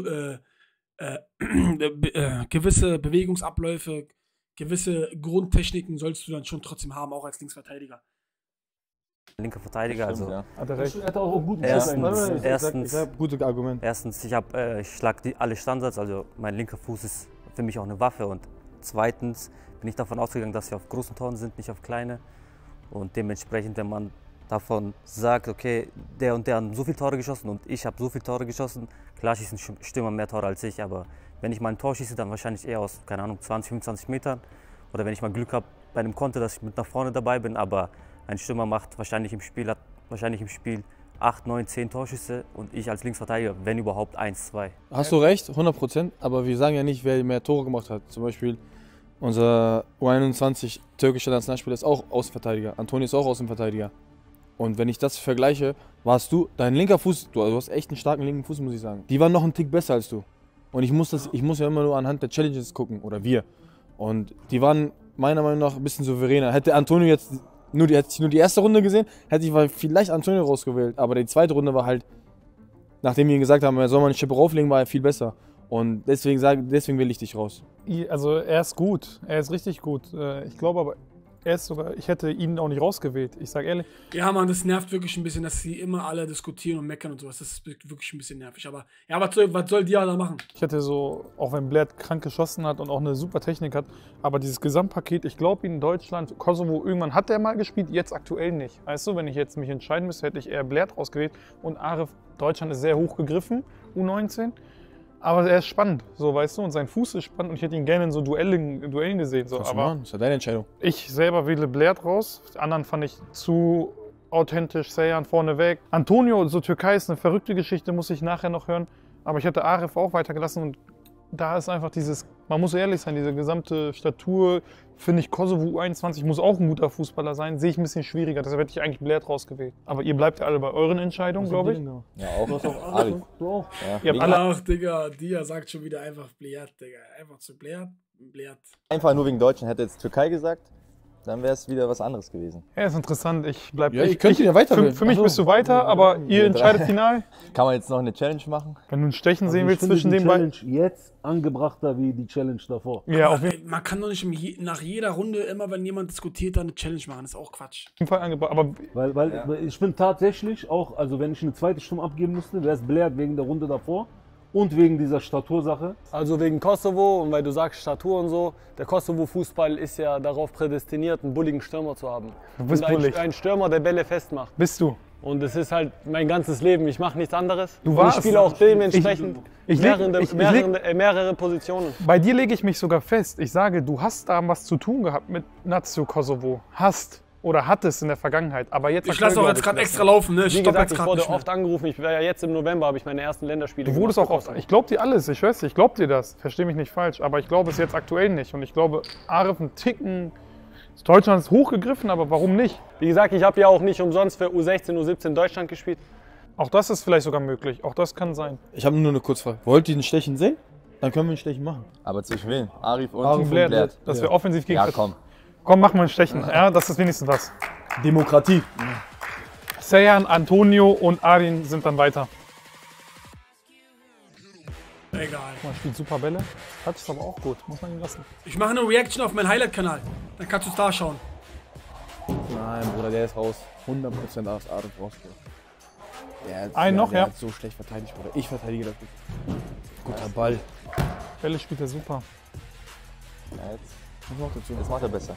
gewisse Bewegungsabläufe, gewisse Grundtechniken sollst du dann schon trotzdem haben, auch als Linksverteidiger. Linker Verteidiger, Stimmt, also ja. Hat er recht. Er hat auch gut erstens, gute Argument. Erstens, ich schlag alle Standards, also mein linker Fuß ist für mich auch eine Waffe und zweitens bin ich davon ausgegangen, dass wir auf großen Toren sind, nicht auf kleine und dementsprechend, wenn man davon sagt, okay, der und der hat so viele Tore geschossen und ich habe so viele Tore geschossen, klar schießt ein Stürmer mehr Tore als ich, aber wenn ich mal ein Tor schieße, dann wahrscheinlich eher aus, keine Ahnung, 20, 25 Metern oder wenn ich mal Glück habe bei einem Konter, dass ich mit nach vorne dabei bin, aber ein Stürmer hat wahrscheinlich im Spiel 8, 9, 10 Torschüsse und ich als Linksverteidiger, wenn überhaupt 1, 2. Hast du recht, 100%, aber wir sagen ja nicht, wer mehr Tore gemacht hat. Zum Beispiel unser U21 türkischer Nationalspieler ist auch Außenverteidiger, Antonio ist auch Außenverteidiger. Und wenn ich das vergleiche, warst du, dein linker Fuß, du hast echt einen starken linken Fuß, muss ich sagen. Die waren noch einen Tick besser als du. Und ich muss ja immer nur anhand der Challenges gucken, oder wir. Und die waren meiner Meinung nach ein bisschen souveräner. Hätte Antonio jetzt hätte ich nur die erste Runde gesehen, hätte ich vielleicht Antonio rausgewählt. Aber die zweite Runde war halt, nachdem wir ihm gesagt haben, er soll mal eine Schippe rauflegen, war er viel besser. Und deswegen wähle ich dich raus. Also er ist gut, er ist richtig gut. Ich glaube aber, ich hätte ihn auch nicht rausgewählt, ich sage ehrlich. Ja, Mann, das nervt wirklich ein bisschen, dass sie immer alle diskutieren und meckern und sowas. Das ist wirklich ein bisschen nervig. Aber ja, was soll Dia da machen? Ich hätte so, auch wenn Blair krank geschossen hat und auch eine super Technik hat, aber dieses Gesamtpaket, ich glaube in Deutschland, Kosovo, irgendwann hat er mal gespielt, jetzt aktuell nicht. Weißt du, wenn ich jetzt mich entscheiden müsste, hätte ich eher Blair rausgewählt und Arif, Deutschland ist sehr hoch gegriffen, U19. Aber er ist spannend, so weißt du, und sein Fuß ist spannend und ich hätte ihn gerne in so Duellen gesehen. So. Aber das ist ja deine Entscheidung. Ich selber wähle Blair raus, die anderen fand ich zu authentisch, Seyhan vorneweg. Antonio, so Türkei ist eine verrückte Geschichte, muss ich nachher noch hören. Aber ich hätte Arif auch weitergelassen und da ist einfach dieses, man muss ehrlich sein, diese gesamte Statur, finde ich, Kosovo U21 muss auch ein guter Fußballer sein, sehe ich ein bisschen schwieriger, deshalb hätte ich eigentlich Blair rausgewählt. Aber ihr bleibt ja alle bei euren Entscheidungen, glaube ich. Ja, auch Arif. Du auch. Ja. Ach, Digga, Dia sagt schon wieder einfach Blair, Digga. Einfach zu Blair. Einfach nur wegen Deutschland. Hätte jetzt Türkei gesagt, dann wäre es wieder was anderes gewesen. Ja, ist interessant. Ich bleib. Ja, ich könnte ja weiter. Für mich bist du weiter, aber ihr entscheidet final. Kann man jetzt noch eine Challenge machen? Wenn du ein Stechen sehen willst finde zwischen die den beiden. Challenge jetzt angebrachter wie die Challenge davor. Ja, auf Man kann doch nicht nach jeder Runde immer, wenn jemand diskutiert, dann eine Challenge machen. Das ist auch Quatsch. jeden Fall angebracht. Aber Weil ich bin tatsächlich auch, also wenn ich eine zweite Stimme abgeben müsste, wäre es Blair wegen der Runde davor und wegen dieser Statursache. Also wegen Kosovo und weil du sagst Statur und so, der Kosovo-Fußball ist ja darauf prädestiniert, einen bulligen Stürmer zu haben. Du bist und bullig. ein Stürmer, der Bälle festmacht. Bist du? Und das ist halt mein ganzes Leben. Ich mache nichts anderes. Du und warst. ich spiele auch dementsprechend mehrere mehrere Positionen. Bei dir lege ich mich sogar fest. Ich sage, du hast da was zu tun gehabt mit Nazio Kosovo. oder hat es in der Vergangenheit. Aber jetzt Ich lasse auch jetzt gerade extra laufen, ne? Ich Wie stopp gesagt, jetzt ich gerade wurde nicht mehr. oft angerufen. Ich war ja jetzt im November, habe ich meine ersten Länderspiele Du wurdest auch gemacht. oft. Ich glaube dir alles, ich weiß, ich glaube dir das. Versteh mich nicht falsch. Aber ich glaube es jetzt aktuell nicht. Und ich glaube, Arif einen Ticken. Deutschland ist hochgegriffen, aber warum nicht? Wie gesagt, ich habe ja auch nicht umsonst für U16, U17 Deutschland gespielt. Auch das ist vielleicht sogar möglich. Auch das kann sein. Ich habe nur eine Kurzfrage. Wollt ihr ein Stechen sehen? Dann können wir ein Stechen machen. Aber zwischen wen? Arif und Arif Blair. Blair, dass wir offensiv gegen. Ja, komm. Komm, mach mal ein Stechen. Ja, das ist wenigstens was. Demokratie. Sejan, Antonio und Arin sind dann weiter. Egal. Man spielt super Bälle. Touch ist aber auch gut, muss man ihm lassen. Ich mache eine Reaction auf meinen Highlight-Kanal. Dann kannst du es da schauen. Nein, Bruder, der ist raus. 100% aus Arif raus. Einen noch, der ja. hat so schlecht verteidigt, Bruder. Ich verteidige das nicht. Guter Ball. Bälle spielt er super. Ja, jetzt macht er besser.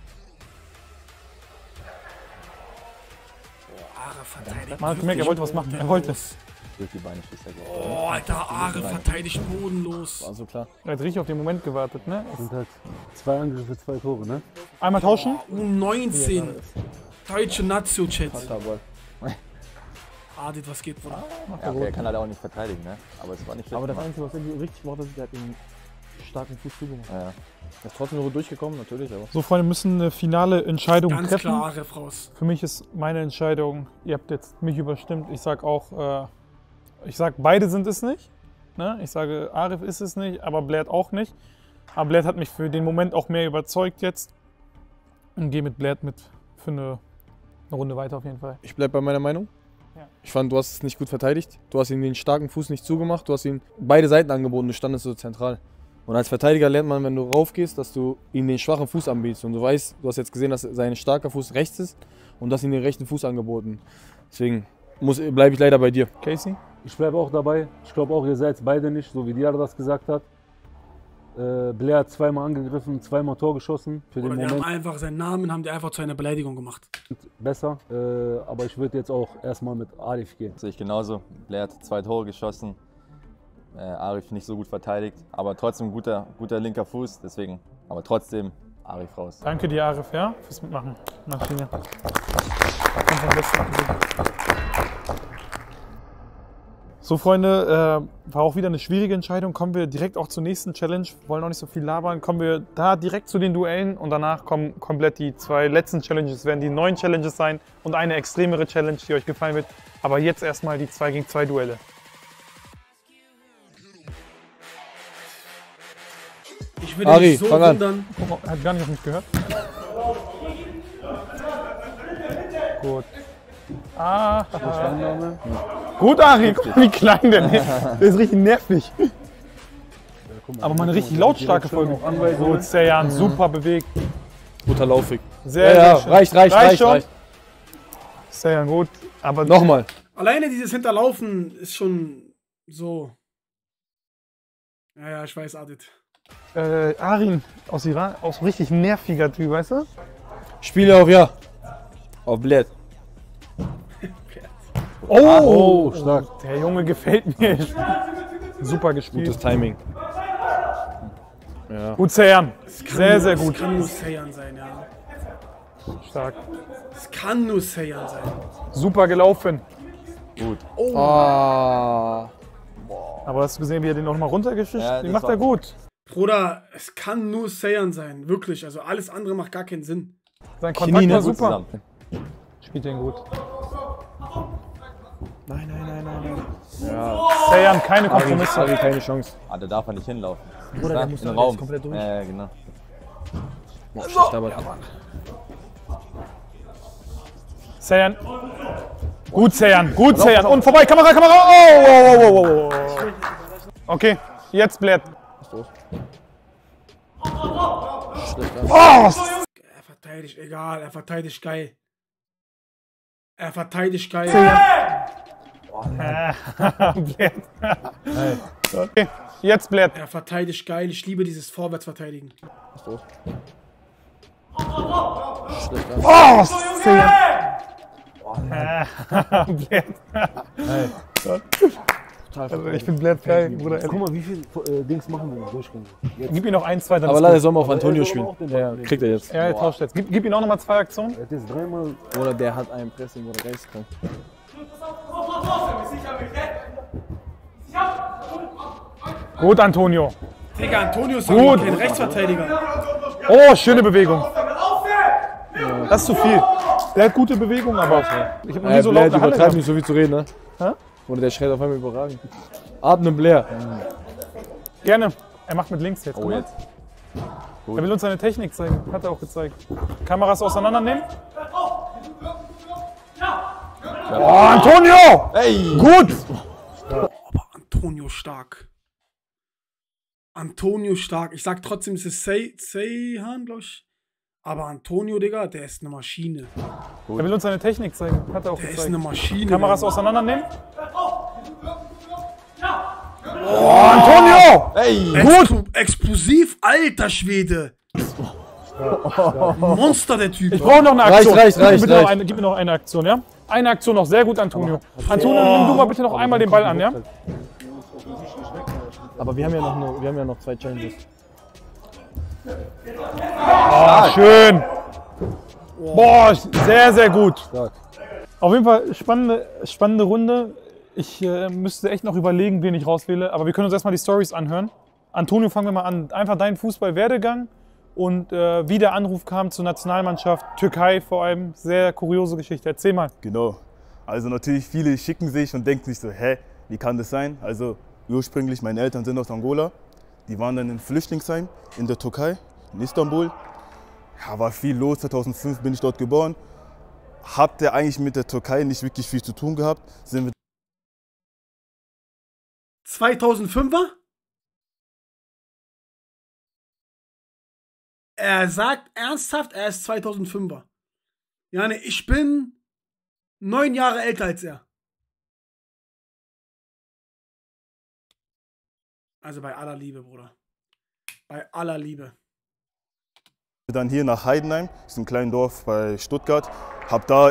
Arif verteidigt. Man hat gemerkt, er wollte was machen. Er wollte. Durch die Beine schießt er gleich. Oh, Alter, Arif verteidigt bodenlos. War so klar. Er hat richtig auf den Moment gewartet, ne? Das sind halt 2 Angriffe, 2 Tore, ne? Einmal tauschen. U19. Deutsche Nazio-Chat. Ball. Adit, was geht, Bruder? Ja, okay, er kann halt auch nicht verteidigen, ne? Aber es war nicht schlecht. Aber das gemacht. Einzige, was er richtig gemacht hat, der hat den starken Fuß zugemacht. Ja. Er ist trotzdem nur durchgekommen, natürlich, aber. So, Freunde, müssen eine finale Entscheidung Ganz treffen. klar Arif raus. Für mich ist meine Entscheidung, ihr habt jetzt mich überstimmt. Ich sag auch, ich sag, beide sind es nicht. Ne? Ich sage, Arif ist es nicht, aber Blair auch nicht. Aber Blair hat mich für den Moment auch mehr überzeugt jetzt. Und gehe mit Blair mit für eine Runde weiter auf jeden Fall. Ich bleib bei meiner Meinung. Ja. Ich fand, du hast es nicht gut verteidigt. Du hast ihm den starken Fuß nicht zugemacht. Du hast ihm beide Seiten angeboten. Du standest so zentral. Und als Verteidiger lernt man, wenn du raufgehst, dass du ihm den schwachen Fuß anbietest. Und du weißt, du hast jetzt gesehen, dass sein starker Fuß rechts ist und du hast ihm den rechten Fuß angeboten. Deswegen bleibe ich leider bei dir. Casey? Ich bleibe auch dabei. Ich glaube auch, ihr seid beide nicht, so wie Diara das gesagt hat. Blair hat 2-mal angegriffen, 2-mal Tor geschossen. Für den Oder die haben Moment einfach seinen Namen haben die einfach zu einer Beleidigung gemacht. besser. Aber ich würde jetzt auch erstmal mit Arif gehen. Sehe ich genauso. Blair hat 2 Tore geschossen. Arif nicht so gut verteidigt, aber trotzdem guter linker Fuß, deswegen, aber trotzdem Arif raus. Danke dir, Arif, ja, fürs Mitmachen. Maschine. Kommt vom Besten. So, Freunde, war auch wieder eine schwierige Entscheidung. Kommen wir direkt auch zur nächsten Challenge. Wollen auch nicht so viel labern. Kommen wir da direkt zu den Duellen und danach kommen komplett die 2 letzten Challenges. Werden die 9 Challenges sein und eine extremere Challenge, die euch gefallen wird. Aber jetzt erstmal die 2 gegen 2 Duelle. Ich würde mich so wundern. Guck mal, er hat gar nicht auf mich gehört. Gut. Ah, gut, Ari, guck mal, wie klein der ist. Der ist richtig nervig. Aber mal eine richtig lautstarke Folge. Gut, Sejan, super bewegt. Guter Laufweg. Sehr schön. Reicht. Sejan, gut. Aber nochmal. Alleine dieses Hinterlaufen ist schon so. Ja, ich weiß, Adit. Arin aus Iran, auch so richtig nerviger Typ, weißt du? Spiele auf ja. Auf Blair. Oh, stark. Der Junge gefällt mir. Super gespielt. Gutes Timing. Ja. Gut, Sejan. Sehr gut. Es kann nur Sejan sein, ja. Stark. Es kann nur Sejan sein. Super gelaufen. Gut. Oh. Aber hast du gesehen, wie er den noch mal runtergeschickt hat? Ja, Den das macht er gut. Bruder, es kann nur Sejan sein. Wirklich. Also alles andere macht gar keinen Sinn. Sein Kontakt war Gut super. zusammen. Spielt den gut. Nein. Sejan, keine Kompromisse. Ari, keine Chance. Ah, da darf er nicht hinlaufen. Bruder, der muss in den doch Raum. jetzt komplett durch. Ja, genau. Boah, schlechter Ball. Sejan. Gut, Sejan. Und vorbei. Kamera. Oh. Okay, jetzt Blair. Er verteidigt, egal. Er verteidigt geil. Blair. Okay, jetzt Blair. Er verteidigt geil. Ich liebe dieses Vorwärtsverteidigen. Oh, Sejan. Blair. total Also ich finde Blatt geil, Bruder. Guck mal, wie viel Dings machen wir noch durchgehen. Gib ihm noch 1, 2, dann Aber ist leider gut. soll man auf Antonio spielen. Ja, kriegt er jetzt. Ja, er tauscht jetzt. Gib ihm auch nochmal 2 Aktionen. Er hat jetzt 3-mal. Oder der hat einen Pressing oder geistkrank. Gut, Antonio. Digga, Antonio ist Gut. kein Rechtsverteidiger. Oh, schöne Bewegung. Das ist zu viel. Der hat gute Bewegung, aber ich habe noch nie so laut in der Halle übertreibt gehabt. nicht so viel zu reden, ne? Hä? Oder der schreit auf einmal überragend. Atmen Blair. Gerne. Er macht mit links jetzt. Oh, guck mal. jetzt. Er will uns seine Technik zeigen. Hat er auch gezeigt. Kameras auseinandernehmen. Oh, Antonio! Hey! Gut! Aber Antonio stark. Antonio stark. Ich sag trotzdem, es ist Seyhan, glaube ich. Aber Antonio, Digga, der ist eine Maschine. Er will uns seine Technik zeigen. Hat er auch Der gezeigt. ist eine Maschine. Kameras auseinandernehmen. Oh, Antonio! Hey! Gut! Explosiv, alter Schwede. Monster, der Typ. Ich brauche noch eine Aktion. Reicht. Gib mir noch eine Aktion, ja? Eine Aktion noch. Sehr gut, Antonio. Antonio, nimm du mal bitte noch einmal den Ball an, ja? Aber wir haben ja noch 2 Challenges. Oh, schön. Boah, sehr, sehr gut. Stark. Auf jeden Fall spannende Runde. Ich müsste echt noch überlegen, wen ich rauswähle. Aber wir können uns erstmal die Storys anhören. Antonio, fangen wir mal an. Einfach dein Fußball-Werdegang und wie der Anruf kam zur Nationalmannschaft, Türkei vor allem. Sehr kuriose Geschichte. Erzähl mal. Genau. Also natürlich viele schicken sich und denken sich so, hä, wie kann das sein? Also ursprünglich, meine Eltern sind aus Angola. Die waren dann im Flüchtlingsheim in der Türkei, in Istanbul. Ja, war viel los, 2005 bin ich dort geboren. Hatte eigentlich mit der Türkei nicht wirklich viel zu tun gehabt. Sind wir 2005er? Er sagt ernsthaft, er ist 2005er. Ja, ne, ich bin 9 Jahre älter als er. Also bei aller Liebe, Bruder. Bei aller Liebe. dann hier nach Heidenheim, das ist ein kleines Dorf bei Stuttgart. Habe da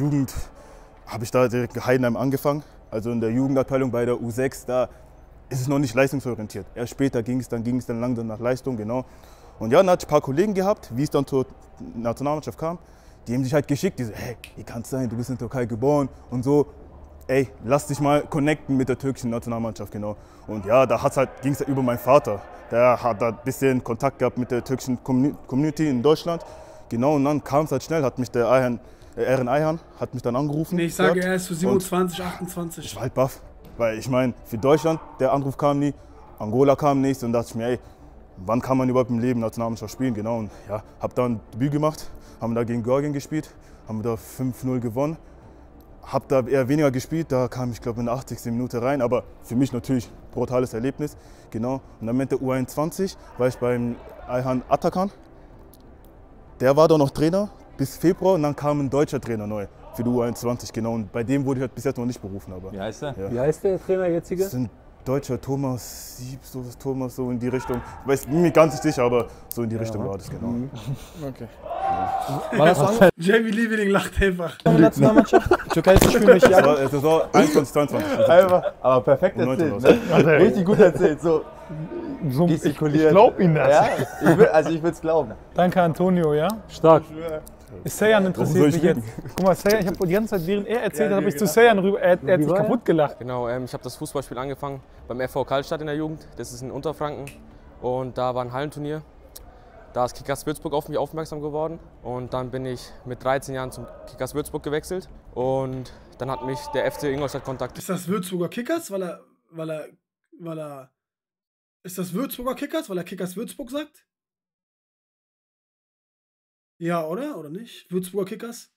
direkt Heidenheim angefangen. Also in der Jugendabteilung bei der U6, da ist es noch nicht leistungsorientiert. Erst später ging es dann langsam nach Leistung, genau. Und ja, dann hatte ich ein paar Kollegen gehabt, wie es dann zur Nationalmannschaft kam. Die haben sich halt geschickt, die so, hey, wie kann es sein, du bist in der Türkei geboren und so. Ey, lass dich mal connecten mit der türkischen Nationalmannschaft, genau. Und ja, da ging es halt über meinen Vater. Der hat da ein bisschen Kontakt gehabt mit der türkischen Community in Deutschland. Genau, und dann kam es halt schnell, hat mich der Eren Ayhan hat mich dann angerufen. Nee, ich sage, er ist für 27, 28. Ich war halt baff, weil ich meine, für Deutschland, der Anruf kam nie, Angola kam nicht und dachte ich mir, ey, wann kann man überhaupt im Leben Nationalmannschaft spielen, genau. Und ja, habe dann ein Debüt gemacht, haben da gegen Georgien gespielt, haben da 5-0 gewonnen. Habe da eher weniger gespielt, da kam ich glaube in der 80. Minute rein, aber für mich natürlich ein brutales Erlebnis, genau. Und dann mit der U21 war ich beim Ayhan Atakan, der war da noch Trainer bis Februar und dann kam ein deutscher Trainer neu für die U21, genau. Und bei dem wurde ich halt bis jetzt noch nicht berufen. Aber, wie heißt der? Ja. Wie heißt der Trainer jetzige? Das ist ein deutscher Thomas Sieb, so in die Richtung. Ich weiß, bin mir ganz nicht sicher, aber so in die Richtung war das, genau. Okay. Jamie Liebeling lacht einfach. Nationalmannschaft? Türkei ist Spiel welche Jahre? Es war 21, 22. Einfach, aber perfekt erzählt, ne? Richtig gut erzählt, so gestikuliert. Ich glaub Ihnen das. Ja, ich würde es glauben. Danke, Antonio, ja? Stark. Seyhan interessiert mich jetzt. Guck mal, Seyhan, ich habe die ganze Zeit, während er erzählt hat, habe ich zu Seyhan rüber, er hat sich kaputt gelacht. Genau, ich habe das Fußballspiel angefangen beim FV Karlstadt in der Jugend. Das ist in Unterfranken. Und da war ein Hallenturnier. Da ist Kickers Würzburg auf mich aufmerksam geworden. Und dann bin ich mit 13 Jahren zum Kickers Würzburg gewechselt. Und dann hat mich der FC Ingolstadt kontaktiert. Ist das Würzburger Kickers, ist das Würzburger Kickers, weil er Kickers Würzburg sagt? Ja, oder? Oder nicht? Würzburger Kickers?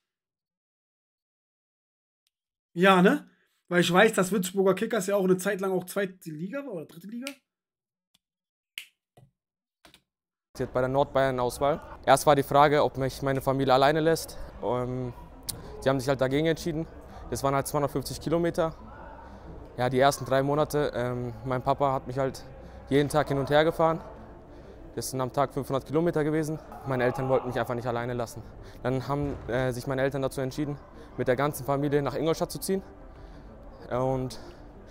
Ja, ne? Weil ich weiß, dass Würzburger Kickers ja auch eine Zeit lang auch zweite Liga war oder dritte Liga. Bei der Nordbayern-Auswahl. Erst war die Frage, ob mich meine Familie alleine lässt. Sie haben sich halt dagegen entschieden. Das waren halt 250 Kilometer. Ja, die ersten 3 Monate. Mein Papa hat mich halt jeden Tag hin und her gefahren. Das sind am Tag 500 Kilometer gewesen. Meine Eltern wollten mich einfach nicht alleine lassen. Dann haben sich meine Eltern dazu entschieden, mit der ganzen Familie nach Ingolstadt zu ziehen. Und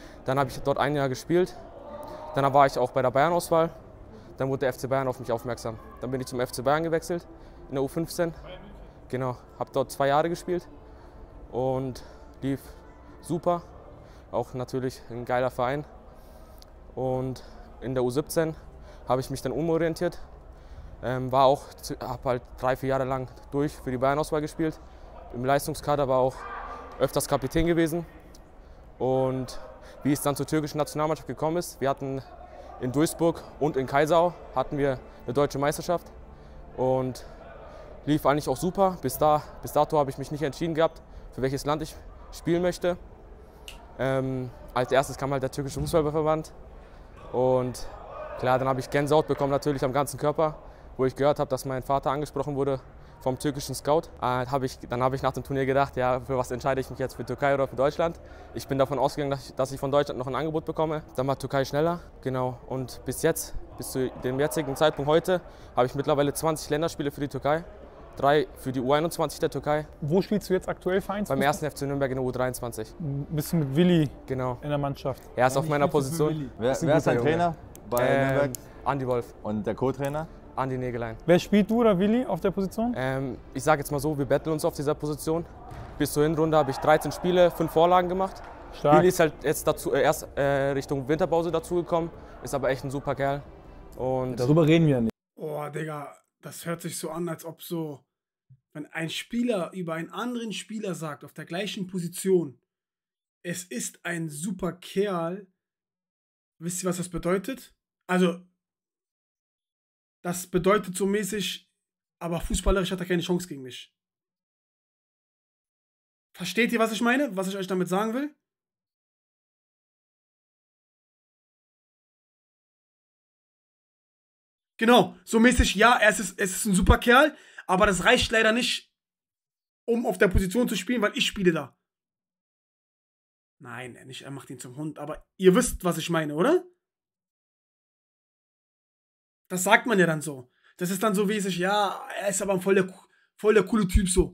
Dann habe ich dort ein Jahr gespielt. Dann war ich auch bei der Bayern-Auswahl. Dann wurde der FC Bayern auf mich aufmerksam. Dann bin ich zum FC Bayern gewechselt in der U15. Genau, habe dort 2 Jahre gespielt und lief super. Auch natürlich ein geiler Verein. Und in der U17 habe ich mich dann umorientiert. Habe halt 3, 4 Jahre lang durch für die Bayern-Auswahl gespielt. Im Leistungskader war auch öfters Kapitän gewesen. Und wie es dann zur türkischen Nationalmannschaft gekommen ist, wir hatten in Duisburg und in Kaysau hatten wir eine deutsche Meisterschaft. Und lief eigentlich auch super. Bis dato habe ich mich nicht entschieden gehabt, für welches Land ich spielen möchte. Als erstes kam halt der türkische Fußballverband. Und klar, dann habe ich Gänsehaut bekommen natürlich am ganzen Körper, wo ich gehört habe, dass mein Vater angesprochen wurde vom türkischen Scout. Dann habe ich nach dem Turnier gedacht, ja, für was entscheide ich mich jetzt, für Türkei oder für Deutschland. Ich bin davon ausgegangen, dass ich von Deutschland noch ein Angebot bekomme. Dann war Türkei schneller, genau. Und bis zu dem jetzigen Zeitpunkt heute, habe ich mittlerweile 20 Länderspiele für die Türkei. 3 für die U21 der Türkei. Wo spielst du jetzt aktuell Vereinsfußball? Beim 1. FC Nürnberg in der U23. Bist du mit Willi genau. in der Mannschaft? Er ist auf meiner Position. Wer ist dein Trainer bei Nürnberg? Andi Wolf. Und der Co-Trainer? Andi Nägelein. Wer spielt, du oder Willi auf der Position? Ich sage jetzt mal so, wir betteln uns auf dieser Position. Bis zur Hinrunde habe ich 13 Spiele, 5 Vorlagen gemacht. Stark. Willi ist halt jetzt erst Richtung Winterpause dazugekommen, ist aber echt ein super Kerl. Und darüber reden wir ja nicht. Oh, Digga, das hört sich so an, als ob so, wenn ein Spieler über einen anderen Spieler sagt, auf der gleichen Position, es ist ein super Kerl. Wisst ihr, was das bedeutet? Also, das bedeutet so mäßig, aber fußballerisch hat er keine Chance gegen mich. Versteht ihr, was ich meine? Was ich euch damit sagen will? Genau, so mäßig, ja, es ist ein super Kerl, aber das reicht leider nicht, um auf der Position zu spielen, weil ich spiele da. Nein, nicht, er macht ihn zum Hund, aber ihr wisst, was ich meine, oder? Das sagt man ja dann so. Das ist dann so mäßig, ja, er ist aber voll der coole Typ so.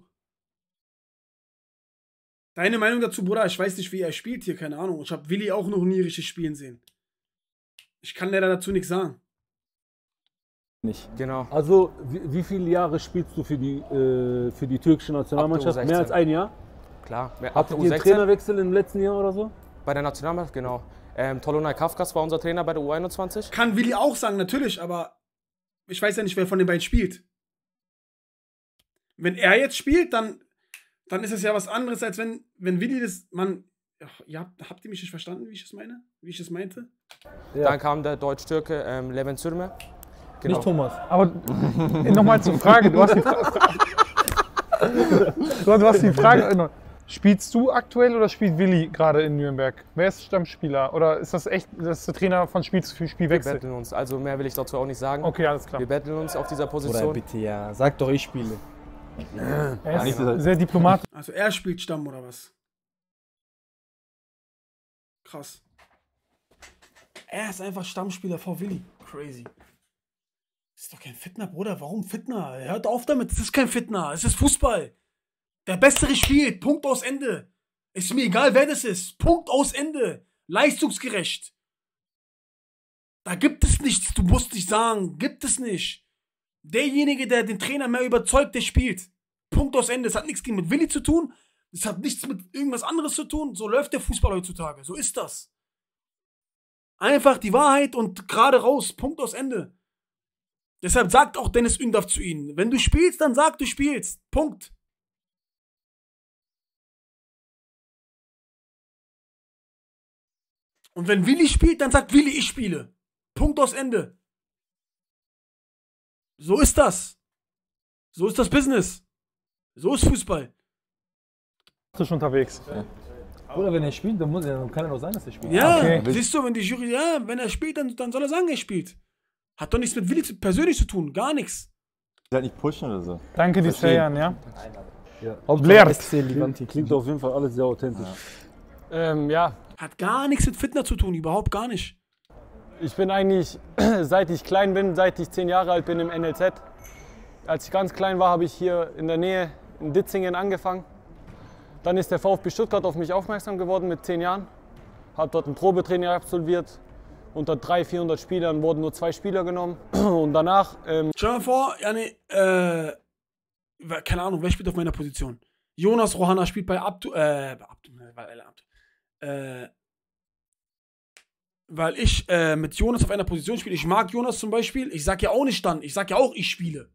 Deine Meinung dazu, Bruder? Ich weiß nicht, wie er spielt hier, keine Ahnung. Ich habe Willi auch noch nie richtig spielen sehen. Ich kann leider dazu nichts sagen. Nicht. Genau. Also, wie viele Jahre spielst du für die türkische Nationalmannschaft? Mehr als ein Jahr? Klar. Habt ihr einen Trainerwechsel im letzten Jahr oder so? Bei der Nationalmannschaft, genau. Tolunay Kafkas war unser Trainer bei der U21. Kann Willi auch sagen, natürlich, aber ich weiß ja nicht, wer von den beiden spielt. Wenn er jetzt spielt, dann ist es ja was anderes, als wenn Willi das. Habt ihr mich nicht verstanden, wie ich das meine? Wie ich das meinte? Ja. Dann kam der Deutsch-Türke Levent Sürme. Genau. Nicht Thomas. Aber nochmal zur Frage, du hast die Frage. Spielst du aktuell oder spielt Willi gerade in Nürnberg? Wer ist Stammspieler? Oder ist das echt, dass der Trainer von Spiel zu Spiel wechselt? Wir betteln uns, also mehr will ich dazu auch nicht sagen. Okay, alles klar. Wir betteln uns auf dieser Position. Oder bitte, ja. Sag doch, ich spiele. Er ist sehr diplomatisch. Also er spielt Stamm oder was? Krass. Er ist einfach Stammspieler vor Willi. Crazy. Das ist doch kein Fitner, Bruder. Warum Fitner? Hört auf damit. Es ist kein Fitner. Es ist Fußball. Der Bessere spielt. Punkt aus Ende. Ist mir egal, wer das ist. Punkt aus Ende. Leistungsgerecht. Da gibt es nichts. Du musst nicht sagen. Gibt es nicht. Derjenige, der den Trainer mehr überzeugt, der spielt. Punkt aus Ende. Es hat nichts mit Willi zu tun. Es hat nichts mit irgendwas anderes zu tun. So läuft der Fußball heutzutage. So ist das. Einfach die Wahrheit und gerade raus. Punkt aus Ende. Deshalb sagt auch Dennis Ündav zu ihnen. Wenn du spielst, dann sag, du spielst. Punkt. Und wenn Willi spielt, dann sagt Willi, ich spiele. Punkt aus Ende. So ist das. So ist das Business. So ist Fußball. Du bist unterwegs. Ja. Oder wenn er spielt, dann kann er doch sagen, dass er spielt. Ja, okay. Siehst du, wenn die Jury, wenn er spielt, dann soll er sagen, er spielt. Hat doch nichts mit Willi persönlich zu tun, gar nichts. Halt nicht pushen oder so. Danke, die Sayan, ja. Klingt auf jeden Fall alles sehr authentisch. Ja. Hat gar nichts mit Fitness zu tun, überhaupt gar nicht. Ich bin eigentlich, seit ich klein bin, seit ich 10 Jahre alt bin im NLZ. Als ich ganz klein war, habe ich hier in der Nähe in Ditzingen angefangen. Dann ist der VfB Stuttgart auf mich aufmerksam geworden mit 10 Jahren. habe dort ein Probetraining absolviert. Unter 300, 400 Spielern wurden nur 2 Spieler genommen. Und danach... Stell dir mal vor, keine Ahnung, wer spielt auf meiner Position? Jonas Rohana spielt bei weil ich mit Jonas auf einer Position spiele. Ich mag Jonas zum Beispiel. Ich sag ja auch nicht dann. Ich sag ja auch, ich spiele.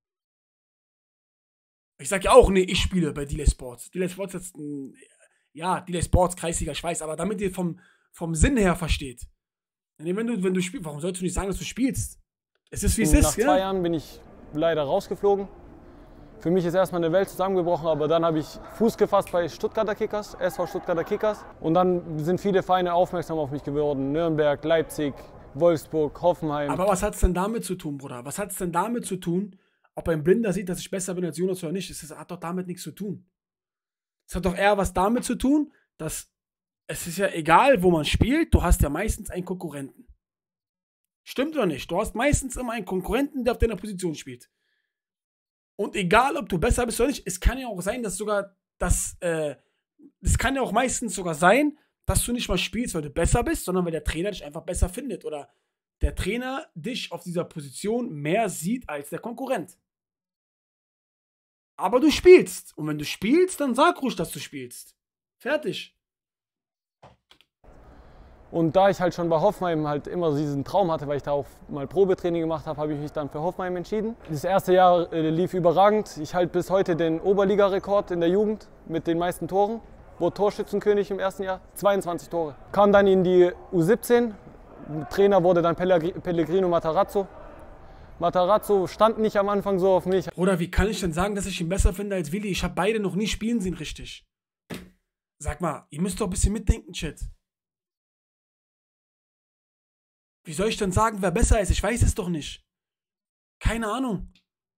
Ich sag ja auch, nee, ich spiele bei Delay Sports. Delay Sports ist Delay Sports, Kreisliga, ich weiß, aber damit ihr vom Sinn her versteht. Wenn du spielst, warum sollst du nicht sagen, dass du spielst? Es ist wie es ist, Nach 2 Jahren bin ich leider rausgeflogen. Für mich ist erstmal eine Welt zusammengebrochen, aber dann habe ich Fuß gefasst bei Stuttgarter Kickers, SV Stuttgarter Kickers. Und dann sind viele Vereine aufmerksam auf mich geworden. Nürnberg, Leipzig, Wolfsburg, Hoffenheim. Aber was hat es denn damit zu tun, Bruder? Was hat es denn damit zu tun, ob ein Blinder sieht, dass ich besser bin als Jonas oder nicht? Das hat doch damit nichts zu tun. Es hat doch eher was damit zu tun, dass es ist ja egal, wo man spielt, du hast ja meistens einen Konkurrenten. Stimmt oder nicht? Du hast meistens immer einen Konkurrenten, der auf deiner Position spielt. Und egal, ob du besser bist oder nicht, es kann ja auch sein, dass es kann ja auch meistens sogar sein, dass du nicht mal spielst, weil du besser bist, sondern weil der Trainer dich einfach besser findet oder der Trainer dich auf dieser Position mehr sieht als der Konkurrent. Aber du spielst. Und wenn du spielst, dann sag ruhig, dass du spielst. Fertig. Und da ich halt schon bei Hoffenheim halt immer diesen Traum hatte, weil ich da auch mal Probetraining gemacht habe, habe ich mich dann für Hoffenheim entschieden. Das erste Jahr lief überragend. Ich halte bis heute den Oberligarekord in der Jugend mit den meisten Toren. Wurde Torschützenkönig im ersten Jahr, 22 Tore. Kam dann in die U17, Trainer wurde dann Pellegrino Matarazzo. Matarazzo stand nicht am Anfang so auf mich. Bruder, wie kann ich denn sagen, dass ich ihn besser finde als Willi? Ich habe beide noch nie spielen sehen, richtig. Sag mal, ihr müsst doch ein bisschen mitdenken, Chat. Wie soll ich denn sagen, wer besser ist? Ich weiß es doch nicht. Keine Ahnung.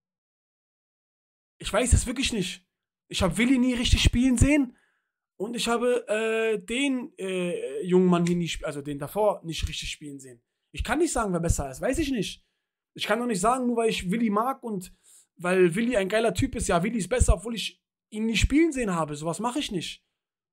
Ich weiß es wirklich nicht. Ich habe Willi nie richtig spielen sehen und ich habe den jungen Mann hier nicht, also den davor nicht richtig spielen sehen. Ich kann nicht sagen, wer besser ist. Weiß ich nicht. Ich kann doch nicht sagen, nur weil ich Willi mag und weil Willi ein geiler Typ ist, ja, Willi ist besser, obwohl ich ihn nicht spielen sehen habe. Sowas mache ich nicht.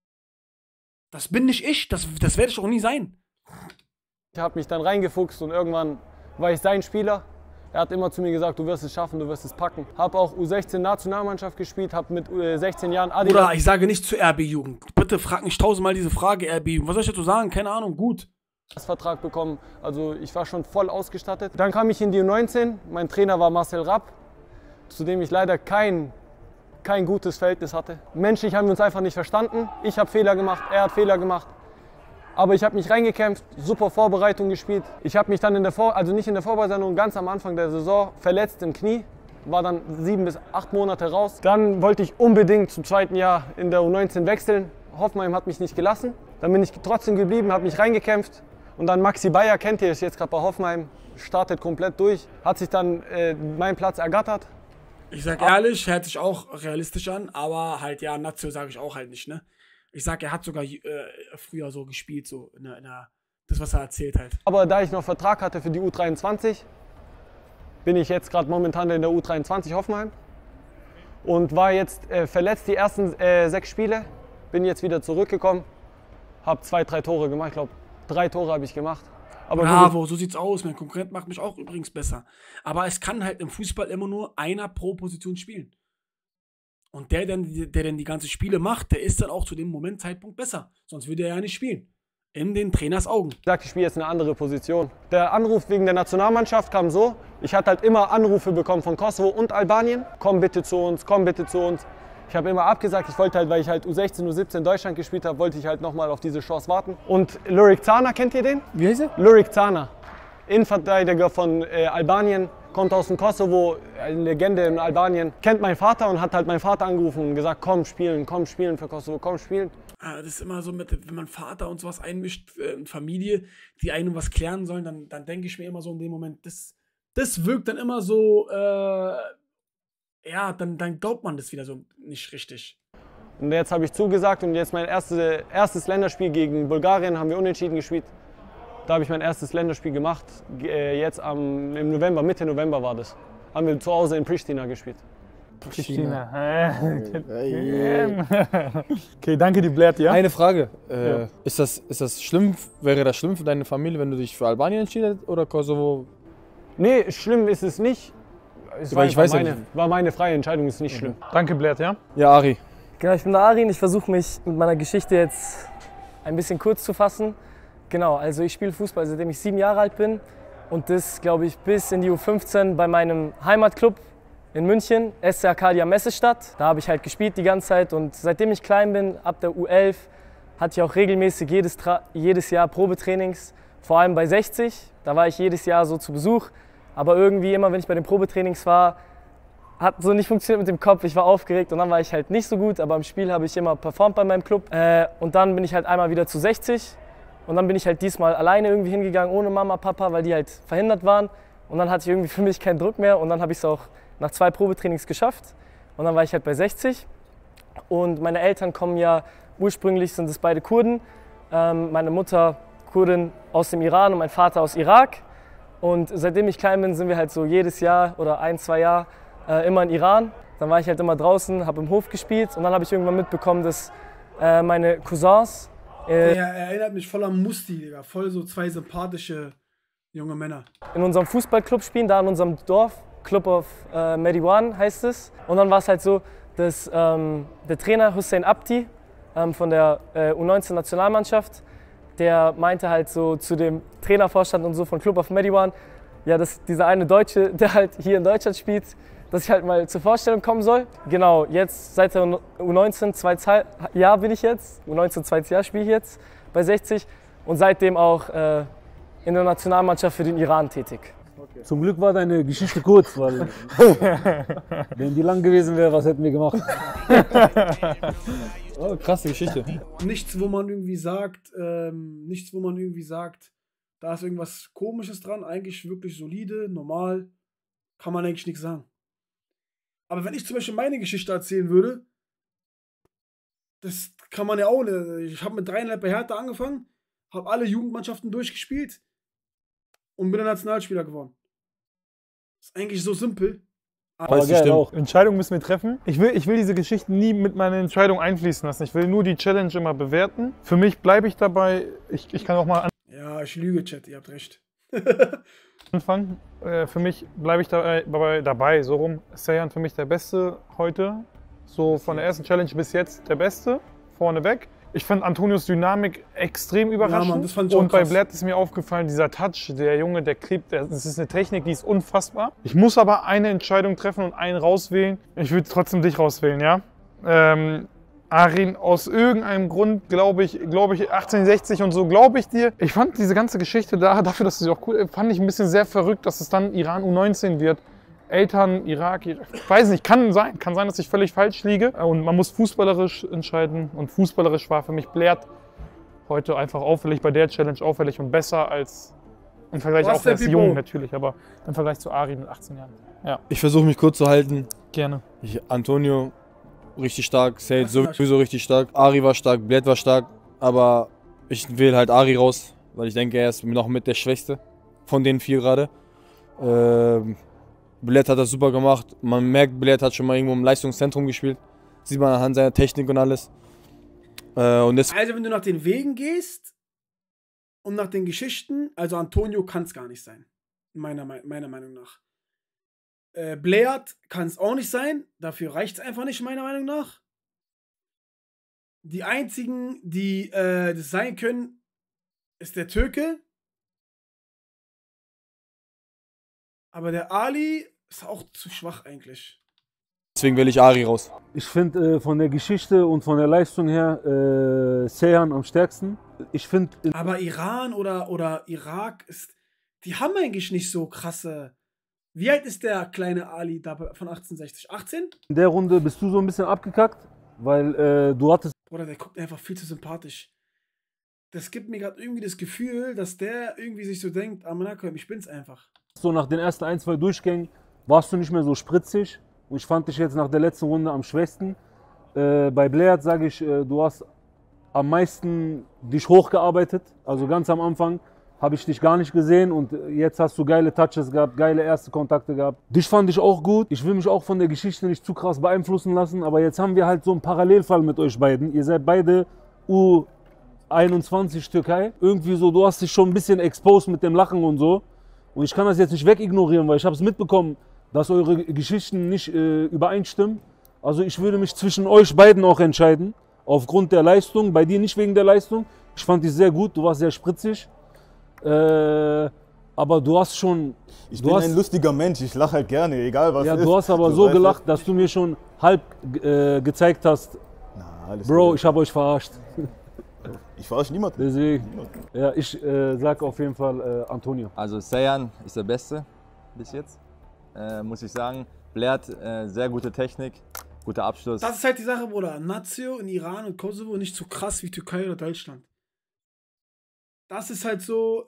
Das bin nicht ich. Das werde ich auch nie sein. Ich habe mich dann reingefuchst und irgendwann war ich sein Spieler. Er hat immer zu mir gesagt, du wirst es schaffen, du wirst es packen. Habe auch U16-Nationalmannschaft gespielt, habe mit 16 Jahren Adidas... Oder ich sage nicht zu RB-Jugend. Bitte frag nicht tausendmal diese Frage, RB-Jugend. Was soll ich dazu sagen? Keine Ahnung, gut. Vertrag bekommen, also ich war schon voll ausgestattet. Dann kam ich in die U19, mein Trainer war Marcel Rapp, zu dem ich leider kein gutes Verhältnis hatte. Menschlich haben wir uns einfach nicht verstanden. Ich habe Fehler gemacht, er hat Fehler gemacht. Aber ich habe mich reingekämpft, super Vorbereitung gespielt. Ich habe mich dann nicht in der Vorbereitung, sondern ganz am Anfang der Saison verletzt im Knie. War dann 7 bis 8 Monate raus. Dann wollte ich unbedingt zum 2. Jahr in der U19 wechseln. Hoffenheim hat mich nicht gelassen. Dann bin ich trotzdem geblieben, habe mich reingekämpft. Und dann Maxi Bayer, kennt ihr, ist jetzt gerade bei Hoffenheim, startet komplett durch. Hat sich dann meinen Platz ergattert. Ich sag ehrlich, hört sich auch realistisch an, aber halt ja, Nazio sage ich auch halt nicht, ne? Ich sag, er hat sogar früher so gespielt, so das, was er erzählt halt. Aber da ich noch Vertrag hatte für die U23, bin ich jetzt gerade momentan in der U23 Hoffenheim und war jetzt verletzt die ersten 6 Spiele. Bin jetzt wieder zurückgekommen, habe 2, 3 Tore gemacht, ich glaube 3 Tore habe ich gemacht. Aber bravo, so sieht's aus. Mein Konkurrent macht mich auch übrigens besser. Aber es kann halt im Fußball immer nur einer pro Position spielen. Und der dann die ganzen Spiele macht, der ist dann auch zu dem Zeitpunkt besser. Sonst würde er ja nicht spielen. In den Trainers Augen. Ich sag, ich spiele jetzt eine andere Position. Der Anruf wegen der Nationalmannschaft kam so. Ich hatte halt immer Anrufe bekommen von Kosovo und Albanien. Komm bitte zu uns, komm bitte zu uns. Ich habe immer abgesagt. Ich wollte halt, weil ich halt U16, U17 Deutschland gespielt habe, wollte ich halt nochmal auf diese Chance warten. Und Lurik Zana, kennt ihr den? Wie heißt er? Lurik Zana. Innenverteidiger von Albanien. Kommt aus dem Kosovo, eine Legende in Albanien. Kennt meinen Vater und hat halt meinen Vater angerufen und gesagt, komm spielen für Kosovo, komm spielen. Das ist immer so, wenn man Vater und sowas einmischt, Familie, die einem was klären sollen, dann denke ich mir immer so in dem Moment, das wirkt dann immer so, ja, dann glaubt man das wieder so nicht richtig. Und jetzt habe ich zugesagt und jetzt mein erstes Länderspiel gegen Bulgarien haben wir unentschieden gespielt. Da habe ich mein erstes Länderspiel gemacht, jetzt im November, Mitte November war das. Haben wir zu Hause in Pristina gespielt. Pristina. Okay, danke dir, Blair, ja? Eine Frage. Ja. Ist das schlimm, wäre das schlimm für deine Familie, wenn du dich für Albanien entschieden hättest oder Kosovo? Nee, schlimm ist es nicht. Es war, Weil ich weiß ja war meine freie Entscheidung, ist nicht schlimm. Danke, Blair, ja? Ja, Ari. Genau, ich bin der Arin. Ich versuche mich mit meiner Geschichte jetzt ein bisschen kurz zu fassen. Genau, also ich spiele Fußball, seitdem ich 7 Jahre alt bin. Und das, glaube ich, bis in die U15 bei meinem Heimatclub in München, SC Arcadia Messestadt. Da habe ich halt gespielt die ganze Zeit. Und seitdem ich klein bin, ab der U11, hatte ich auch regelmäßig jedes Jahr Probetrainings. Vor allem bei 60, da war ich jedes Jahr so zu Besuch. Aber irgendwie immer, wenn ich bei den Probetrainings war, hat so nicht funktioniert mit dem Kopf. Ich war aufgeregt und dann war ich halt nicht so gut. Aber im Spiel habe ich immer performt bei meinem Club. Und dann bin ich halt einmal wieder zu 60. Und dann bin ich halt diesmal alleine irgendwie hingegangen, ohne Mama, Papa, weil die halt verhindert waren. Und dann hatte ich irgendwie für mich keinen Druck mehr. Und dann habe ich es auch nach 2 Probetrainings geschafft. Und dann war ich halt bei 60. Und meine Eltern kommen ja, ursprünglich sind es beide Kurden. Meine Mutter Kurdin aus dem Iran und mein Vater aus Irak. Und seitdem ich klein bin, sind wir halt so jedes Jahr oder 1, 2 Jahre immer in Iran. Dann war ich halt immer draußen, habe im Hof gespielt und dann habe ich irgendwann mitbekommen, dass meine Cousins... Er erinnert mich voll an Musti, Digga. Voll so 2 sympathische junge Männer. In unserem Fußballclub spielen, da in unserem Dorf, Club of Mediwan heißt es. Und dann war es halt so, dass der Trainer Hussein Abdi von der U19-Nationalmannschaft, der meinte halt so zu dem Trainervorstand und so von Club of Mediwan, ja, dass dieser eine Deutsche, der halt hier in Deutschland spielt, dass ich halt mal zur Vorstellung kommen soll. Genau, jetzt seit der U19, 2 Jahr bin ich jetzt, U19, 2 Jahr spiele ich jetzt bei 60 und seitdem auch in der Nationalmannschaft für den Iran tätig. Okay. Zum Glück war deine Geschichte kurz, weil wenn die lang gewesen wäre, was hätten wir gemacht? Oh, krasse Geschichte. Nichts, wo man irgendwie sagt, da ist irgendwas Komisches dran, eigentlich wirklich solide, normal, kann man eigentlich nichts sagen. Aber wenn ich zum Beispiel meine Geschichte erzählen würde, das kann man ja auch nicht. Ich habe mit 3,5 bei Hertha angefangen, habe alle Jugendmannschaften durchgespielt und bin ein Nationalspieler geworden. Das ist eigentlich so simpel. Aber geil auch. Entscheidungen müssen wir treffen. Ich will diese Geschichten nie mit meiner Entscheidung einfließen lassen. Ich will nur die Challenge immer bewerten. Für mich bleibe ich dabei. Ich kann auch mal Ja, ich lüge, Chat, ihr habt recht. anfangen. Für mich bleibe ich dabei, so rum. Seyhan für mich der Beste heute. So von der ersten Challenge bis jetzt der Beste, vorneweg. Ich fand Antonios Dynamik extrem überraschend. Ja, Mann, das fand ich auch und bei krass. Blatt ist mir aufgefallen, dieser Touch, der Junge, der klebt, das ist eine Technik, die ist unfassbar. Ich muss aber eine Entscheidung treffen und einen rauswählen. Ich würde trotzdem dich rauswählen, ja? Arin, aus irgendeinem Grund glaube ich 1860 und so, glaube ich dir. Ich fand diese ganze Geschichte dafür, dass sie auch cool, fand ich ein bisschen sehr verrückt, dass es dann Iran U19 wird. Eltern, Irak, ich weiß nicht, kann sein, dass ich völlig falsch liege. Und man muss fußballerisch entscheiden. Und fußballerisch war für mich Blair heute einfach auffällig, bei der Challenge auffällig und besser als im Vergleich auch als jung natürlich, aber im Vergleich zu Arin mit 18 Jahren. Ja. Ich versuche mich kurz zu halten. Gerne. Antonio richtig stark, Seyed sowieso richtig stark, Ari war stark, Blair war stark, aber ich wähle halt Ari raus, weil ich denke, er ist noch mit der Schwächste von den 4 gerade. Blair hat das super gemacht, man merkt, Blair hat schon mal irgendwo im Leistungszentrum gespielt, sieht man anhand seiner Technik und alles. Also wenn du nach den Wegen gehst und nach den Geschichten, also Antonio kann es gar nicht sein, meiner Meinung nach. Blair kann es auch nicht sein, dafür reicht es einfach nicht, meiner Meinung nach. Die einzigen, die das sein können, ist der Türke. Aber der Ali ist auch zu schwach eigentlich. Deswegen wähle ich Ari raus. Ich finde von der Geschichte und von der Leistung her Seyhan am stärksten. Ich finde. Aber Iran oder Irak die haben eigentlich nicht so krasse. Wie alt ist der kleine Ali da von 1860? 18? In der Runde bist du so ein bisschen abgekackt, weil du hattest. Bruder, der guckt einfach viel zu sympathisch. Das gibt mir gerade irgendwie das Gefühl, dass der irgendwie sich so denkt, Amanakom, ich bin's einfach. So nach den ersten 1, 2 Durchgängen warst du nicht mehr so spritzig. Und ich fand dich jetzt nach der letzten Runde am schwächsten. Bei Blair sage ich, du hast am meisten dich hochgearbeitet. Also ganz am Anfang habe ich dich gar nicht gesehen und jetzt hast du geile Touches gehabt, geile erste Kontakte gehabt. Dich fand ich auch gut. Ich will mich auch von der Geschichte nicht zu krass beeinflussen lassen, aber jetzt haben wir halt so einen Parallelfall mit euch beiden. Ihr seid beide U21 Türkei. Irgendwie so, du hast dich schon ein bisschen exposed mit dem Lachen und so. Und ich kann das jetzt nicht wegignorieren, weil ich habe es mitbekommen, dass eure Geschichten nicht übereinstimmen. Also ich würde mich zwischen euch beiden auch entscheiden, aufgrund der Leistung. Bei dir nicht wegen der Leistung. Ich fand dich sehr gut, du warst sehr spritzig. Aber du hast schon... Ich bin ein lustiger Mensch, ich lache halt gerne, egal was ja, ist. Du hast aber so gelacht, dass du mir schon halb gezeigt hast, na, Bro, ich habe euch verarscht. Ich verarsche niemanden. Deswegen, ja, ich sag auf jeden Fall Antonio. Also Seyhan ist der Beste bis jetzt, muss ich sagen. Blair sehr gute Technik, guter Abschluss. Das ist halt die Sache, Bruder. Nazio in Iran und Kosovo nicht so krass wie Türkei oder Deutschland. Das ist halt so,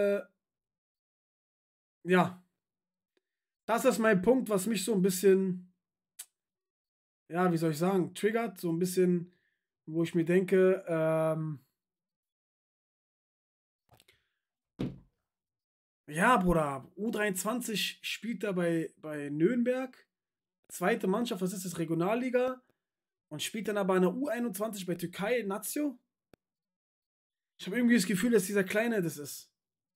ja. Das ist mein Punkt, was mich so ein bisschen, ja, wie soll ich sagen, triggert. So ein bisschen, wo ich mir denke, ja, Bruder, U23 spielt da bei Nürnberg, zweite Mannschaft, was ist das, Regionalliga, und spielt dann aber an der U21 bei Türkei, Nazio. Ich habe irgendwie das Gefühl, dass dieser Kleine das ist.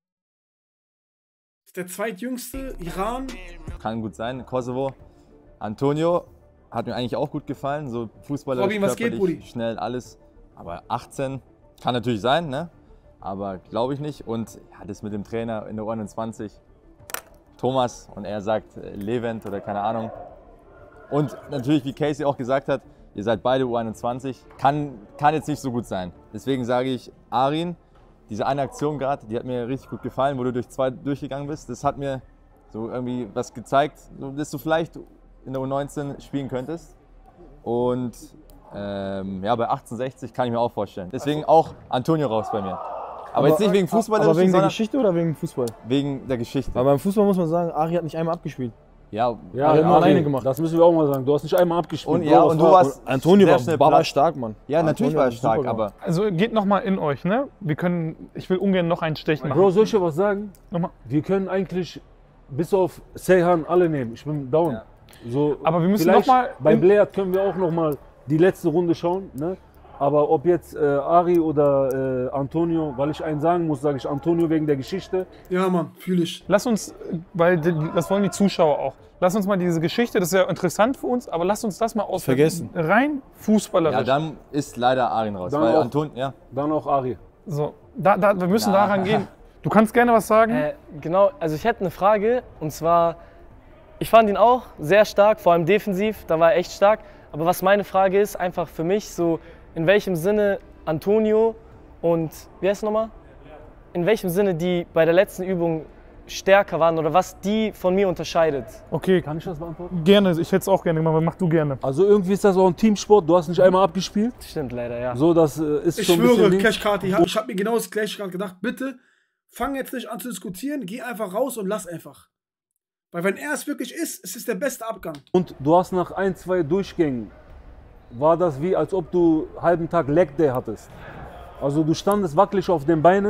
Das ist der zweitjüngste, Iran. Kann gut sein, Kosovo. Antonio hat mir eigentlich auch gut gefallen, so Fußballer, Robin, was geht, Brudi? schnell, alles. Aber 18 kann natürlich sein, ne? Aber glaube ich nicht. Und ja, das mit dem Trainer in der U21, Thomas, und er sagt Levent oder keine Ahnung. Und natürlich, wie Casey auch gesagt hat, ihr seid beide U21, kann jetzt nicht so gut sein. Deswegen sage ich, Arin, diese eine Aktion gerade, die hat mir richtig gut gefallen, wo du durch zwei durchgegangen bist. Das hat mir so irgendwie was gezeigt, dass du vielleicht in der U19 spielen könntest. Und ja, bei 1860 kann ich mir auch vorstellen. Deswegen auch Antonio raus bei mir. Aber jetzt nicht wegen Fußball. Aber wegen der Geschichte oder wegen Fußball? Wegen der Geschichte. Aber beim Fußball muss man sagen, Ari hat nicht einmal abgespielt. Ja, Ja, Ari hat nur alleine gemacht. Das müssen wir auch mal sagen. Du hast nicht einmal abgespielt. Und, ja, und du warst Antonio sehr schnell war platt. stark, Mann. Ja, natürlich Antonio war er hat stark, super aber... gemacht. Also geht nochmal in euch, ne? Ich will ungern noch einen Stich machen. Bro, soll ich dir was sagen? Nochmal. Wir können eigentlich bis auf Seyhan alle nehmen. Ich bin down. Ja. So, Aber wir müssen vielleicht nochmal... Bei Blair können wir auch nochmal die letzte Runde schauen. Ne? Aber ob jetzt Ari oder Antonio, weil ich einen sagen muss, sage ich Antonio wegen der Geschichte. Ja, Mann, fühle ich. Lass uns, weil das wollen die Zuschauer auch. Lass uns mal diese Geschichte, das ist ja interessant für uns, aber lass uns das mal aus Vergessen. Rein fußballerisch. Ja, dann ist leider Arin raus. Dann Weil auch. Anton, ja. Dann auch Ari. So, wir müssen daran gehen. Du kannst gerne was sagen. Genau, also ich hätte eine Frage, und zwar, ich fand ihn auch sehr stark, vor allem defensiv, da war er echt stark. Aber was meine Frage ist, einfach für mich so, in welchem Sinne Antonio und, wie heißt es nochmal? In welchem Sinne die bei der letzten Übung stärker waren oder was die von mir unterscheidet. Okay, Kann ich das beantworten? gerne. Ich hätte es auch gerne gemacht, aber mach du gerne. Also irgendwie ist das auch ein Teamsport. Du hast nicht einmal abgespielt. Stimmt leider, ja. So, das ist Ich schon ein bisschen schwöre, Ding. Clashkarte, ich habe mir genau das Gleiche gerade gedacht. Bitte, fang jetzt nicht an zu diskutieren, geh einfach raus und lass einfach. Weil wenn er es wirklich ist, es ist der beste Abgang. Und du hast nach 1, 2 Durchgängen, war das wie, als ob du einen halben Tag Leg Day hattest. Also du standest wackelig auf den Beinen.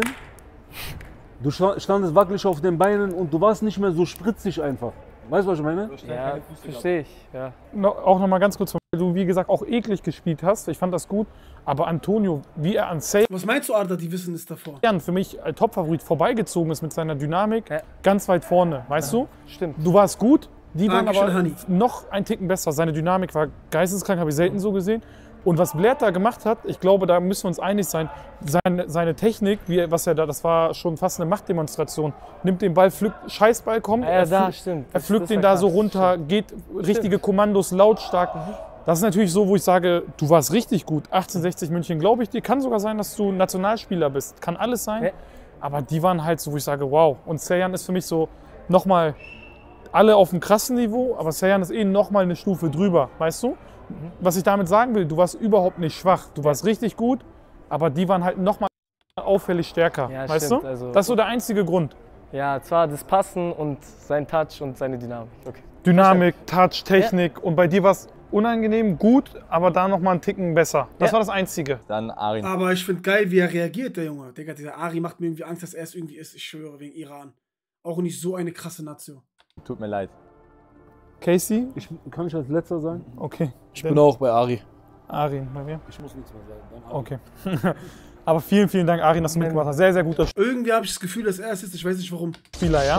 Du standest wackelig auf den Beinen und du warst nicht mehr so spritzig einfach. Weißt du, was ich meine? Ja, verstehe ich, ja. Auch noch mal ganz kurz, weil du, wie gesagt, auch eklig gespielt hast. Ich fand das gut. Aber Antonio, wie er an Seyhan Was meinst du, Arda, die wissen es davor? für mich als Topfavorit vorbeigezogen ist mit seiner Dynamik, ganz weit vorne, weißt du? Stimmt. Du warst gut, die waren Dankeschön, aber Hani. noch ein Ticken besser. Seine Dynamik war geisteskrank, habe ich selten so gesehen. Und was Blair da gemacht hat, ich glaube, da müssen wir uns einig sein, seine Technik, das war schon fast eine Machtdemonstration. Nimmt den Ball, pflückt, Scheißball kommt, Stimmt. er pflückt den da so runter, geht richtige Kommandos, lautstark. Das ist natürlich so, wo ich sage, du warst richtig gut. 1860 München, glaube ich dir. Kann sogar sein, dass du Nationalspieler bist. Kann alles sein. Aber die waren halt so, wo ich sage, wow. Und Seyhan ist für mich so nochmal alle auf einem krassen Niveau, aber Seyhan ist nochmal eine Stufe drüber, weißt du? Was ich damit sagen will, du warst überhaupt nicht schwach. Du warst richtig gut, aber die waren halt nochmal auffällig stärker, Ja, weißt stimmt, du? also- Das ist so der einzige Grund. Ja, zwar das Passen und sein Touch und seine Dynamik. Okay. Dynamik, Touch, Technik und bei dir war es unangenehm, gut, aber da nochmal einen Ticken besser. Das war das Einzige. Dann Arin. Aber ich finde geil, wie er reagiert, der Junge. Digga, dieser Ari macht mir irgendwie Angst, dass er es irgendwie ist. Ich schwöre, wegen Iran. Auch nicht so eine krasse Nation. Tut mir leid. Casey? Kann ich als letzter sein? Okay. Ich bin auch bei Ari. Arin, bei mir? Ich muss nichts mehr sagen. Dann Ari. Okay. Aber vielen, vielen Dank, Arin, dass du mitgemacht hast. Sehr, sehr guter Irgendwie habe ich das Gefühl, dass er es ist. Ich weiß nicht warum. Spieler, ja?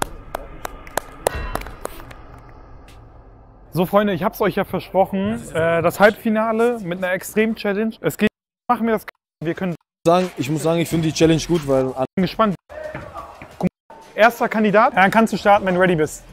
So, Freunde, ich habe es euch ja versprochen. Das Halbfinale mit einer Extrem-Challenge. Es geht. Machen wir das. Wir können. Ich muss sagen, ich finde die Challenge gut, weil. Ich bin gespannt. Erster Kandidat. Dann kannst du starten, wenn du ready bist.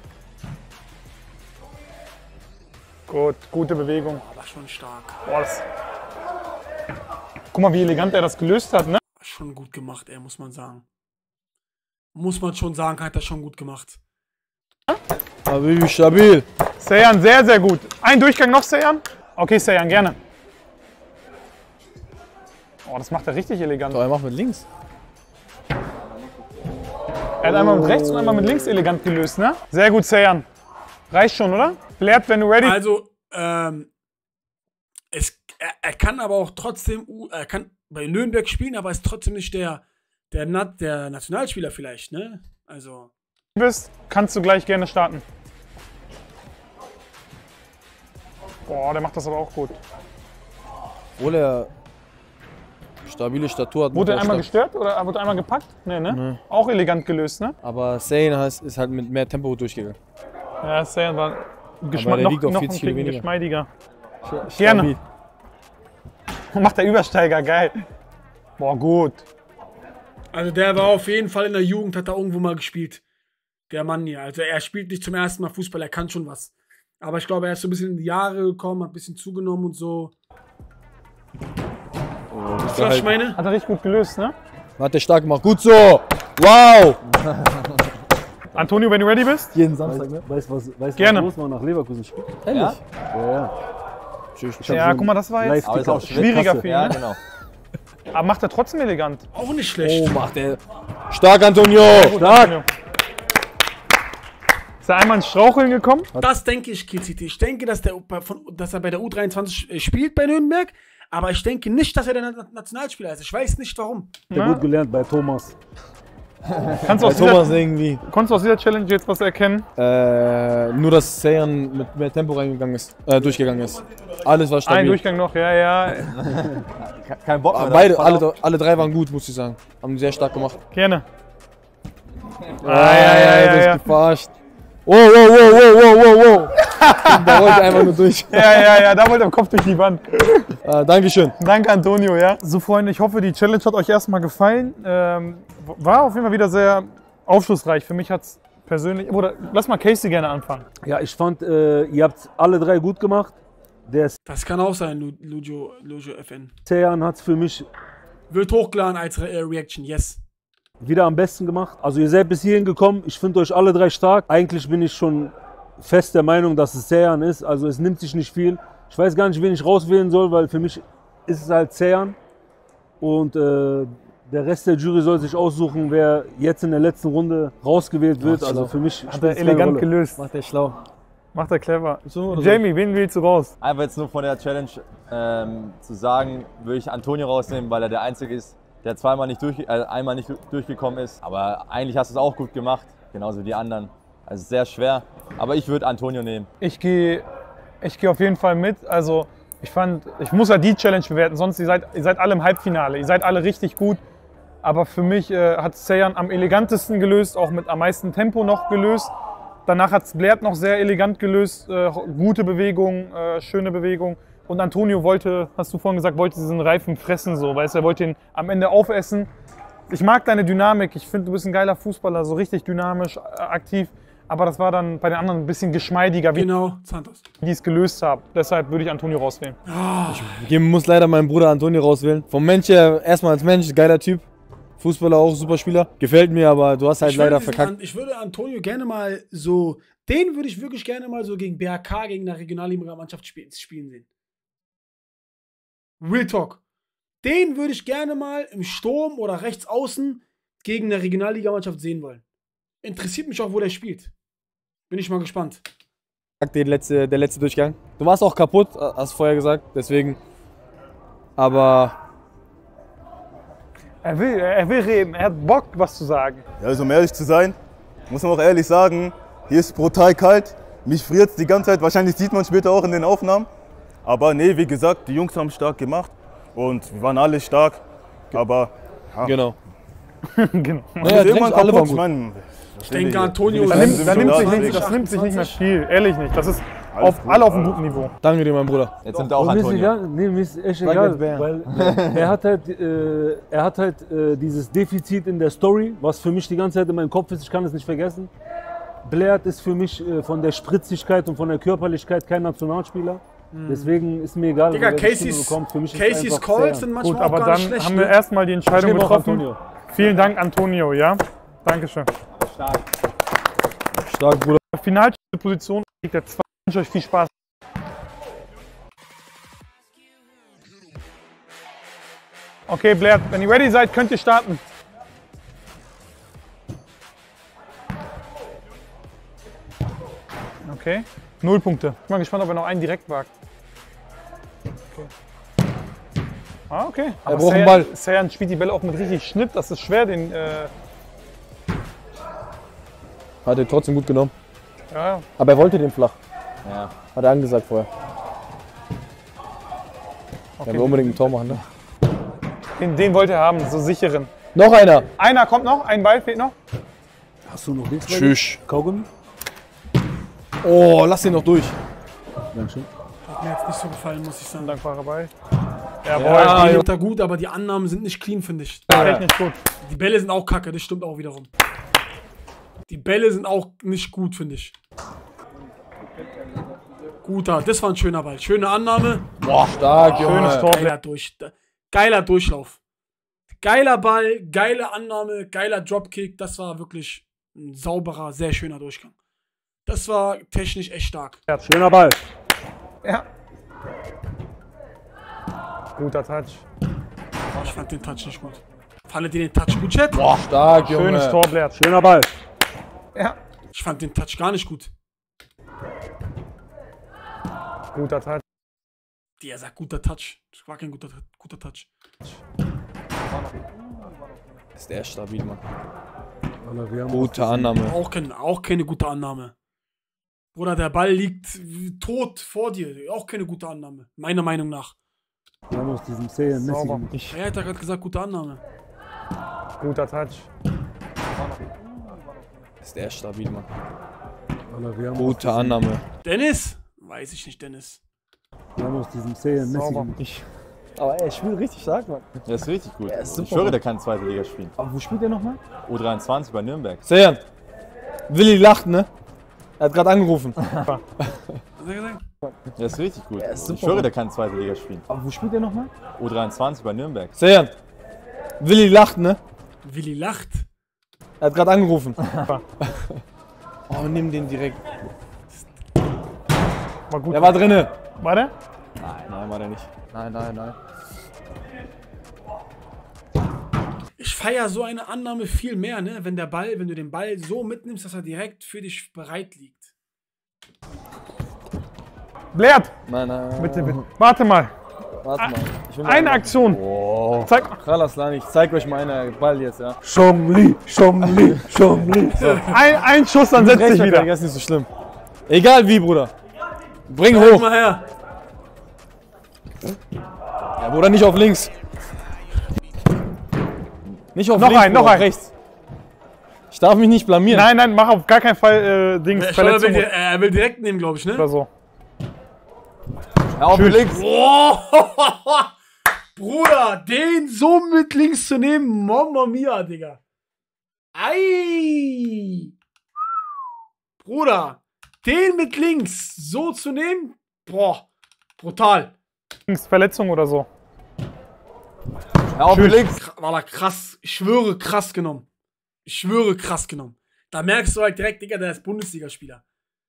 Gut, gute Bewegung. Aber schon stark. Boah, das. Guck mal, wie elegant er das gelöst hat, ne? Schon gut gemacht, muss man sagen. Muss man schon sagen, hat er schon gut gemacht. Stabil, stabil. Seyhan, sehr, sehr gut. Ein Durchgang noch, Seyhan? Okay, Seyhan, gerne. Oh, das macht er richtig elegant. Doch, er macht mit links. Er hat einmal mit rechts und einmal mit links elegant gelöst, ne? Sehr gut, Seyhan. Reicht schon, oder? Blair, wenn du ready bist. Also, er kann aber auch trotzdem, er kann bei Nürnberg spielen, aber ist trotzdem nicht der Nationalspieler vielleicht, ne? Also. Bist, kannst du gleich gerne starten. Boah, der macht das aber auch gut. Obwohl er stabile Statur hat. Wurde er einmal gestört oder wurde er einmal gepackt? Nee, ne? Nee. Auch elegant gelöst, ne? Aber Seyhan ist halt mit mehr Tempo durchgegangen. Ja, Seyhan war noch ein Ticken geschmeidiger. Gerne. Macht der Übersteiger, geil. Boah, gut. Also der war auf jeden Fall in der Jugend, hat er irgendwo mal gespielt. Der Mann hier. Also er spielt nicht zum ersten Mal Fußball, er kann schon was. Aber ich glaube, er ist so ein bisschen in die Jahre gekommen, hat ein bisschen zugenommen und so. Oh, was ich meine? Hat er richtig gut gelöst, ne? Hat er stark gemacht. Gut so. Wow. Antonio, wenn du ready bist? Jeden Samstag, ne? Weißt du, was Gerne. los war nach Leverkusen spielt? Ehrlich? Ja. Ja, guck mal, das war jetzt schwieriger für ihn. Ja, ne? genau. Aber macht er trotzdem elegant. Auch nicht schlecht. Oh, macht er. Stark, Antonio. Stark. Antonio. Ist er einmal ins Straucheln gekommen? Das denke ich, Kiziti. Ich denke, dass er bei der U23 spielt bei Nürnberg, aber ich denke nicht, dass er der Nationalspieler ist. Ich weiß nicht warum. Der gut gelernt bei Thomas. Kannst du aus dieser Challenge jetzt was erkennen? Nur, dass Seyhan mit mehr Tempo durchgegangen ist. Alles war stabil. Ein Durchgang noch, ja. Kein Bock mehr. Beide, alle drei waren gut, muss ich sagen. Haben sehr stark gemacht. Gerne. Das ist gefascht. Wow. Da wollte ich einfach nur durch. Ja, da wollte er im Kopf durch die Wand. Dankeschön. Danke, Antonio, ja. So, Freunde, ich hoffe, die Challenge hat euch erstmal gefallen. War auf jeden Fall wieder sehr aufschlussreich. Für mich hat es persönlich... Oder lass mal Casey gerne anfangen. Ja, ich fand, ihr habt alle drei gut gemacht. Das kann auch sein, Lujo FN. Seyhan hat es für mich... Wird hochgeladen als Reaction, yes. Wieder am besten gemacht. Also ihr seid bis hierhin gekommen. Ich finde euch alle drei stark. Eigentlich bin ich schon fest der Meinung, dass es Seyhan ist. Also es nimmt sich nicht viel. Ich weiß gar nicht, wen ich rauswählen soll, weil für mich ist es halt Seyhan. Und der Rest der Jury soll sich aussuchen, wer jetzt in der letzten Runde rausgewählt wird. Also für mich hat er elegant gelöst. Macht er schlau. Macht er clever. So, Jamie, wen wählst du raus? Einfach jetzt nur von der Challenge zu sagen, würde ich Antonio rausnehmen, weil er der Einzige ist, der einmal nicht durchgekommen ist. Aber eigentlich hast du es auch gut gemacht, genauso wie die anderen. Also sehr schwer, aber ich würde Antonio nehmen. Ich gehe auf jeden Fall mit. Also ich muss ja die Challenge bewerten, sonst ihr seid alle im Halbfinale. Ihr seid alle richtig gut. Aber für mich hat Seyhan am elegantesten gelöst, auch mit am meisten Tempo noch gelöst. Danach hat Blair noch sehr elegant gelöst, gute Bewegung, schöne Bewegung. Und Antonio hast du vorhin gesagt, wollte diesen Reifen fressen, so, weißt du, er wollte ihn am Ende aufessen. Ich mag deine Dynamik, ich finde, du bist ein geiler Fußballer, so richtig dynamisch, aktiv. Aber das war dann bei den anderen ein bisschen geschmeidiger, wie die es gelöst haben. Deshalb würde ich Antonio rauswählen. Ich muss leider meinen Bruder Antonio rauswählen. Vom Mensch her, erstmal als Mensch, geiler Typ. Fußballer auch, super Spieler. Gefällt mir, aber du hast halt leider verkackt. Ich würde Antonio gerne mal so, den würde ich wirklich gerne mal so gegen BHK, gegen eine Regionalliga-Mannschaft spielen sehen. Real Talk. Den würde ich gerne mal im Sturm oder rechts außen gegen eine Regionalligamannschaft sehen wollen. Interessiert mich auch, wo der spielt. Bin ich mal gespannt. der letzte Durchgang. Du warst auch kaputt, hast du vorher gesagt, deswegen. Aber Er will reden, er hat Bock, was zu sagen. Ja, also um ehrlich zu sein, muss man auch ehrlich sagen, hier ist brutal kalt. Mich friert es die ganze Zeit, wahrscheinlich sieht man später auch in den Aufnahmen. Aber nee, wie gesagt, die Jungs haben stark gemacht und wir waren alle stark. Aber ja. Genau. Genau. Naja, Irgendwann alle waren kaputt. gut. Ich denke, Antonio Das nimmt sich nicht mehr viel, ehrlich nicht. Das ist alle auf einem guten Niveau. Danke dir, mein Bruder. Jetzt nimmt er auch Mir ist Antonio. egal, nee, mir ist echt egal, weil er hat halt dieses Defizit in der Story, was für mich die ganze Zeit in meinem Kopf ist, ich kann es nicht vergessen. Blair ist für mich von der Spritzigkeit und von der Körperlichkeit kein Nationalspieler. Deswegen ist mir egal, Digga, wer die Stimme bekommt. Für mich ist Casey's einfach Calls Sayan. sind manchmal Gut, auch aber gar dann nicht schlecht. haben wir erstmal die Entscheidung Stimmt auch, getroffen. Antonio. Vielen Dank, Antonio, ja? Dankeschön. Stark, Bruder. Finalposition liegt der 2. Ich wünsche euch viel Spaß. Okay, Blair, wenn ihr ready seid, könnt ihr starten. Okay, 0 Punkte. Ich bin mal gespannt, ob er noch einen direkt wagt. Okay. Ah, okay. Er braucht einen Ball. Sayan spielt die Bälle auch mit richtig Schnitt. Das ist schwer, den. Hat er trotzdem gut genommen. Ja. Aber er wollte den flach. Ja. Hat er angesagt vorher. Okay. Er will unbedingt ein Tor machen, ne? Den wollte er haben, so sicheren. Noch einer. Einer kommt noch, ein Ball fehlt noch. Hast du noch nichts? Tschüss. Kaugummi? Oh, lass den noch durch. Dankeschön. Hat mir jetzt nicht so gefallen, muss ich sagen. Dankbarer Ball. Jawohl, Ja, die nimmt er gut, aber die Annahmen sind nicht clean, finde ich. Technisch gut. Die Bälle sind auch kacke, das stimmt auch wiederum. Die Bälle sind auch nicht gut, finde ich. Guter, das war ein schöner Ball. Schöne Annahme. Boah, stark, Schönes Junge. Tor. Geiler Durchlauf. Geiler Ball, geile Annahme, geiler Dropkick. Das war wirklich ein sauberer, sehr schöner Durchgang. Das war technisch echt stark. Schöner Ball. Ja. Guter Touch. Oh, ich fand den Touch nicht gut. Fandet ihr den Touch gut, Chat? Boah, stark, Junge. Schönes Tor, Blair. Schöner Ball. Ja. Ich fand den Touch gar nicht gut. Guter Touch. Er sagt guter Touch. Das war kein guter Touch. Ist der stabil, Mann. Alter, wir haben Gute Annahme. Auch keine gute Annahme. Bruder, der Ball liegt tot vor dir. Auch keine gute Annahme. Meiner Meinung nach. Wir haben aus diesem Sayan Messi Sauber. gemacht. Er hat gerade gesagt, gute Annahme. Guter Touch. Ist der stabil, Mann. Alter, wir haben Gute Annahme. Dennis? Weiß ich nicht, Dennis. Wir haben aus diesem Sayan Messi Sauber. gemacht. Aber er spielt richtig stark, Mann. Der ist richtig gut. ist Ich super schwöre, gut. der kann zweite Liga spielen. Aber wo spielt er nochmal? U23 bei Nürnberg. Sayan. Willi lacht, ne? Er hat gerade angerufen. Was hat er gesagt? Der ist richtig gut. ist super Ich schwöre, gut. der kann zweite Liga spielen. Aber wo spielt er nochmal? U23 bei Nürnberg. Sayan. Willi lacht, ne? Willi lacht. Er hat gerade angerufen. Oh, nimm den direkt. War gut. Der war drinne. War der? Nein, war der nicht. Nein. Ich feiere so eine Annahme viel mehr, ne? Wenn du den Ball so mitnimmst, dass er direkt für dich bereit liegt. Blair, Nein. bitte. Warte mal. Warte mal. Ich will mal Eine Aktion. Oh. Zeig. Khalaslan, ich zeig euch mal einen Ball jetzt, ja. Chomli. So. Ein Schuss, dann setzt sich wieder. Das ist nicht so schlimm. Egal wie, Bruder. Bring Guck hoch. mal her. Ja, Bruder, nicht auf links. Nicht auf Noch links, ein, noch Bruder, ein. rechts. Ich darf mich nicht blamieren. Nein, mach auf gar keinen Fall Dings. Verletzung Er will direkt nehmen, glaube ich, ne? oder so. Ja, auf links. Oh, Bruder, den so mit links zu nehmen, Mamma mia, Digga. Ei. Bruder, den mit links so zu nehmen, boah, brutal. Verletzung oder so. Ja, auf links. War da krass, ich schwöre, krass genommen. Ich schwöre, krass genommen. Da merkst du halt direkt, Digga, der ist Bundesligaspieler.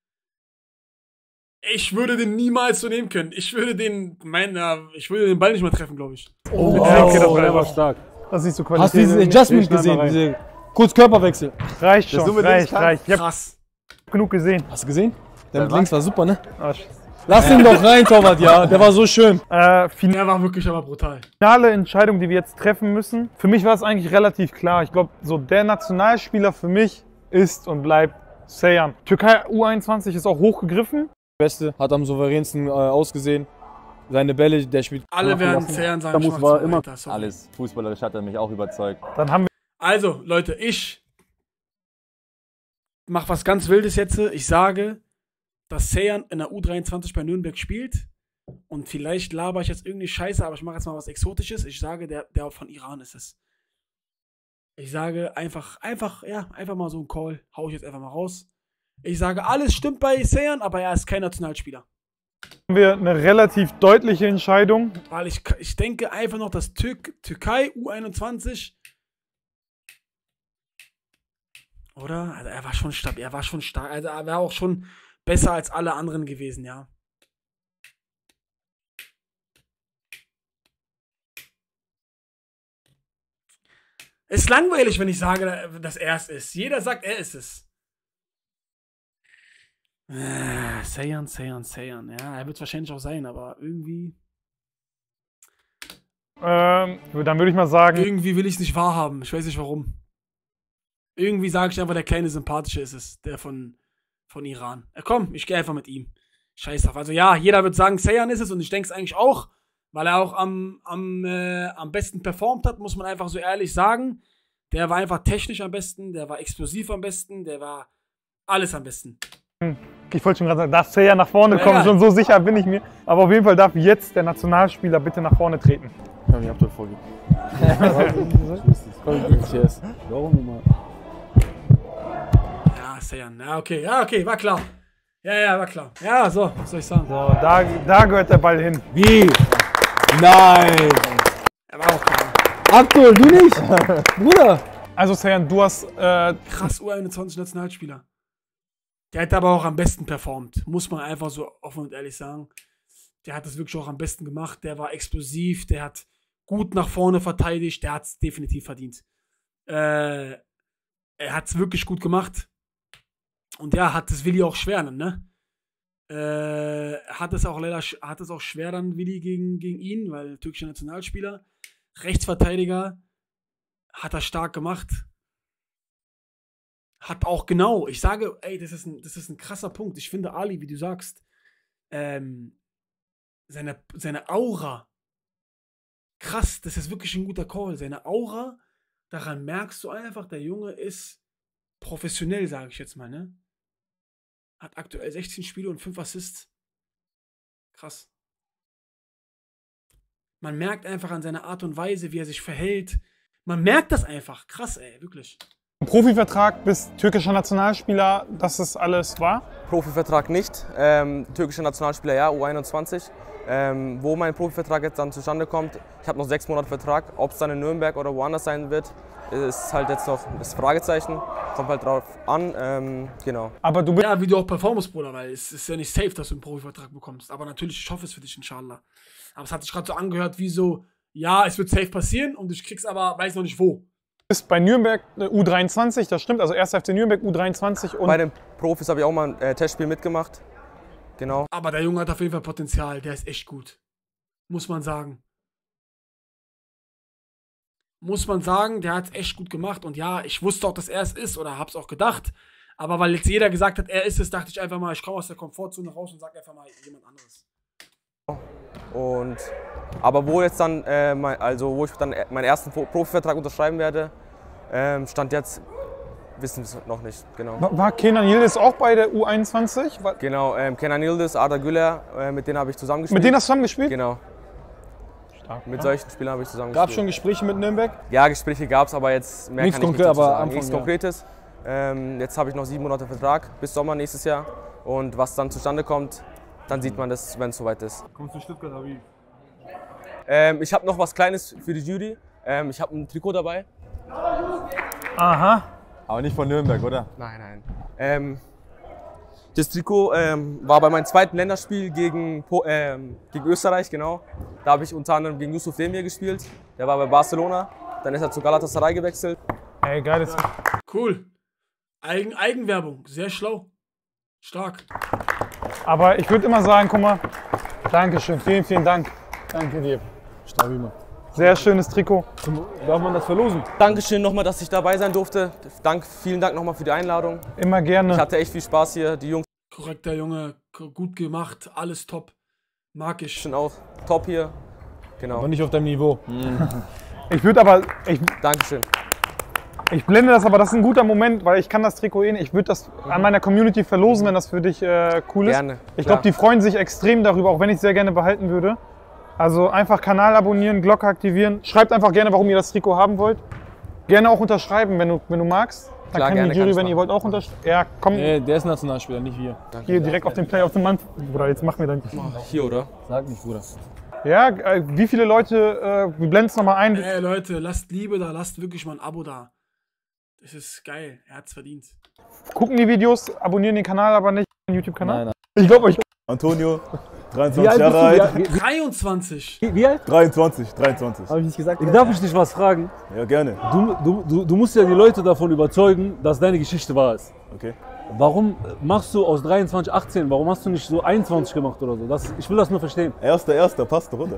Ich würde den niemals so nehmen können. Ich würde den Ball nicht mehr treffen, glaube ich. Oh, okay, das der war stark. Das ist so Qualität. Hast du diesen Adjustment Ich schneid mal gesehen? rein. Diese kurz Körperwechsel. Reicht Das schon, du mit links reicht. Ich hab Krass. genug gesehen. Hast du gesehen? Der mit links war super, ne? Ah, Lass ihn doch rein, Torwart, ja. Der war so schön. Der war wirklich aber brutal. Finale Entscheidung, die wir jetzt treffen müssen. Für mich war es eigentlich relativ klar. Ich glaube, so der Nationalspieler für mich ist und bleibt Seyhan. Türkei U21 ist auch hochgegriffen. Beste, hat am souveränsten ausgesehen. Seine Bälle, der spielt. Alle werden Seyhan sagen, Da muss war immer Alles fußballerisch hat er mich auch überzeugt. Dann haben wir Also, Leute, ich mache was ganz Wildes jetzt. Ich sage, dass Seyhan in der U23 bei Nürnberg spielt. Und vielleicht laber ich jetzt irgendwie Scheiße, aber ich mache jetzt mal was Exotisches. Ich sage, der von Iran ist es. Ich sage einfach mal so ein Call. Hau ich jetzt einfach mal raus. Ich sage, alles stimmt bei Seyhan, aber er ist kein Nationalspieler. eine relativ deutliche Entscheidung. Weil ich denke einfach noch, dass Türkei U21. Oder? Also er war schon stabil, also er war auch schon besser als alle anderen gewesen, ja. Ist langweilig, wenn ich sage, dass er es ist. Jeder sagt, er ist es. Seyhan. Ja, er wird es wahrscheinlich auch sein, aber irgendwie. Dann würde ich mal sagen. Irgendwie will ich es nicht wahrhaben. Ich weiß nicht warum. Irgendwie sage ich einfach, der kleine Sympathische ist es. Der von Iran. Komm, ich gehe einfach mit ihm. Scheiß drauf. Also ja, jeder wird sagen, Seyhan ist es und ich denke es eigentlich auch, weil er auch am besten performt hat, muss man einfach so ehrlich sagen. Der war einfach technisch am besten, der war explosiv am besten, der war alles am besten. Ich wollte schon gerade sagen, darf Seyhan nach vorne kommen, ja. schon so sicher bin ich mir. Aber auf jeden Fall darf jetzt der Nationalspieler bitte nach vorne treten. Ja, ich hab doch vorgegeben. Warum immer? Ja, Seyhan. Ja, okay, war klar. Ja, war klar. Ja, so, was soll ich sagen? So, da gehört der Ball hin. Wie? Nein! Er war auch klar. Abdul, du nicht? Bruder! Also Seyhan, du hast krass U21 Nationalspieler. Der hat aber auch am besten performt. Muss man einfach so offen und ehrlich sagen. Der hat das wirklich auch am besten gemacht. Der war explosiv, der hat gut nach vorne verteidigt, der hat es definitiv verdient. Er hat es wirklich gut gemacht. Und ja, hat es Willi auch schwer dann, ne? Hat es auch schwer dann, Willi, gegen ihn, weil türkischer Nationalspieler. Rechtsverteidiger hat er stark gemacht. Hat auch genau, ich sage, ey, das ist ein krasser Punkt. Ich finde, Ali, wie du sagst, seine Aura, krass, das ist wirklich ein guter Call. Seine Aura, daran merkst du einfach, der Junge ist professionell, sage ich jetzt mal, ne? Hat aktuell 16 Spiele und 5 Assists. Krass. Man merkt einfach an seiner Art und Weise, wie er sich verhält. Man merkt das einfach. Krass, ey, wirklich. Profivertrag, bist türkischer Nationalspieler, dass das alles war? Profivertrag nicht. Türkischer Nationalspieler, ja, U21. Wo mein Profivertrag jetzt dann zustande kommt, ich habe noch 6 Monate Vertrag. Ob es dann in Nürnberg oder woanders sein wird, ist halt jetzt noch das Fragezeichen. Kommt halt drauf an, genau. Aber du bist ja, wie du auch performst, Bruder, weil es ist ja nicht safe, dass du einen Profivertrag bekommst. Aber natürlich, ich hoffe es für dich, inshallah. Aber es hat sich gerade so angehört wie so, ja, es wird safe passieren und ich krieg's aber, weiß noch nicht wo. bist bei Nürnberg U23, das stimmt, also 1. FC Nürnberg U23 und... Bei den Profis habe ich auch mal ein Testspiel mitgemacht. Genau. Aber der Junge hat auf jeden Fall Potenzial, der ist echt gut. Muss man sagen. Muss man sagen, der hat es echt gut gemacht. Und ja, ich wusste auch, dass er es ist oder hab's auch gedacht. Aber weil jetzt jeder gesagt hat, er ist es, dachte ich einfach mal, ich komme aus der Komfortzone raus und sag einfach mal jemand anderes. Und, aber wo jetzt dann, wo ich dann meinen ersten Profivertrag unterschreiben werde, stand jetzt, wissen wir es noch nicht, genau. War Kenan Yildiz auch bei der U21? Genau, Kenan Yildiz, Arda Güler, mit denen habe ich zusammengespielt. Mit denen hast du zusammengespielt? Genau. Stark, mit solchen Spielern habe ich zusammengespielt. Gab es schon Gespräche mit Nürnberg? Ja, Gespräche gab es, aber jetzt mehr nichts kann ich konkret, nicht dazu aber sagen. Anfang, Nichts Konkretes. Jetzt habe ich noch 7 Monate Vertrag bis Sommer nächstes Jahr. Und was dann zustande kommt, dann sieht man das, wenn es soweit ist. Kommst du in Stuttgart, Aviv? Ich habe noch was Kleines für die Jury. Ich habe ein Trikot dabei. Aha. Aber nicht von Nürnberg, oder? Nein, nein. Das Trikot war bei meinem zweiten Länderspiel gegen Österreich, genau. Da habe ich unter anderem gegen Yusuf Demir gespielt. Der war bei Barcelona. Dann ist er zu Galatasaray gewechselt. Ey, geiles. Cool. Eigenwerbung, sehr schlau. Stark. Aber ich würde immer sagen, guck mal, Dankeschön, vielen, vielen Dank. Danke dir. Stabil, Mann. Sehr schönes Trikot. Darf man das verlosen? Dankeschön nochmal, dass ich dabei sein durfte. Vielen Dank nochmal für die Einladung. Immer gerne. Ich hatte echt viel Spaß hier. Die Jungs Korrekter Junge, gut gemacht, alles top. Mag ich. sind auch top hier. Genau. Aber nicht auf deinem Niveau. Ich würde aber, Dankeschön. ich blende das, aber das ist ein guter Moment, weil ich kann das Trikot eh nicht. Ich würde das an meiner Community verlosen, wenn das für dich cool ist. Gerne, Ich klar. glaube, die freuen sich extrem darüber, auch wenn ich es sehr gerne behalten würde. Also einfach Kanal abonnieren, Glocke aktivieren. Schreibt einfach gerne, warum ihr das Trikot haben wollt. Gerne auch unterschreiben, wenn du magst. Dann Klar, kann gerne, die Jury, kann ich wenn ihr wollt, auch unterschreiben. Ja, komm. Nee, der ist Nationalspieler, nicht wir. Hier direkt auf den Play of the Month. Bruder, jetzt machen wir dann. Hier, oder? Sag nicht, Bruder. Ja, wie viele Leute, wir blenden es nochmal ein. Ey Leute, lasst Liebe da, lasst wirklich mal ein Abo da. Das ist geil, er hat's verdient. Gucken die Videos, abonnieren den Kanal, aber nicht den YouTube-Kanal. Nein, nein. Ich glaube euch. Antonio, Wie 23 alt Jahre alt. bist du? 23. Wie alt? 23. Habe ich nicht gesagt? Darf ich dich was fragen? Ja, gerne. Du musst ja die Leute davon überzeugen, dass deine Geschichte wahr ist. Okay. Warum machst du aus 23 18? Warum hast du nicht so 21 gemacht oder so? Ich will das nur verstehen. Erster, passt doch, oder?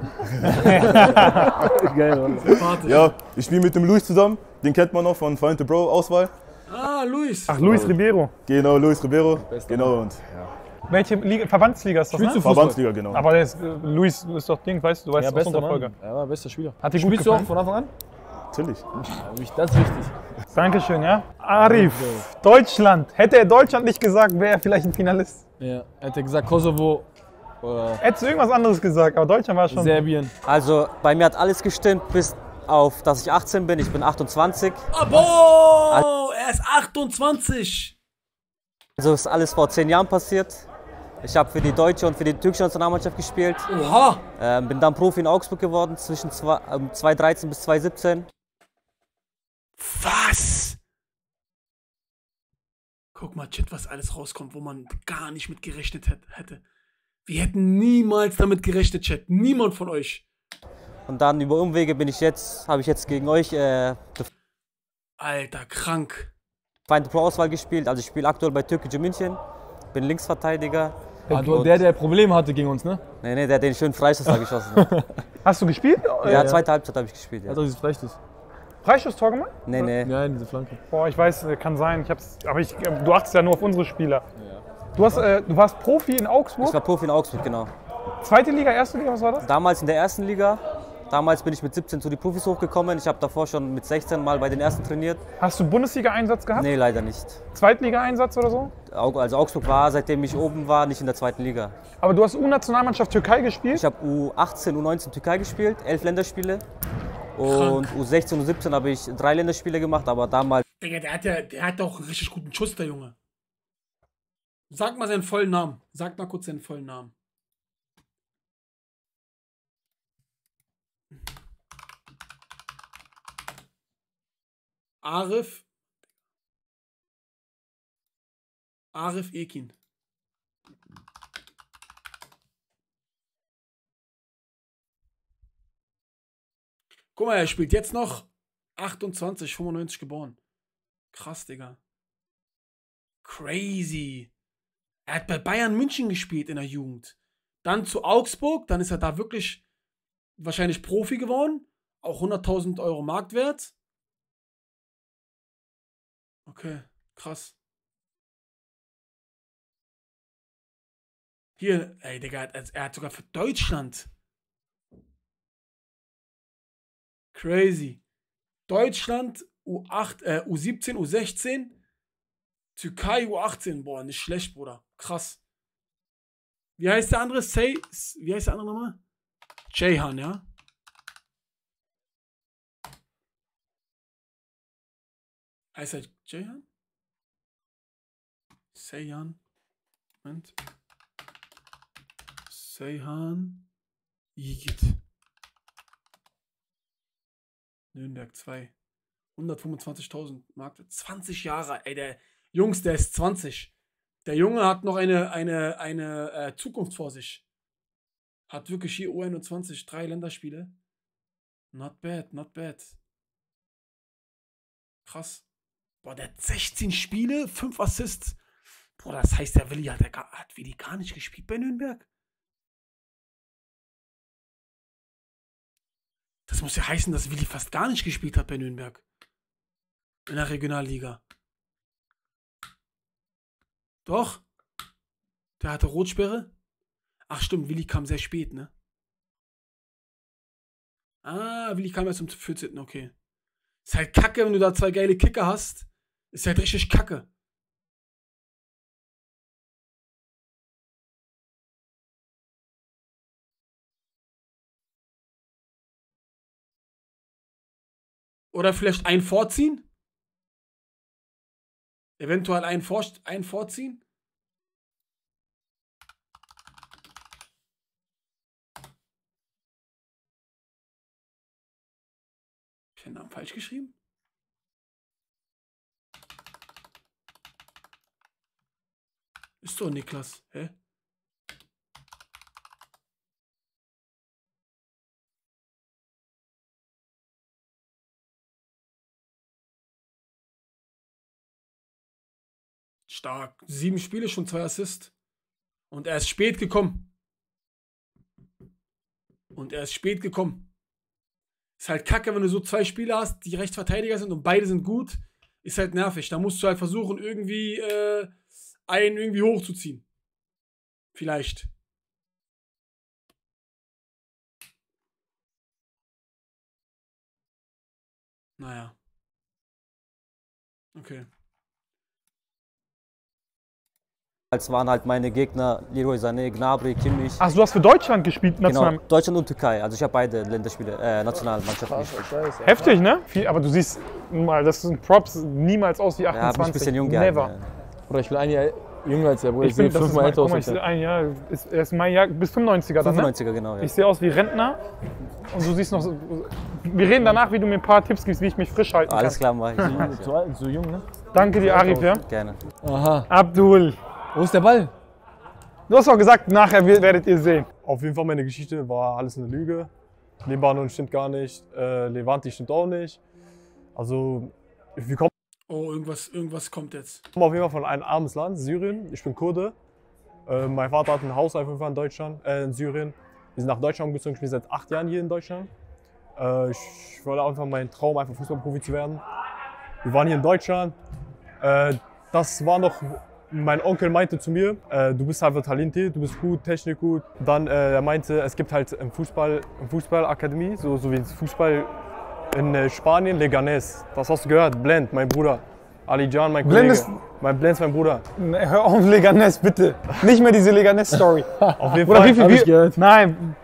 Geil, Mann. Ja, ich spiele mit dem Luis zusammen. Den kennt man noch von Find the Bro Auswahl. Ah, Luis. Ach, Luis Ribeiro. Genau, Luis Ribeiro. Genau, und ja. Welche Liga? Verbandsliga ist das, ne? Verbandsliga, genau. Aber der ist, Luis ist doch Ding, weißt du, weißt Ja, aus bester unserer Folge. Mann. Er war bester Spieler. Hat dir gut Spielst du auch gefallen? von Anfang an? Natürlich. Das ist wichtig. Dankeschön, ja. Arif, Deutschland. Hätte er Deutschland nicht gesagt, wäre er vielleicht ein Finalist. Ja, er hätte gesagt Kosovo oder Hättest du irgendwas anderes gesagt, aber Deutschland war schon. Serbien. Also bei mir hat alles gestimmt, bis auf, dass ich 18 bin. Ich bin 28. Abo! Er ist 28. Also ist alles vor 10 Jahren passiert. Ich habe für die deutsche und für die türkische Nationalmannschaft gespielt. Oha! Bin dann Profi in Augsburg geworden, zwischen 2013 bis 2017. Was? Guck mal, Chat, was alles rauskommt, wo man gar nicht mit gerechnet hätte. Wir hätten niemals damit gerechnet, Chat. Niemand von euch. Und dann über Umwege habe ich jetzt gegen euch Alter, krank. Find the Pro Auswahl gespielt. Also ich spiele aktuell bei Türkgücü München. Bin Linksverteidiger. Also der Probleme hatte gegen uns, ne? Nee, der den schönen Freistoß da geschossen hat. Hast du gespielt? Ja, zweite Halbzeit habe ich gespielt. Ja. Also dieses Freistoß. Freistoß-Tor gemacht? Nee. Ja, diese Flanke. Boah, ich weiß, kann sein. Du achtest ja nur auf unsere Spieler. Ja. Du warst Profi in Augsburg? Ich war Profi in Augsburg, genau. Zweite Liga, erste Liga, was war das? Damals in der ersten Liga. Damals bin ich mit 17 zu die Profis hochgekommen. Ich habe davor schon mit 16 mal bei den ersten trainiert. Hast du Bundesliga-Einsatz gehabt? Nee, leider nicht. Zweitliga-Einsatz oder so? Also Augsburg war, seitdem ich oben war, nicht in der zweiten Liga. Aber du hast U-Nationalmannschaft Türkei gespielt? Ich habe U18, U19 Türkei gespielt, 11 Länderspiele. Und U16, U17 habe ich 3 Länderspiele gemacht, aber damals... Digga, der hat auch einen richtig guten Schuss, der Junge. Sag mal seinen vollen Namen. Sag mal kurz seinen vollen Namen. Arif Ekin. Guck mal, er spielt jetzt noch 28, 95 geboren. Krass, Digga. Crazy. Er hat bei Bayern München gespielt in der Jugend. Dann zu Augsburg, dann ist er da wirklich wahrscheinlich Profi geworden. Auch 100.000 Euro Marktwert. Okay, krass. Hier, ey, Digga, er hat sogar für Deutschland. Crazy. Deutschland U17, U16. Türkei U18. Boah, nicht schlecht, Bruder. Krass. Wie heißt der andere? Wie heißt der andere nochmal? Ceyhan, ja? Heißt er Ceyhan? Seyhan. Moment. Seyhan. Yiğit. Nürnberg 2. 125.000 Mark. 20 Jahre. Ey, der Jungs, der ist 20. Der Junge hat noch eine Zukunft vor sich. Hat wirklich hier U21 3 Länderspiele. Not bad, not bad. Krass. Boah, der hat 16 Spiele, 5 Assists. Bruder, das heißt, der Willi hat Willi gar nicht gespielt bei Nürnberg? Das muss ja heißen, dass Willi fast gar nicht gespielt hat bei Nürnberg. In der Regionalliga. Doch. Der hatte Rotsperre. Ach stimmt, Willi kam sehr spät, ne? Ah, Willi kam erst zum 14. Okay. Ist halt kacke, wenn du da 2 geile Kicker hast. Ist halt richtig kacke. Oder vielleicht einen vorziehen? Eventuell einen vorziehen? Hab ich den Namen falsch geschrieben? Ist doch Niklas, hä? Stark. 7 Spiele, schon 2 Assists. Und er ist spät gekommen. Ist halt kacke, wenn du so 2 Spieler hast, die Rechtsverteidiger sind und beide sind gut. Ist halt nervig. Da musst du halt versuchen, irgendwie einen irgendwie hochzuziehen. Vielleicht. Naja. Okay. Als waren halt meine Gegner Leroy Sané, Gnabry, Kimmich. Ach, du hast für Deutschland gespielt, national? Genau, Deutschland und Türkei. Also ich habe beide Länderspiele, Nationalmannschaften gespielt. Heftig, ne? Aber du siehst, das sind Props, niemals aus wie 28. Ja, hab mich ein bisschen jung Never. gehalten. Oder ich bin ein Jahr jünger als der Bruder. Ich bin 5-mal älter aus als er der. ist mein Jahr, bis 95er dann, 95er, ne? genau. Ja. Ich sehe aus wie Rentner und du siehst noch so, wir reden danach, wie du mir ein paar Tipps gibst, wie ich mich frisch halten kann. Alles klar, mach ich. Zu alt, so jung, ne? Danke dir, Arif, ja? Gerne. Aha. Abdul. Wo ist der Ball? Du hast auch gesagt, nachher werdet ihr sehen. Auf jeden Fall, meine Geschichte war alles eine Lüge. Libanon stimmt gar nicht, Levante stimmt auch nicht. Also, wir kommen Oh, irgendwas kommt jetzt. auf jeden Fall von einem armen Land, Syrien. Ich bin Kurde. Mein Vater hat ein Haus auf jeden Fall in Deutschland, in Syrien. Wir sind nach Deutschland umgezogen, ich bin seit 8 Jahren hier in Deutschland. Ich wollte einfach meinen Traum, einfach Fußballprofi zu werden. Wir waren hier in Deutschland. Das war noch, mein Onkel meinte zu mir, du bist einfach talentiert, du bist gut, Technik gut. Dann er meinte, es gibt halt im Fußballakademie, so wie Fußball in Spanien, Leganés. Das hast du gehört, Blend, mein Bruder. Ali Can, mein Kollege. Blend ist mein Bruder. Hör auf, Leganés, bitte. Nicht mehr diese Leganés-Story. Auf jeden Fall. Hab ich gehört. Nein.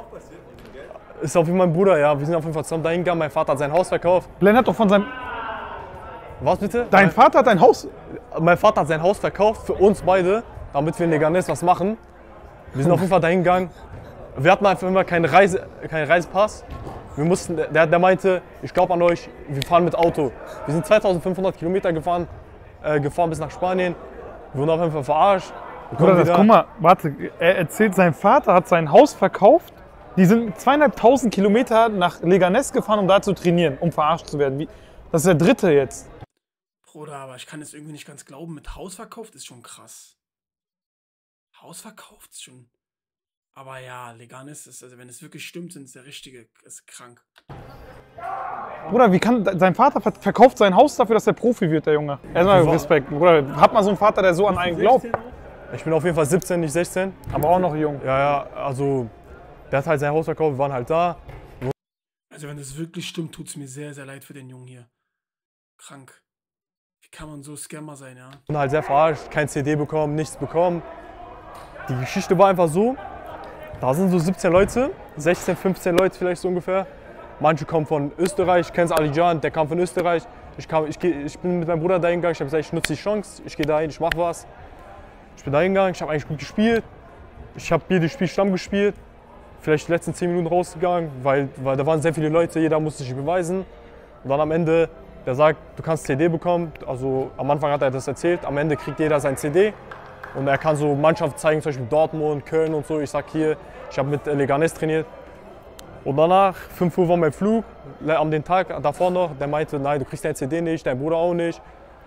Ist auf jeden Fall mein Bruder, ja. Wir sind auf jeden Fall zusammen dahin gegangen. Mein Vater hat sein Haus verkauft. Blend hat doch von seinem... Was bitte? Dein Vater hat ein Haus... Mein Vater hat sein Haus verkauft für uns beide, damit wir in Leganés was machen. Wir sind auf jeden Fall dahin gegangen. Wir hatten einfach immer keinen Reisepass. Wir mussten, der meinte, ich glaube an euch, wir fahren mit Auto. Wir sind 2500 Kilometer gefahren bis nach Spanien. Wir wurden auf jeden Fall verarscht. Bruder, guck mal, warte, er erzählt, sein Vater hat sein Haus verkauft. Die sind 2500 Kilometer nach Leganés gefahren, um da zu trainieren, um verarscht zu werden. Das ist der dritte jetzt. Bruder, aber ich kann es irgendwie nicht ganz glauben. Mit Haus verkauft ist schon krass. Haus verkauft ist schon... Aber ja, Leganés ist, also wenn es wirklich stimmt, sind es der richtige, ist krank. Bruder, wie kann sein Vater verkauft sein Haus dafür, dass er Profi wird, der Junge? Erstmal Respekt, Bruder. Hat man so einen Vater, der so an einen glaubt? Ich bin auf jeden Fall 17, nicht 16. Aber auch noch jung. Ja, also der hat halt sein Haus verkauft, wir waren halt da. Also wenn das wirklich stimmt, tut es mir sehr, sehr leid für den Jungen hier. Krank. Wie kann man so Scammer sein, ja? Und halt sehr verarscht, kein CD bekommen, nichts bekommen. Die Geschichte war einfach so, da sind so 17 Leute, 16, 15 Leute vielleicht so ungefähr. Manche kommen von Österreich, kennst Ali Can, der kam von Österreich. Ich bin mit meinem Bruder dahin gegangen, ich habe gesagt, ich nutze die Chance, ich gehe dahin, ich mache was. Ich bin dahin gegangen, ich habe eigentlich gut gespielt. Ich habe jedes Spiel Stamm gespielt. Vielleicht die letzten 10 Minuten rausgegangen, weil da waren sehr viele Leute, jeder musste sich beweisen. Und dann am Ende, der sagt, du kannst CD bekommen. Also am Anfang hat er das erzählt, am Ende kriegt jeder sein CD. Und er kann so Mannschaften zeigen, zum Beispiel Dortmund, Köln und so. Ich sag hier, ich habe mit Leganés trainiert. Und danach, 5 Uhr war mein Flug, an den Tag davor noch, der meinte, nein, du kriegst dein CD nicht, dein Bruder auch nicht.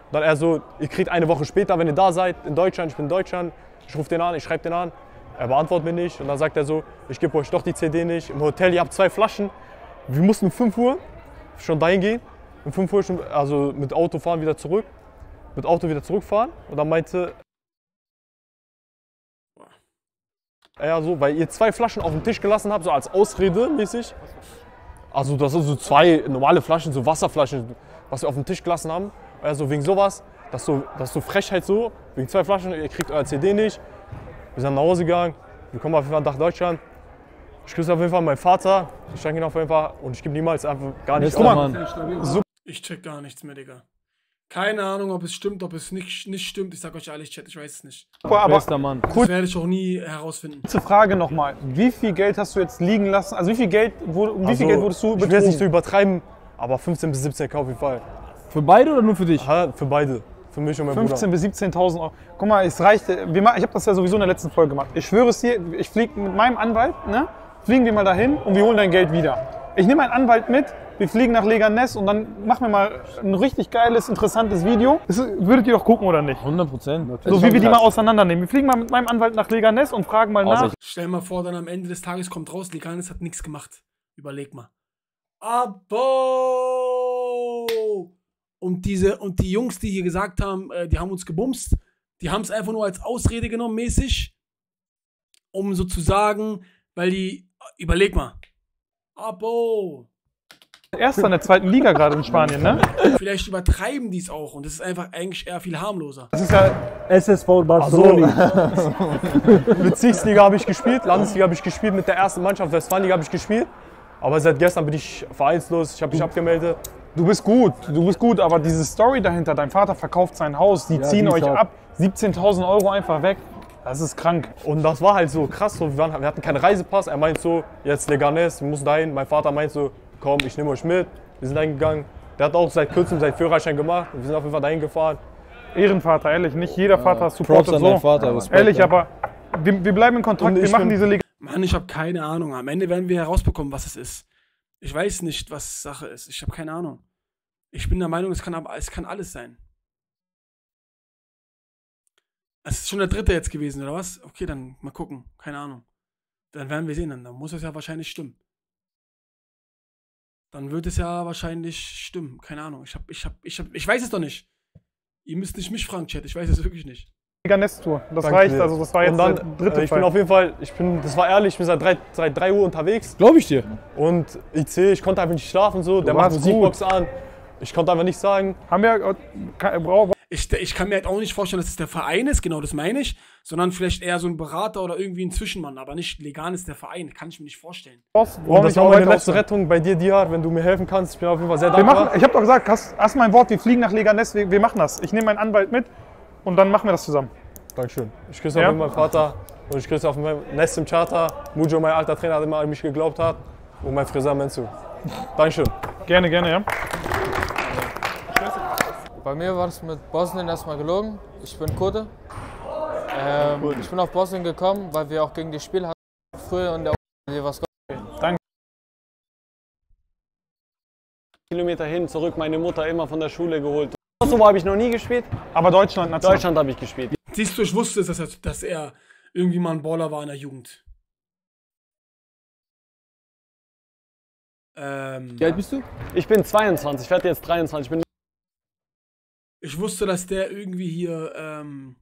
Dann er so, ihr kriegt eine Woche später, wenn ihr da seid, in Deutschland, ich bin in Deutschland, ich rufe den an, ich schreibe den an, er beantwortet mir nicht und dann sagt er so, ich gebe euch doch die CD nicht, im Hotel, ihr habt 2 Flaschen, wir mussten um 5 Uhr schon dahin gehen, um 5 Uhr schon, also mit Auto fahren wieder zurück, mit Auto wieder zurückfahren und dann meinte er so, weil ihr 2 Flaschen auf dem Tisch gelassen habt, so als Ausrede mäßig, also das sind so 2 normale Flaschen, so Wasserflaschen, was wir auf dem Tisch gelassen haben. Also wegen sowas, das ist so Frechheit so, wegen 2 Flaschen, ihr kriegt euer CD nicht. Wir sind nach Hause gegangen, wir kommen auf jeden Fall nach Deutschland. Ich grüße auf jeden Fall meinen Vater, ich danke ihm auf jeden Fall und ich gebe niemals einfach gar nichts auf. Ich check gar nichts mehr, Digga. Keine Ahnung, ob es stimmt, ob es nicht stimmt. Ich sag euch ehrlich, Chat, ich weiß es nicht. Aber Bester Mann. Das werde ich auch nie herausfinden. Kurze Frage nochmal. Wie viel Geld hast du jetzt liegen lassen? Also wie viel Geld wurdest du betrogen? Ich will es nicht so übertreiben, aber 15 bis 17 auf jeden Fall. Für beide oder nur für dich? Ja, für beide. Für mich und meinen Bruder. 15.000 bis 17.000 Euro. Guck mal, es reicht. Ich habe das ja sowieso in der letzten Folge gemacht. Ich schwöre es dir, ich fliege mit meinem Anwalt, ne? Fliegen wir mal dahin und wir holen dein Geld wieder. Ich nehme meinen Anwalt mit, wir fliegen nach Leganés und dann machen wir mal ein richtig geiles, interessantes Video. Das würdet ihr doch gucken, oder nicht? 100%. So wie wir die mal auseinandernehmen. Wir fliegen mal mit meinem Anwalt nach Leganés und fragen mal nach. Stell mal vor, dann am Ende des Tages kommt raus, Leganés hat nichts gemacht. Überleg mal. Abo! Und die Jungs, die hier gesagt haben, die haben uns gebumst, die haben es einfach nur als Ausrede genommen, mäßig, um sozusagen, weil die, überleg mal, Abo! Erster in der 2. Liga gerade in Spanien, ne? Vielleicht übertreiben die es auch und das ist einfach eigentlich eher viel harmloser. Das ist ja SSV Barcelona. Bezirksliga habe ich gespielt, Landesliga habe ich gespielt, mit der ersten Mannschaft, Westfalenliga habe ich gespielt. Aber seit gestern bin ich vereinslos, ich habe mich abgemeldet. Du bist gut, aber diese Story dahinter, dein Vater verkauft sein Haus, die ziehen euch ab, 17.000 Euro einfach weg. Das ist krank. Und das war halt so krass, so, wir hatten keinen Reisepass, er meint so, jetzt Leganés, wir müssen dahin. Mein Vater meint so, komm, ich nehme euch mit. Wir sind dahin gegangen. Der hat auch seit kurzem seinen Führerschein gemacht und wir sind auf jeden Fall dahin gefahren. Ehrenvater, ehrlich, nicht jeder Vater supportet Props an deinen Vater, Respekt, ehrlich, aber wir bleiben in Kontakt, wir machen diese Liga. Mann, ich habe keine Ahnung. Am Ende werden wir herausbekommen, was es ist. Ich weiß nicht, was Sache ist. Ich habe keine Ahnung. Ich bin der Meinung, es kann alles sein. Es ist schon der 3. jetzt gewesen, oder was? Okay, dann mal gucken. Keine Ahnung. Dann werden wir sehen. Dann muss es ja wahrscheinlich stimmen. Dann wird es ja wahrscheinlich stimmen. Keine Ahnung. Ich weiß es doch nicht. Ihr müsst nicht mich fragen, Chat. Ich weiß es wirklich nicht. Leganés-Tour. Das reicht. Also das war jetzt dann, der 3. Ich bin auf jeden Fall, das war ehrlich, ich bin seit 3 Uhr unterwegs. Glaube ich dir. Und ich konnte einfach nicht schlafen so. Der macht Musikbox an. Ich konnte einfach nicht sagen. Ich kann mir halt auch nicht vorstellen, dass es der Verein ist, genau das meine ich, sondern vielleicht eher so ein Berater oder irgendwie ein Zwischenmann, aber nicht Leganés der Verein, kann ich mir nicht vorstellen. Und das war meine letzte Rettung bei dir, Dihar, wenn du mir helfen kannst, ich bin auf jeden Fall sehr dankbar. Ich habe doch gesagt, hast mein Wort, wir fliegen nach Leganés, wir machen das. Ich nehme meinen Anwalt mit und dann machen wir das zusammen. Dankeschön. Ich grüße auch meinen Vater und ich grüße auf meinen Nest im Charter. Mujo, mein alter Trainer, der immer an mich geglaubt hat, und mein Friseur Menzu. Dankeschön. Gerne, ja. Bei mir war es mit Bosnien erstmal gelogen. Ich bin Kurde. Ich bin auf Bosnien gekommen, weil wir auch gegen die Spiel hatten. Früher in der was. Danke. Kilometer hin, zurück, meine Mutter immer von der Schule geholt. Kosovo habe ich noch nie gespielt. Aber Deutschland habe ich gespielt. Siehst du, ich wusste es, dass er irgendwie mal ein Baller war in der Jugend. Wie alt bist du? Ich bin 22, ich werde jetzt 23. Ich wusste, dass der irgendwie hier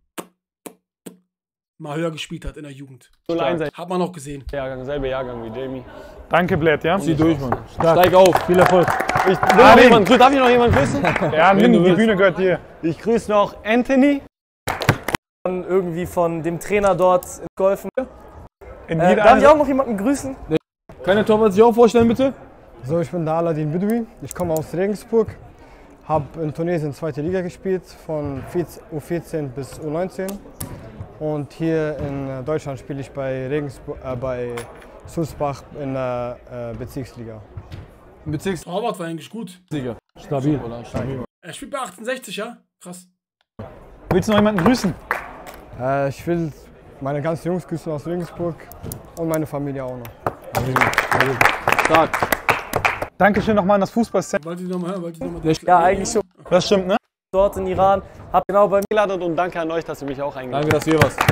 mal höher gespielt hat in der Jugend. Hat man auch gesehen. Selber Jahrgang wie Jamie. Danke, Blät, ja? Zieh durch, Mann. Steig auf, viel Erfolg. Darf ich noch jemanden grüßen? Ja, nimm, die Bühne gehört dir. Ich grüße noch Anthony. Irgendwie von dem Trainer dort geholfen. Darf ich auch noch jemanden grüßen? Kann der Torwart sich auch vorstellen, bitte? So, ich bin der Aladin Bidui. Ich komme aus Regensburg. Habe in Tunesien 2. Liga gespielt, von U14 bis U19. Und hier in Deutschland spiele ich bei Sulzbach in der Bezirksliga. Torwart war eigentlich gut. Stabil. Er spielt bei 68, ja? Krass. Willst du noch jemanden grüßen? Ich will meine ganzen Jungs grüßen aus Regensburg und meine Familie auch noch. Dankeschön nochmal an das Fußballszene. Wollt ihr nochmal? Ja, eigentlich schon. Das stimmt, ne? dort in Iran. Hab genau bei mir Eingeladen und danke an euch, dass ihr mich auch eingeladen Danke, dass du hier warst.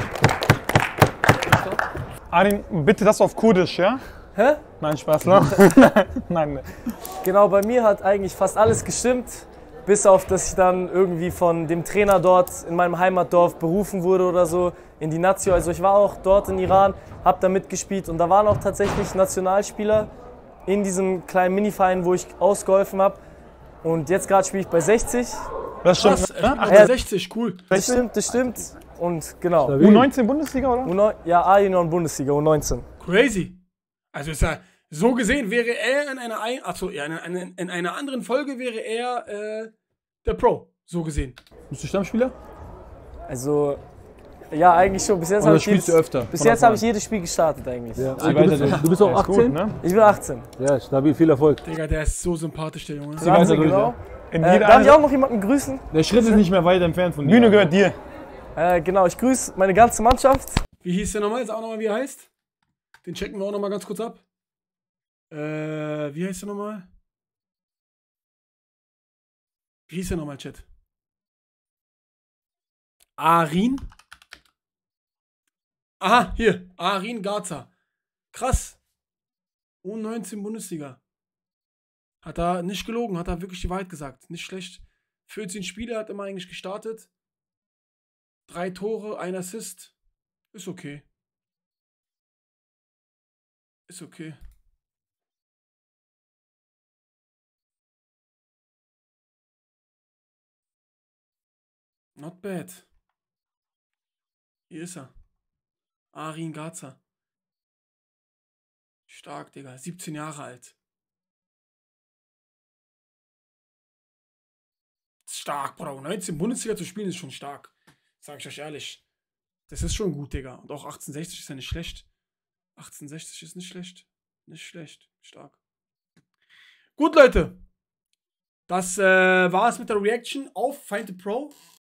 Arin, bitte das auf Kurdisch, ja? Hä? Nein, Spaß, ne? Nein. Genau, bei mir hat eigentlich fast alles gestimmt, bis auf, dass ich dann irgendwie von dem Trainer dort in meinem Heimatdorf berufen wurde oder so in die Nazio. Also ich war auch dort in Iran, habe da mitgespielt und da waren auch tatsächlich Nationalspieler in diesem kleinen Miniverein, wo ich ausgeholfen habe. Und jetzt gerade spiele ich bei 60. Das stimmt. Krass, ne? ach, bei 60, cool. Das stimmt. Und genau. U19 Bundesliga, oder? Ja, A-Union Bundesliga, U19. Crazy. Also ist ja, so gesehen wäre er in einer anderen Folge wäre er der Pro, so gesehen. Bist du Stammspieler? Also, ja, eigentlich schon. Bis jetzt Oder habe ich, spielst du öfter? bis jetzt habe ich jedes Spiel gestartet eigentlich. Ja. Du bist auch 18? Gut, ne? Ich bin 18. Ja, stabil, viel Erfolg. Digga, der ist so sympathisch, der Junge. Danke, genau. Darf ich auch noch jemanden grüßen? Der Schritt ist nicht mehr weit entfernt von dir. Bühne gehört dir. Genau, ich grüße meine ganze Mannschaft. Wie hieß der nochmal? Sag auch nochmal, wie er heißt. Den checken wir auch nochmal ganz kurz ab. Wie heißt der nochmal? Wie hieß der nochmal, Chat? Arin? Aha, hier. Arin Garza. Krass. U19 Bundesliga. Hat er nicht gelogen, hat er wirklich die Wahrheit gesagt. Nicht schlecht. 14 Spiele hat er mal eigentlich gestartet. 3 Tore, 1 Assist. Ist okay. Ist okay. Not bad. Hier ist er. Arin Garza. Stark, Digga. 17 Jahre alt. Stark, Bro. 19 Bundesliga zu spielen ist schon stark. Sag ich euch ehrlich. Das ist schon gut, Digga. Und auch 1860 ist ja nicht schlecht. 1860 ist nicht schlecht. Nicht schlecht. Stark. Gut, Leute. Das war es mit der Reaction auf Find the Pro.